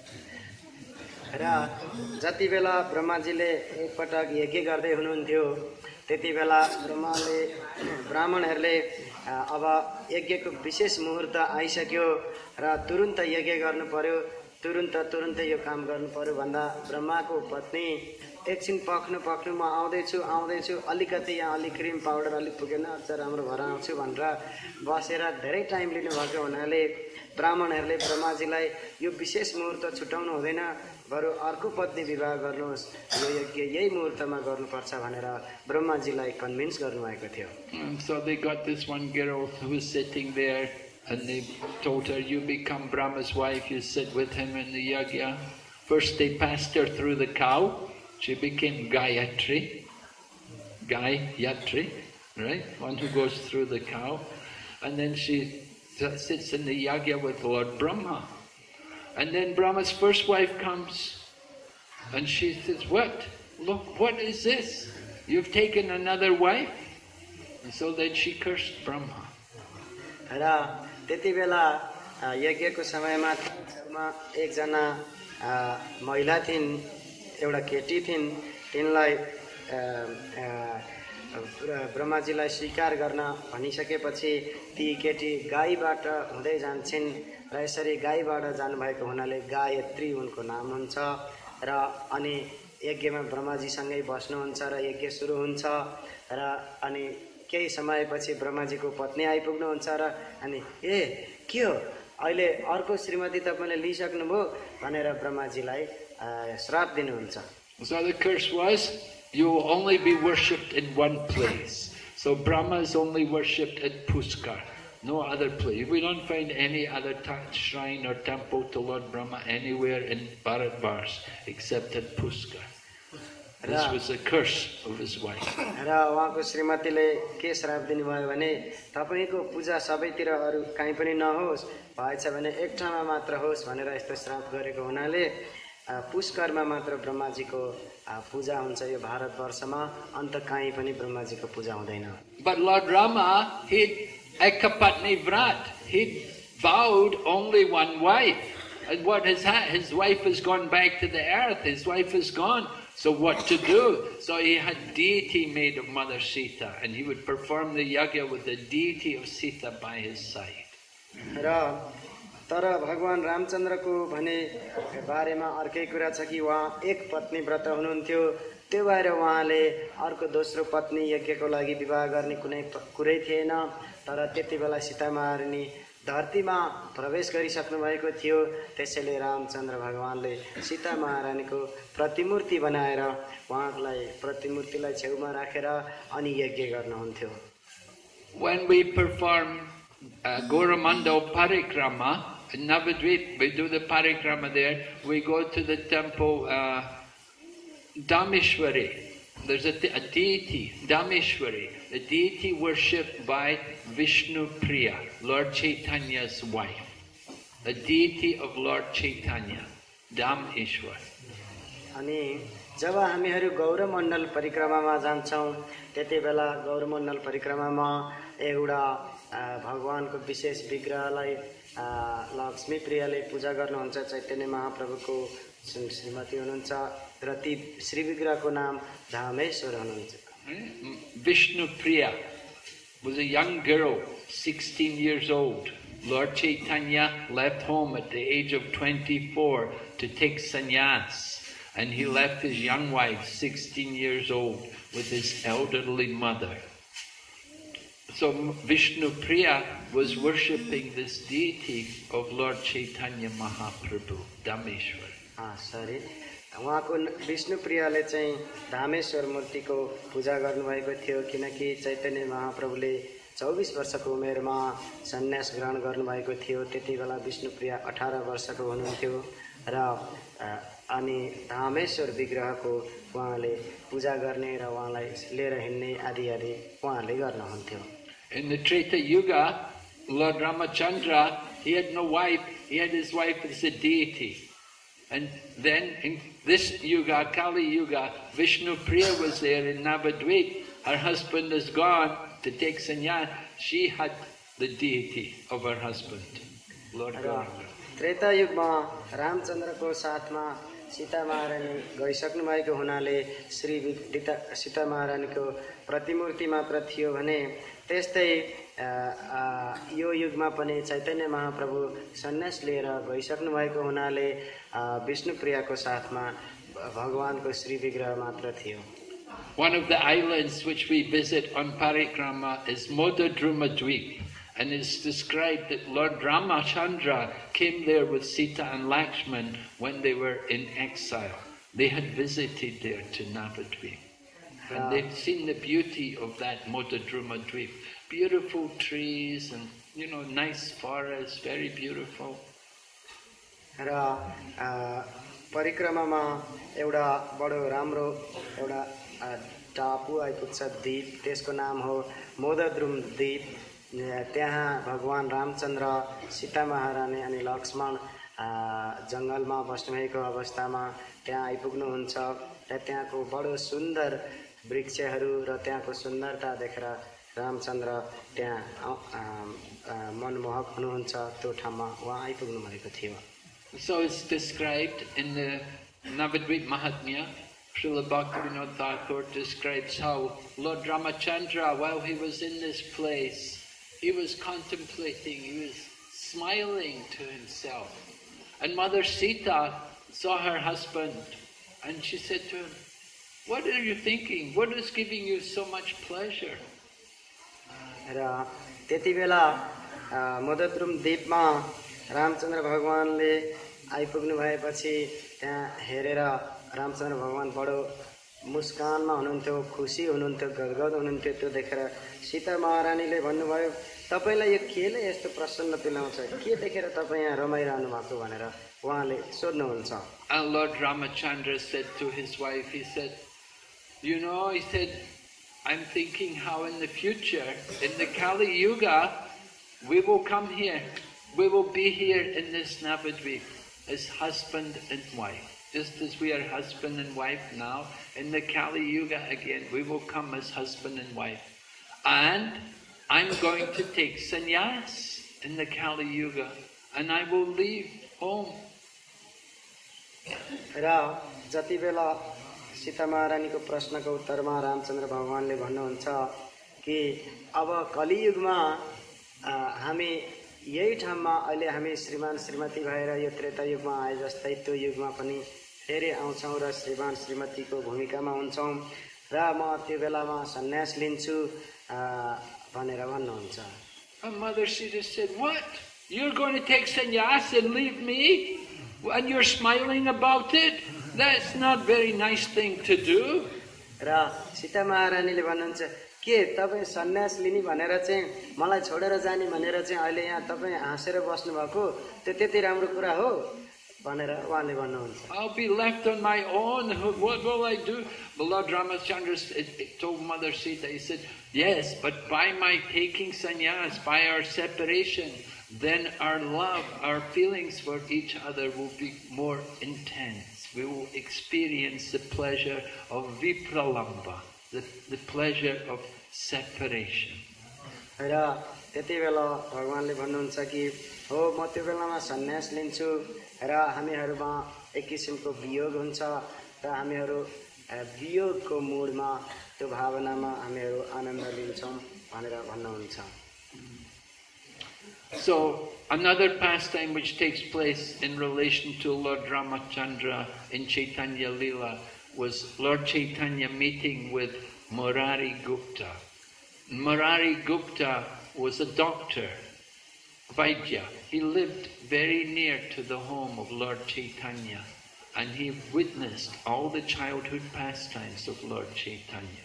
र जति बेला ब्रह्माजीले एकपटक यज्ञ गर्दै हुनुहुन्थ्यो त्यति बेला ब्रह्माले ब्राह्मणहरूले अब यज्ञको विशेष मुहूर्त आइसक्यो र तुरुन्त यज्ञ गर्नु पर्यो, तुरुन्त तुरुन्तै यो काम गर्नु पर्यो भन्दा ब्रह्माको पत्नी एकछिन पख्नु पख्नु म आउँदैछु आउँदैछु अलिकति यहाँ अलिक क्रिम पाउडर अलिक पुगेन अझ राम्रो भएर आउँछु भनेर बसेर धेरै टाइम लिनुभएको हुनाले ब्राह्मणहरूले ब्रह्माजीलाई यो विशेष मुहुर्त छुटाउनु हुँदैन, बरु अर्को पत्नी विवाह गर्नुहोस्, यो यज्ञ यही मुहुर्तमा गर्नुपर्छ भनेर ब्रह्माजीलाई कन्भिन्स गर्नुभएको थियो। So they got this one girl who was sitting there and they told her, you become Brahma's wife, you sit with him in the yajna. First they passed her through the cow, she became Gayatri, Gayatri, right? One who goes through the cow. And then she sits in the yajna with Lord Brahma. And then Brahma's first wife comes and she says, what? Look, what is this? You've taken another wife? And so then she cursed Brahma. र त्यति बेला यज्ञको समयमा एकजना महिला थिइन्, एउटा केटी थिइन्, तिनलाई ब्रह्माजीलाई स्वीकार गर्न भनिसकेपछि ती केटी गाईबाट हुँदै जान्छन् र यसरी गाईबाट जानुभएको हुनाले गायत्री उनको नाम हुन्छ र अनि यज्ञमा ब्रह्माजीसँगै बस्नुहुन्छ र यज्ञ सुरु हुन्छ र अनि केही समयपछि ब्रह्माजीको पत्नी आइपुग्नुहुन्छ र अनि ए के हो अहिले अर्को श्रीमती तपाईले लिइसक्नुभयो भनेर ब्रह्माजीलाई श्राप दिनुहुन्छ। So the curse was, you will only be worshipped in one place. So Brahma is only worshipped at Puskar, no other place. We don't find any other shrine or temple to Lord Brahma anywhere in Bharatvarsh except at Puskar. This was a curse of his wife. र उहाँको श्रीमतीले के श्राप दिनुभयो भने तपाईको पूजा सबैतिर अरु कहीँ पनि नहोस्, भएछ भने एक ठाउँमा मात्र होस् भनेर यस्तो श्राप गरेको हुनाले पुष्करमा मात्र ब्रह्माजीको पूजा हुन्छ यो भारतवर्षमा, अन्त कहीँ पनि ब्रह्माजीको पूजा हुँदैन। But Lord Rama, he ekapatni vrat, he vowed only one wife. And what has happened? His wife has gone back to the earth, his wife is gone. So what to do? So he had deity made of Mother Sita, and he would perform the yajna with the deity of Sita by his side. र तर भगवान रामचन्द्रको भने बारेमा अर्कै कुरा छ कि उहाँ एक पत्नी व्रत हुनुहुन्थ्यो, त्यो भएर उहाँले अर्को दोस्रो पत्नी यज्ञको लागि विवाह गर्ने कुनै कुरै थिएन। तर त्यति बेला सीता महारानी धरतीमा प्रवेश गरिसक्नु भएको थियो, त्यसैले रामचन्द्र भगवानले सीता महारानीको प्रतिमूर्ति बनाएर उहाँलाई प्रतिमूर्तिलाई छेउमा राखेर अनि यज्ञ गर्नुहुन्थ्यो। When we perform uh, Goramandal Parikrama in Navadvip, we do the Parikrama there, we go to the temple uh, Dameshwari. There's a, a deity, Dameshwari, a deity worshipped by Vishnu Priya, Lord Chaitanya's wife. A deity of Lord Chaitanya, Dameshwar. अनि जब हामीहरू गौरमण्डल परिक्रमामा जान्छौं, त्यति बेला गौरमण्डल परिक्रमामा एउटा भगवानको विशेष विग्रहलाई लक्ष्मी प्रियाले पूजा गर्नुहुन्छ। चैतन्य महाप्रभुको श्रीमती हुनुहुन्छ र ती श्री विग्रहको नाम धामेश्वर हुनुहुन्छ। Vishnu Priya was a young girl, sixteen years old. Lord Chaitanya left home at the age of twenty-four to take sannyas, and he left his young wife, sixteen years old, with his elderly mother. So Vishnu Priya was worshipping this deity of Lord Chaitanya Mahaprabhu, Dameshwar. Ah, sorry. उहाँको विष्णु प्रियाले चाहिँ धामेश्वर मूर्तिको पूजा गर्नुभएको थियो, किनकि चैतन्य महाप्रभुले चौबीस वर्षको उमेरमा सन्यास ग्रहण गर्नुभएको थियो। त्यति बेला विष्णु प्रिया अठारह वर्षको हुनुहुन्थ्यो र अनि धामेश्वर विग्रहको उहाँले पूजा गर्ने र उहाँलाई लिएर हिँड्ने आदि आदि उहाँले गर्नुहुन्थ्यो। In the Treta Yuga, Lord Ramachandra, he had no wife, he had his wife as a deity. And then in this Yuga, Kali Yuga, Vishnu Priya was there in Navadvip. Her husband is gone to take sannyas. She had the deity of her husband, Lord Gauranga. Treta युगमा रामचन्द्रको साथमा सीता महारानी गइसक्नु भएको हुनाले श्री सीता महारानीको प्रतिमूर्ति मात्र थियो भने त्यस्तै अ, अ, यो युगमा पनि चैतन्य महाप्रभु सन्यास लिएर गइसक्नु भएको हुनाले अ, विष्णुप्रियाको साथमा भगवानको श्री विग्रह मात्र थियो। One of the islands which we visit on parikrama is Modadruma Dweep, and it's described that Lord Ramachandra came there with Sita and Lakshman when they were in exile. They had visited there to Navadvip, and they've seen the beauty of that Modadruma Dweep. Beautiful trees and, you know, nice forests, very beautiful. र अ, परिक्रमामा एउटा बडो राम्रो एउटा अ, टापु आइपुग्छ द्वीप, त्यसको नाम हो मोदद्रुम द्वीप। त्यहाँ भगवान रामचन्द्र, सीता महारानी अनि लक्ष्मण अ, जङ्गलमा बस्नुभएको अवस्थामा त्यहाँ आइपुग्नुहुन्छ र त्यहाँको बडो सुन्दर वृक्षहरू र त्यहाँको सुन्दरता देखेर रामचन्द्र त्यहाँ अ, अ, मनमोहक हुनुहुन्छ। त्यो ठाउँमा उहाँ आइपुग्नु भएको थियो। So it's described in the Navadvip Mahatmya. Srila Bhaktivinoda Thakur describes how Lord Ramachandra, while he was in this place, he was contemplating, he was smiling to himself. And Mother Sita saw her husband and she said to him, "What are you thinking? What is giving you so much pleasure?" र त्यति बेला मोदद्रुम द्वीपमा रामचन्द्र भगवानले आइपुग्नु भएपछि त्यहाँ हेरेर रामचन्द्र भगवान बडो मुस्कानमा हुनुहुन्थ्यो, खुसी हुनुहुन्थ्यो, गदगद हुनुहुन्थ्यो। त्यो देखेर सीता महारानीले भन्नुभयो, "तपाईलाई यो केले यस्तो प्रसन्न तुल्याउँछ? के देखेर तपाईँ यहाँ रमाइरहनु भएको?" भनेर उहाँले सोध्नुहुन्छ। And Lord Ramachandra said to his wife, he said, "You know," he said, "I'm thinking how in the future, in the Kali Yuga, we will come here. We will be here in this Navadvip as husband and wife. Just as we are husband and wife now, in the Kali Yuga again, we will come as husband and wife. And I'm going to take sannyas in the Kali Yuga, and I will leave home." र जति बेला सीता महारानीको प्रश्नको उत्तरमा रामचन्द्र भगवानले भन्नुहुन्छ कि अब कलियुगमा हामी यही ठाउँमा अहिले हामी श्रीमान श्रीमती भएर यो त्रेता युगमा आए जस्तै त्यो युगमा पनि फेरि आउँछौँ र श्रीमान श्रीमतीको भूमिकामा हुन्छौँ र म त्यो बेलामा सन्यास लिन्छु भनेर भन्नुहुन्छ। And Mother Sita said, "What? You're going to take sannyas and leave me? And you're smiling about it? That's not very nice thing to do." र सीता महारानीले भन्नुहुन्छ, के तपाईँ सन्यास लिने भनेर चाहिँ मलाई छोडेर जाने भनेर चाहिँ अहिले यहाँ तपाईँ हाँसेर बस्नु भएको, त्यो त्यति राम्रो कुरा हो भनेर उहाँले भन्नुहुन्छ। "I'll be left on my own. What will I do?" The Lord Ramachandra told Mother Sita, he said, "Yes, but by my taking sannyas, by our separation, then our love, our feelings for each other will be more intense. We will experience the pleasure of vipralamba, the, the pleasure of separation." र त्यति बेला भगवानले भन्नुहुन्छ कि हो म त्यो बेलामा सन्यास लिन्छु र हामीहरूमा एक किसिमको वियोग हुन्छ र हामीहरू वियोगको मूडमा त्यो भावनामा हामीहरू आनन्द लिन्छौँ भनेर भन्नुहुन्छ। So another pastime which takes place in relation to Lord Ramachandra in Chaitanya Leela was Lord Chaitanya meeting with Murari Gupta. Murari Gupta was a doctor, Vaidya. He lived very near to the home of Lord Chaitanya, and he witnessed all the childhood pastimes of Lord Chaitanya.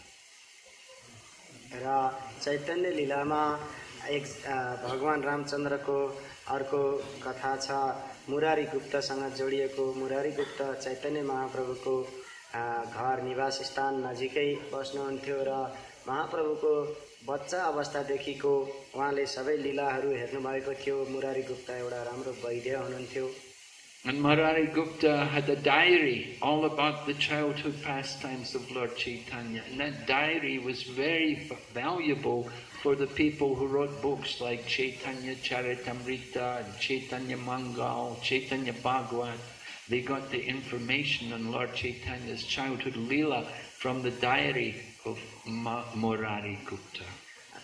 र चैतन्य लीलामा एक भगवान रामचन्द्रको अर्को कथा छ, मुरारी गुप्तसँग जोडिएको। मुरारी गुप्त चैतन्य महाप्रभुको घर निवास स्थान नजिकै बस्नुहुन्थ्यो र महाप्रभुको बच्चा अवस्थादेखिको उहाँले सबै लीलाहरू हेर्नुभएको थियो। मुरारी गुप्ता एउटा राम्रो वैद्य हुनुहुन्थ्यो। And Murari Gupta had a diary all about the childhood pastimes of Lord Chaitanya. And that diary was very valuable for the people who wrote books like Chaitanya Charitamrita and Chaitanya Mangal, Chaitanya Bhagavad. They got the information on Lord Chaitanya's childhood Leela from the diary of Ma- Murari Gupta.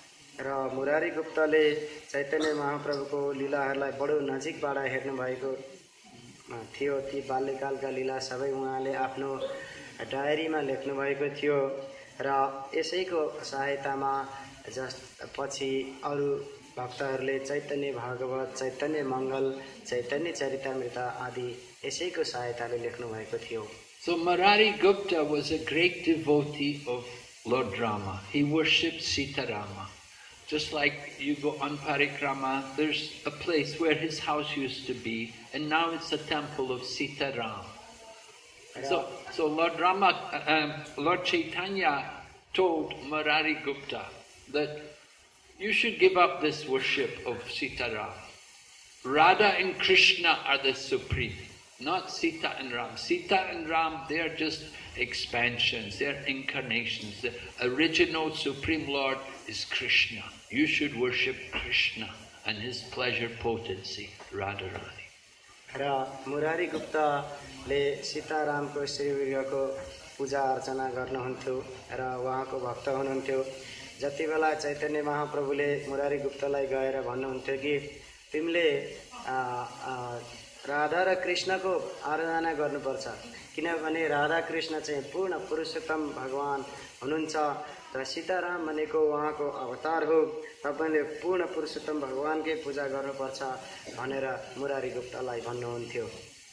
र मुरारी गुप्तले चैतन्य महाप्रभुको लीलाहरूलाई बडो नजिकबाट हेर्नु भएको थियो। ती बाल्यकालका लीला सबै उहाँले आफ्नो डायरीमा लेख्नु भएको थियो र यसैको सहायतामा जस पछि अरू भक्तहरूले चैतन्य भागवत, चैतन्य मङ्गल, चैतन्य चरितामृत आदि यसैको सहायताले लेख्नु भएको थियो। So Murari Gupta was a great devotee of Lord Rama. He worshipped Sita Rama. Just like you go on Parikrama, there's a place where his house used to be, and now it's a temple of Sita Ram. So, so Lord Rama, um, Lord Chaitanya told Murari Gupta that you should give up this worship of Sita Ram. Radha and Krishna are the supreme, not Sita and Ram. Sita and Ram, they are just expansions, they are incarnations. The original Supreme Lord is Krishna. You should worship Krishna and his pleasure potency, Radharani. र मुरारी गुप्ताले सीतारामको श्रीवीर्यको पूजा अर्चना गर्नुहुन्थ्यो र उहाँको भक्त हुनुहुन्थ्यो। जति बेला चैतन्य महाप्रभुले मुरारी गुप्तलाई गएर भन्नुहुन्थ्यो कि तिमीले राधा र कृष्णको आराधना गर्नुपर्छ, किनभने राधा कृष्ण चाहिँ पूर्ण पुरुषोत्तम भगवान हुनुहुन्छ र सीताराम भनेको उहाँको अवतार हो, तपाईले पूर्ण पुरुषोत्तम भगवानकै पूजा गर्नुपर्छ भनेर मुरारी गुप्तलाई भन्नुहुन्थ्यो।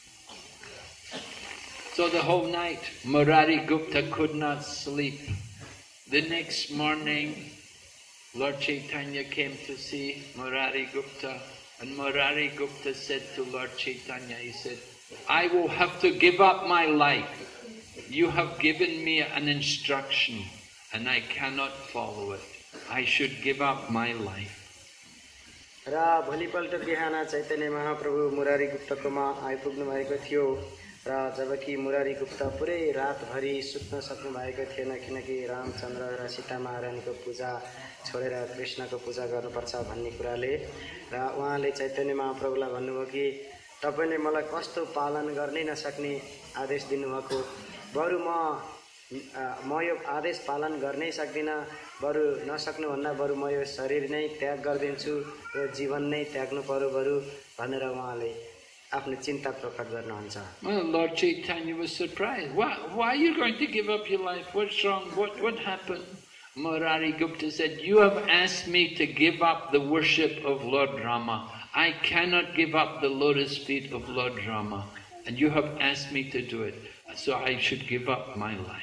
So the whole night Murari Gupta could not sleep. The next morning Lord Chaitanya came to see Murari Gupta, and Murari Gupta said to Lord Chaitanya, he said, I will have to give up my life. You have given me an instruction and I cannot follow it. I should give up my life. र भोलिपल्ट बिहान चैतन्य महाप्रभु मुरारी गुप्तकोमा आइपुग्नु भएको थियो र जबकि मुरारी गुप्त पुरै रातभरि सुत्न सक्नु भएको थिएन, किनकि रामचन्द्र र सीता महारानीको पूजा छोडेर कृष्णको पूजा गर्नुपर्छ भन्ने कुराले, र उहाँले चैतन्य महाप्रभुलाई भन्नुभयो कि तपाईले मलाई कस्तो पालन गर्नै नसक्ने आदेश दिनुभएको, बरु म म यो आदेश पालन गर्नै सक्दिनँ, बरु नसक्नुभन्दा बरु म यो शरीर नै त्याग गरिदिन्छु, यो जीवन नै त्याग्नु पर्यो बरु भनेर उहाँले आफ्नो चिन्ता प्रकट गर्नुहुन्छ। Well, Lord Chaitanya was surprised. Why, why are you going to give up your life? What's wrong? What, what happened? Murari Gupta said, you have asked me to give up the worship of Lord Rama. I cannot give up the lotus feet of Lord Rama, and you have asked me to do it, so I should give up my life.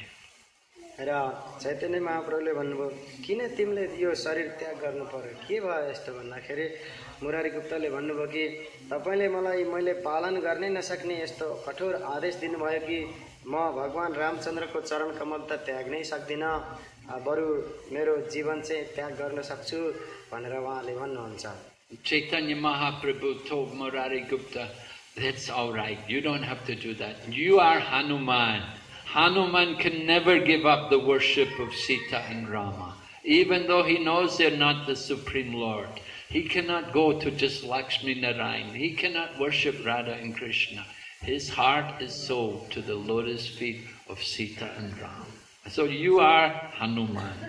र चैतन्य महाप्रभुले भन्नुभयो किन तिमीले यो शरीर त्याग गर्नु पर्यो, के भयो यस्तो भन्दाखेरि मुरारी गुप्तले भन्नुभयो कि तपाईले मलाई मैले पालन गर्नै नसक्ने यस्तो कठोर आदेश दिनुभयो कि म भगवान रामचन्द्रको चरण कमल त त्याग्नै सक्दिनँ, बरु मेरो जीवन चाहिँ त्याग गर्न सक्छु भनेर उहाँले भन्नुहुन्छ। Chaitanya Mahaprabhu told Murari Gupta, that's all right, you don't have to do that. You are Hanuman. Hanuman can never give up the worship of Sita and Rama. Even though he knows they're not the Supreme Lord, he cannot go to just Lakshmi Narayan. He cannot worship Radha and Krishna. His heart is sold to the lotus feet of Sita and Rama. So you are Hanuman.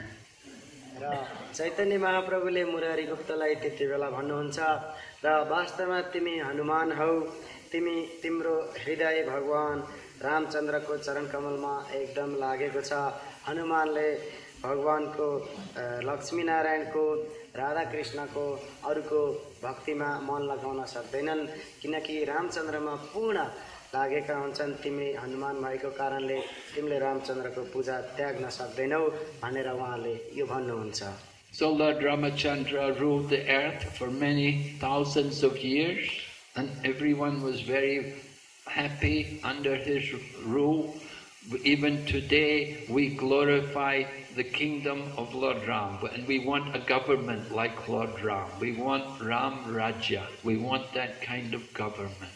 र चैतन्य महाप्रभुले मुरारी गुप्तलाई त्यति बेला भन्नुहुन्छ र वास्तवमा तिमी हनुमान हौ, तिमी तिम्रो हृदय भगवान रामचन्द्रको चरण कमलमा एकदम लागेको छ। हनुमानले भगवानको लक्ष्मी नारायणको राधा कृष्णको अरूको भक्तिमा मन लगाउन सक्दैनन्, किनकि रामचन्द्रमा पूर्ण लागेका हुन्छन्। तिमी हनुमान भएको कारणले तिमीले रामचन्द्रको पूजा त्याग्न सक्दैनौ भनेर उहाँले यो भन्नुहुन्छ। So Lord Ramachandra ruled the earth for many thousands of years, and everyone was very happy under his rule. Even today we glorify the kingdom of Lord Ram, and we want a government like Lord Ram. We want Ram Rajya. We want that kind of government.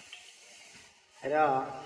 र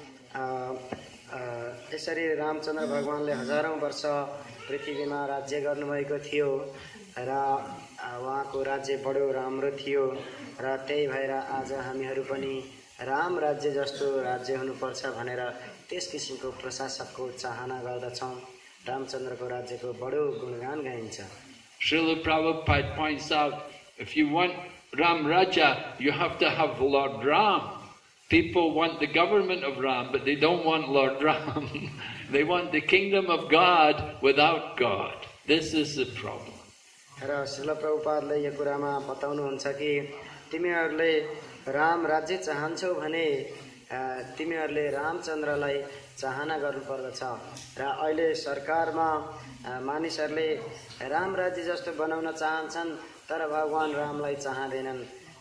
यसरी रामचन्द्र भगवानले हजारौं वर्ष पृथ्वीमा राज्य गर्नुभएको थियो र उहाँको राज्य बडो राम्रो थियो र त्यही भएर आज हामीहरू पनि राम राज्य जस्तो राज्य हुनुपर्छ भनेर त्यस किसिमको प्रशासकको चाहना गर्दछौं। रामचन्द्रको राज्यको बडो गुणगान गाइन्छ। Srila Prabhupada points out, if you want Ram Raja, you have to have Lord Ram. People want the government of Ram, but they don't want Lord Ram. They want the kingdom of God without God. This is the problem. र श्रील प्रभुपादले यो कुरामा बताउनुहुन्छ कि तिमीहरूले राम राज्य चाहन्छौ भने तिमीहरूले रामचन्द्रलाई चाहना गर्नुपर्दछ र अहिले सरकारमा मानिसहरूले राम राज्य जस्तो बनाउन चाहन्छन् तर भगवान रामलाई चाहदैनन्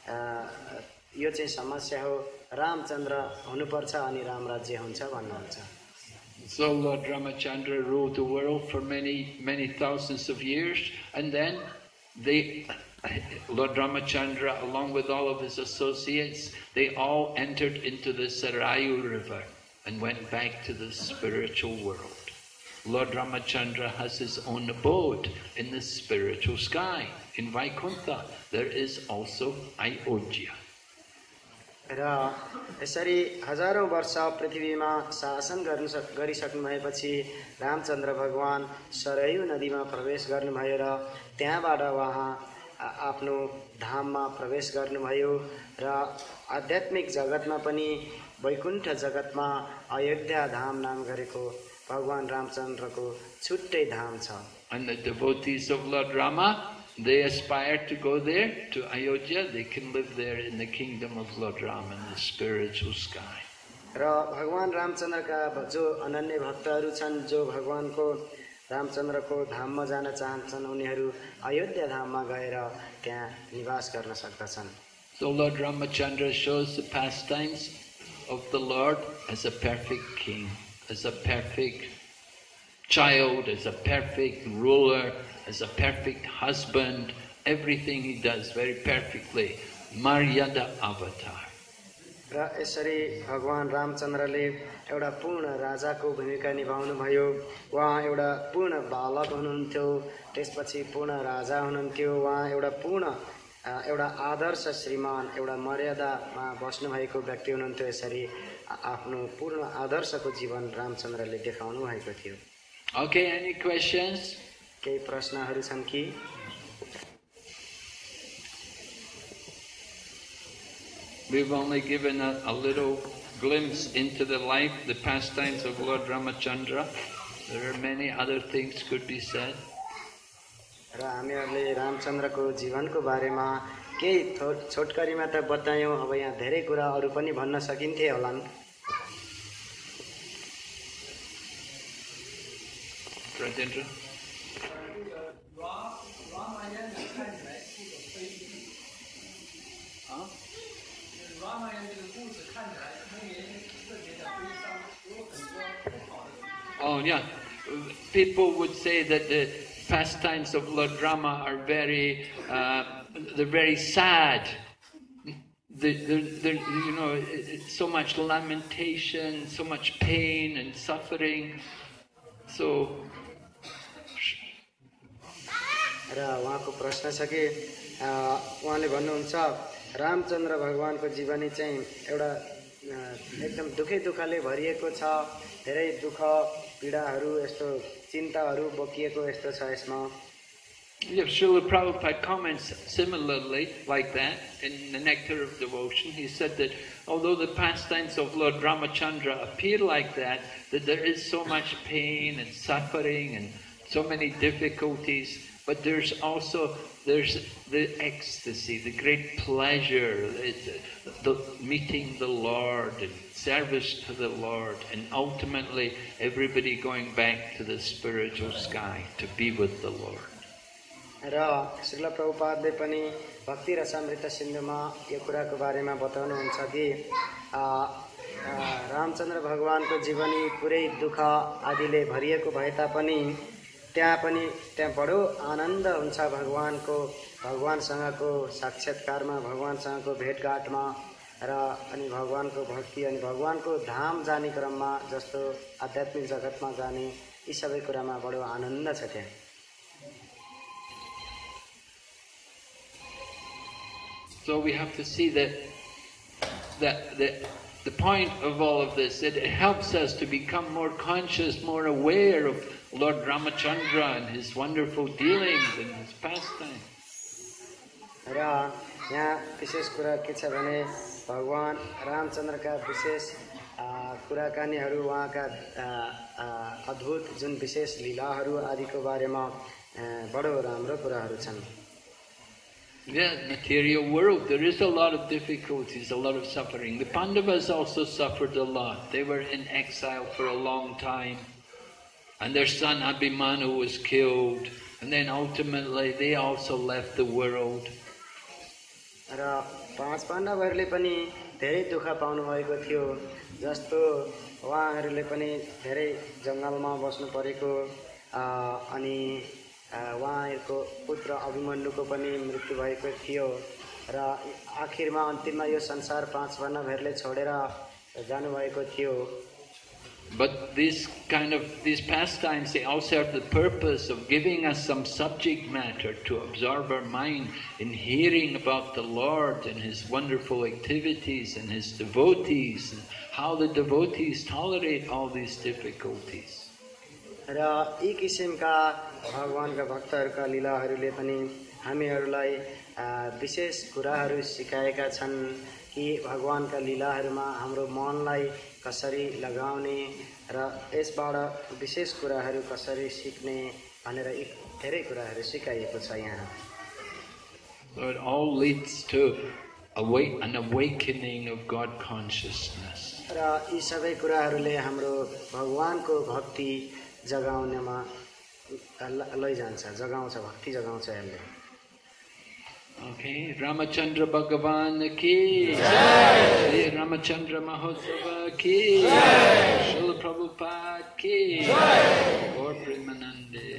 यो चाहिँ समस्या हो रामचन्द्र हुनुपर्छ अनि राम राज्य हुन्छ भन्नुहुन्छ So Lord Ramachandra ruled the world for many, many thousands of years, and then they, Lord Ramachandra, along with all of his associates, they all entered into the Sarayu river and went back to the spiritual world. Lord Ramachandra has his own abode in the spiritual sky. In Vaikuntha, there is also Ayodhya. र यसरी हजारौं वर्ष पृथ्वीमा शासन गर्नु गरिसक्नु भएपछि रामचन्द्र भगवान सरयू नदीमा प्रवेश गर्नुभयो र त्यहाँबाट उहाँ आफ्नो धाममा प्रवेश गर्नुभयो र आध्यात्मिक जगतमा पनि वैकुण्ठ जगतमा अयोध्या धाम नाम गरेको भगवान रामचन्द्रको छुट्टै धाम छ. And the devotees of Lord Rama, they aspire to go there, to Ayodhya. They can live there in the kingdom of Lord Rama in the spiritual sky. र भगवान रामचन्द्रका जो अनन्य भक्तहरू छन् जो भगवानको रामचन्द्रको धाममा जान चाहन्छन् उनीहरू अयोध्या धाममा गएर त्यहाँ निवास गर्न सक्दछन्. So Lord Ramachandra shows the pastimes of the Lord as a perfect king, as a perfect child, as a perfect ruler, as a perfect husband. Everything he does very perfectly. Maryada avatar. र यसरी भगवान रामचन्द्रले एउटा पूर्ण राजाको भूमिका निभाउनु भयो. उहाँ एउटा पूर्ण बालक हुनुहुन्थ्यो, त्यसपछि पूर्ण राजा हुनुहुन्थ्यो. उहाँ एउटा पूर्ण एउटा आदर्श श्रीमान, एउटा मर्यादामा बस्नु भएको व्यक्ति हुनुहुन्थ्यो. यसरी आफ्नो पूर्ण आदर्शको जीवन रामचन्द्रले देखाउनु भएको थियो. Okay, any questions? केही प्रश्नहरू छन् कि? We've only given a, a little glimpse into the life, the pastimes of Lord Ramachandra. There are many other things could be said. र हामीहरूले रामचन्द्रको जीवनको बारेमा केही छोटकरीमा त बतायौं. अब यहाँ धेरै कुरा अरू पनि भन्न सकिन्थे होलान्. Rajendra? Oh yeah, people would say that the pastimes of Lord Rama are very, uh, they're very sad. They're, they're, you know, it's so much lamentation, so much pain and suffering. So. र उहाँको प्रश्न छ कि उहाँले भन्नुहुन्छ रामचन्द्र भगवानको जीवनी चाहिँ एउटा एकदम दुखै दुःखले भरिएको छ. धेरै दुःख पीडाहरू यस्तो चिन्ताहरू बोकिएको यस्तो छ यसमा. Yes, Srila Prabhupada comments similarly like that in the Nectar of Devotion. He said that although the pastimes of Lord Ramachandra appear like that, that there is so much pain and suffering and so many difficulties, but there's also there's the ecstasy, the great pleasure, the, the meeting the Lord and service to the Lord, and ultimately everybody going back to the spiritual sky to be with the Lord. र श्रील प्रभुपादले पनि भक्ति रसामृत सिन्धुमा यो कुराको बारेमा बताउनुहुन्छ कि रामचन्द्र भगवानको जीवनी पुरै दुःख आदिले भरिएको भए तापनि त्यहाँ पनि त्यहाँ बडो आनन्द हुन्छ भगवानको भगवानसँगको साक्षात्कारमा, भगवानसँगको भेटघाटमा र अनि भगवानको भक्ति अनि भगवानको धाम जाने क्रममा जस्तो आध्यात्मिक जगतमा जाने यी सबै कुरामा बडो आनन्द छ त्यहाँ. So we have to see that that the the point of all of this, it helps us to become more conscious, more aware of Lord Ramachandra and his wonderful dealings and his pastime. र यहाँ विशेष कुरा के छ भने भगवान रामचन्द्रका विशेष कुराकानीहरू उहाँका अद्भुत जुन विशेष लीलाहरू आदिको बारेमा बडो राम्रो कुराहरू छन्. Yeah, material world, there is a lot of difficulties, a lot of suffering. The Pandavas also suffered a lot. They were in exile for a long time. And their son Abhimanyu was killed. And then ultimately they also left the world. र पाँच पाण्डवहरूले पनि धेरै दुःख पाउनु भएको थियो. जस्तो उहाँहरूले पनि धेरै जङ्गलमा बस्नु परेको अनि उहाँहरूको पुत्र अभिमन्युको पनि मृत्यु भएको थियो र आखिरमा अन्तिममा यो संसार पाँच पाण्डवहरूले छोडेर जानुभएको थियो. But this kind of these pastimes, they also have the purpose of giving us some subject matter to absorb our mind in hearing about the Lord and His wonderful activities and His devotees and how the devotees tolerate all these difficulties. र यी किसिमका भगवानका भक्तहरूका लीलाहरूले पनि हामीहरूलाई विशेष कुराहरू सिकाएका छन् कि भगवानका लीलाहरूमा हाम्रो मनलाई कसरी लगाउने र यसबाट विशेष कुराहरू कसरी सिक्ने भनेर धेरै कुराहरू सिकाइएको छ यहाँ. So it all leads to awake, an awakening of God consciousness. र यी सबै कुराहरूले हाम्रो भगवानको भक्ति जगाउनेमा लैजान्छ, जगाउँछ, भक्ति जगाउँछ यसले. Okay, Ramachandra Bhagavan ki Jai, Ramachandra Mahotsava ki Jai, Srila Prabhupada ki Jai, Gaur Premanande.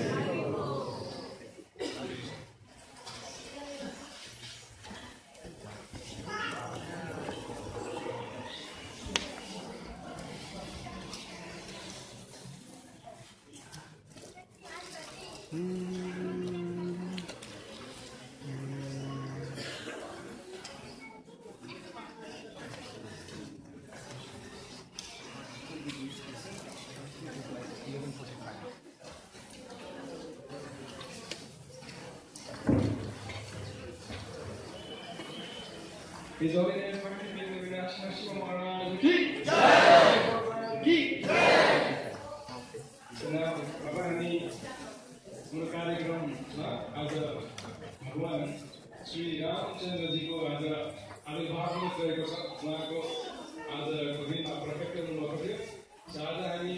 His Holiness Bhakti Vinashana Shiva Maharaj ki Jai! Ki Jai! So now, अब हामी हाम्रो कार्यक्रममा आज भगवान श्री रामचन्द्रजीको आज आविर्भाव गरेको छ. उहाँको आजको दिनमा प्रकट गर्नुभएको थियो. आज हामी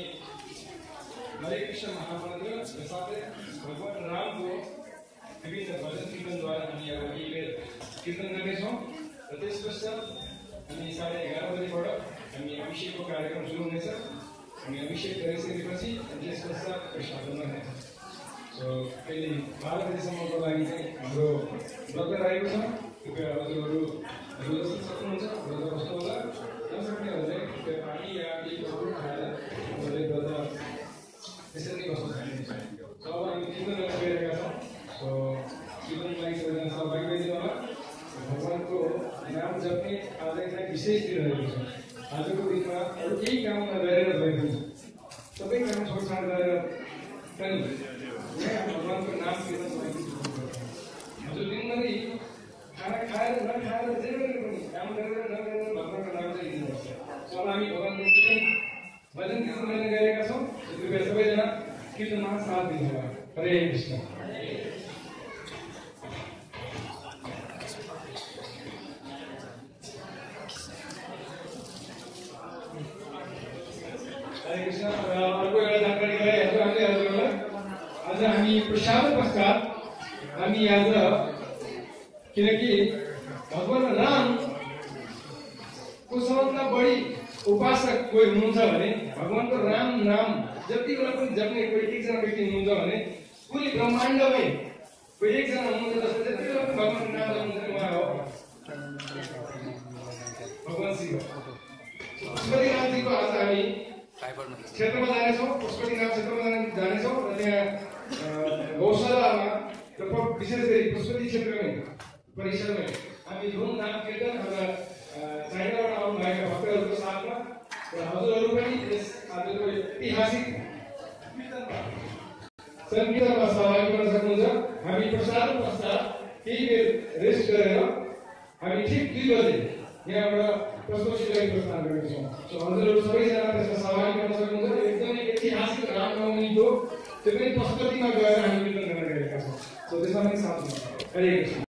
हरे कृष्ण महामन्त्र र साथै भगवान रामको विभिन्न भजन कीर्तनद्वारा हामी अब कीर्तन गर्नेछौँ. र त्यसपश्चात हामी साढे एघार बजीबाट हामी अभिषेकको कार्यक्रम सुरु हुनेछ. हामी अभिषेक गरिसकेपछि त्यस पश्चात प्रसादन गर्नेछ. सो कहिले बाह्र बजीसम्मको लागि चाहिँ हाम्रो व्रत रहेको छ. कृपया हजुरहरू हजुर जस्तो सक्नुहुन्छ व्रत बस्नु होला. नसक्नेहरूले कृपया पानी या केही कुरो खाएर उहाँले व्रत त्यसरी बस्न सक्नुहुन्छ. सो अब हामी कीर्तन गर्न गइरहेका छौँ. सो कीर्तनको लागि सबैजना सहभागी भइदिनु होला. भगवानको नाम जप्ने आज एकदम विशेष दिन रहेको छ. आजको दिनमा अरू केही काम नगरेर भएको छ. सबै काम छोडछाड गरेर पनि भगवानको नाम कीर्तन भएको छ. हजुर दिनभरि खाना खाएर नखाएर जे गरेर पनि काम गरेर नगरेर भगवानको नाम चाहिँ लिनुपर्छ. अब हामी भगवानको कीर्तन भजन कीर्तन गर्न गइरहेका छौँ. कृपया सबैजना कीर्तनमा साथ दिनु होला. हरे कृष्ण. हरे कृष्ण. अर्को एउटा जानकारी गराइहाल्छु हामीले हजुरहरूलाई. आज हामी प्रसाद पश्चात हामी आज किनकि भगवान रामको सबभन्दा बढी उपासक कोही हुनुहुन्छ भने भगवानको राम नाम जति बेला पनि जप्ने कोही एकजना व्यक्ति हुनुहुन्छ भने पुरै ब्रह्माण्डमै कोही एकजना हुनुहुन्छ जसले जति बेला पनि भगवानको नाम जप्नुहुन्छ उहाँ हो भगवान शिव. पशुपतिनाथजीको आज हामी क्षेत्रमा जानेछौँ. पशुपतिनाथ क्षेत्रमा जानेछौँ र त्यहाँ गौशालामा विशेष गरी पशुपति क्षेत्रमै परिसरमै हामी धुमधाम कीर्तन हाम्रा चाइनाबाट आउनुभएका भक्तहरू सङ्गीतमा सहभागी गर्न सक्नुहुन्छ। हामी प्रसाद पश्चात केही बेर रेस्ट गरेर हामी ठिक दुई बजे यहाँबाट प्रस्तुतिलाई प्रस्थान गर्नेछौँ। सो हजुरहरू सबैजना त्यसमा सहभागी गर्न सक्नुहुन्छ। एकदमै ऐतिहासिक रामनवमीको त्यो पनि पशुपतिमा गएर हामी वितरण गर्न गएका छौँ। सो त्यसमा पनि साथ हुनुहुन्छ। हरे कृष्ण।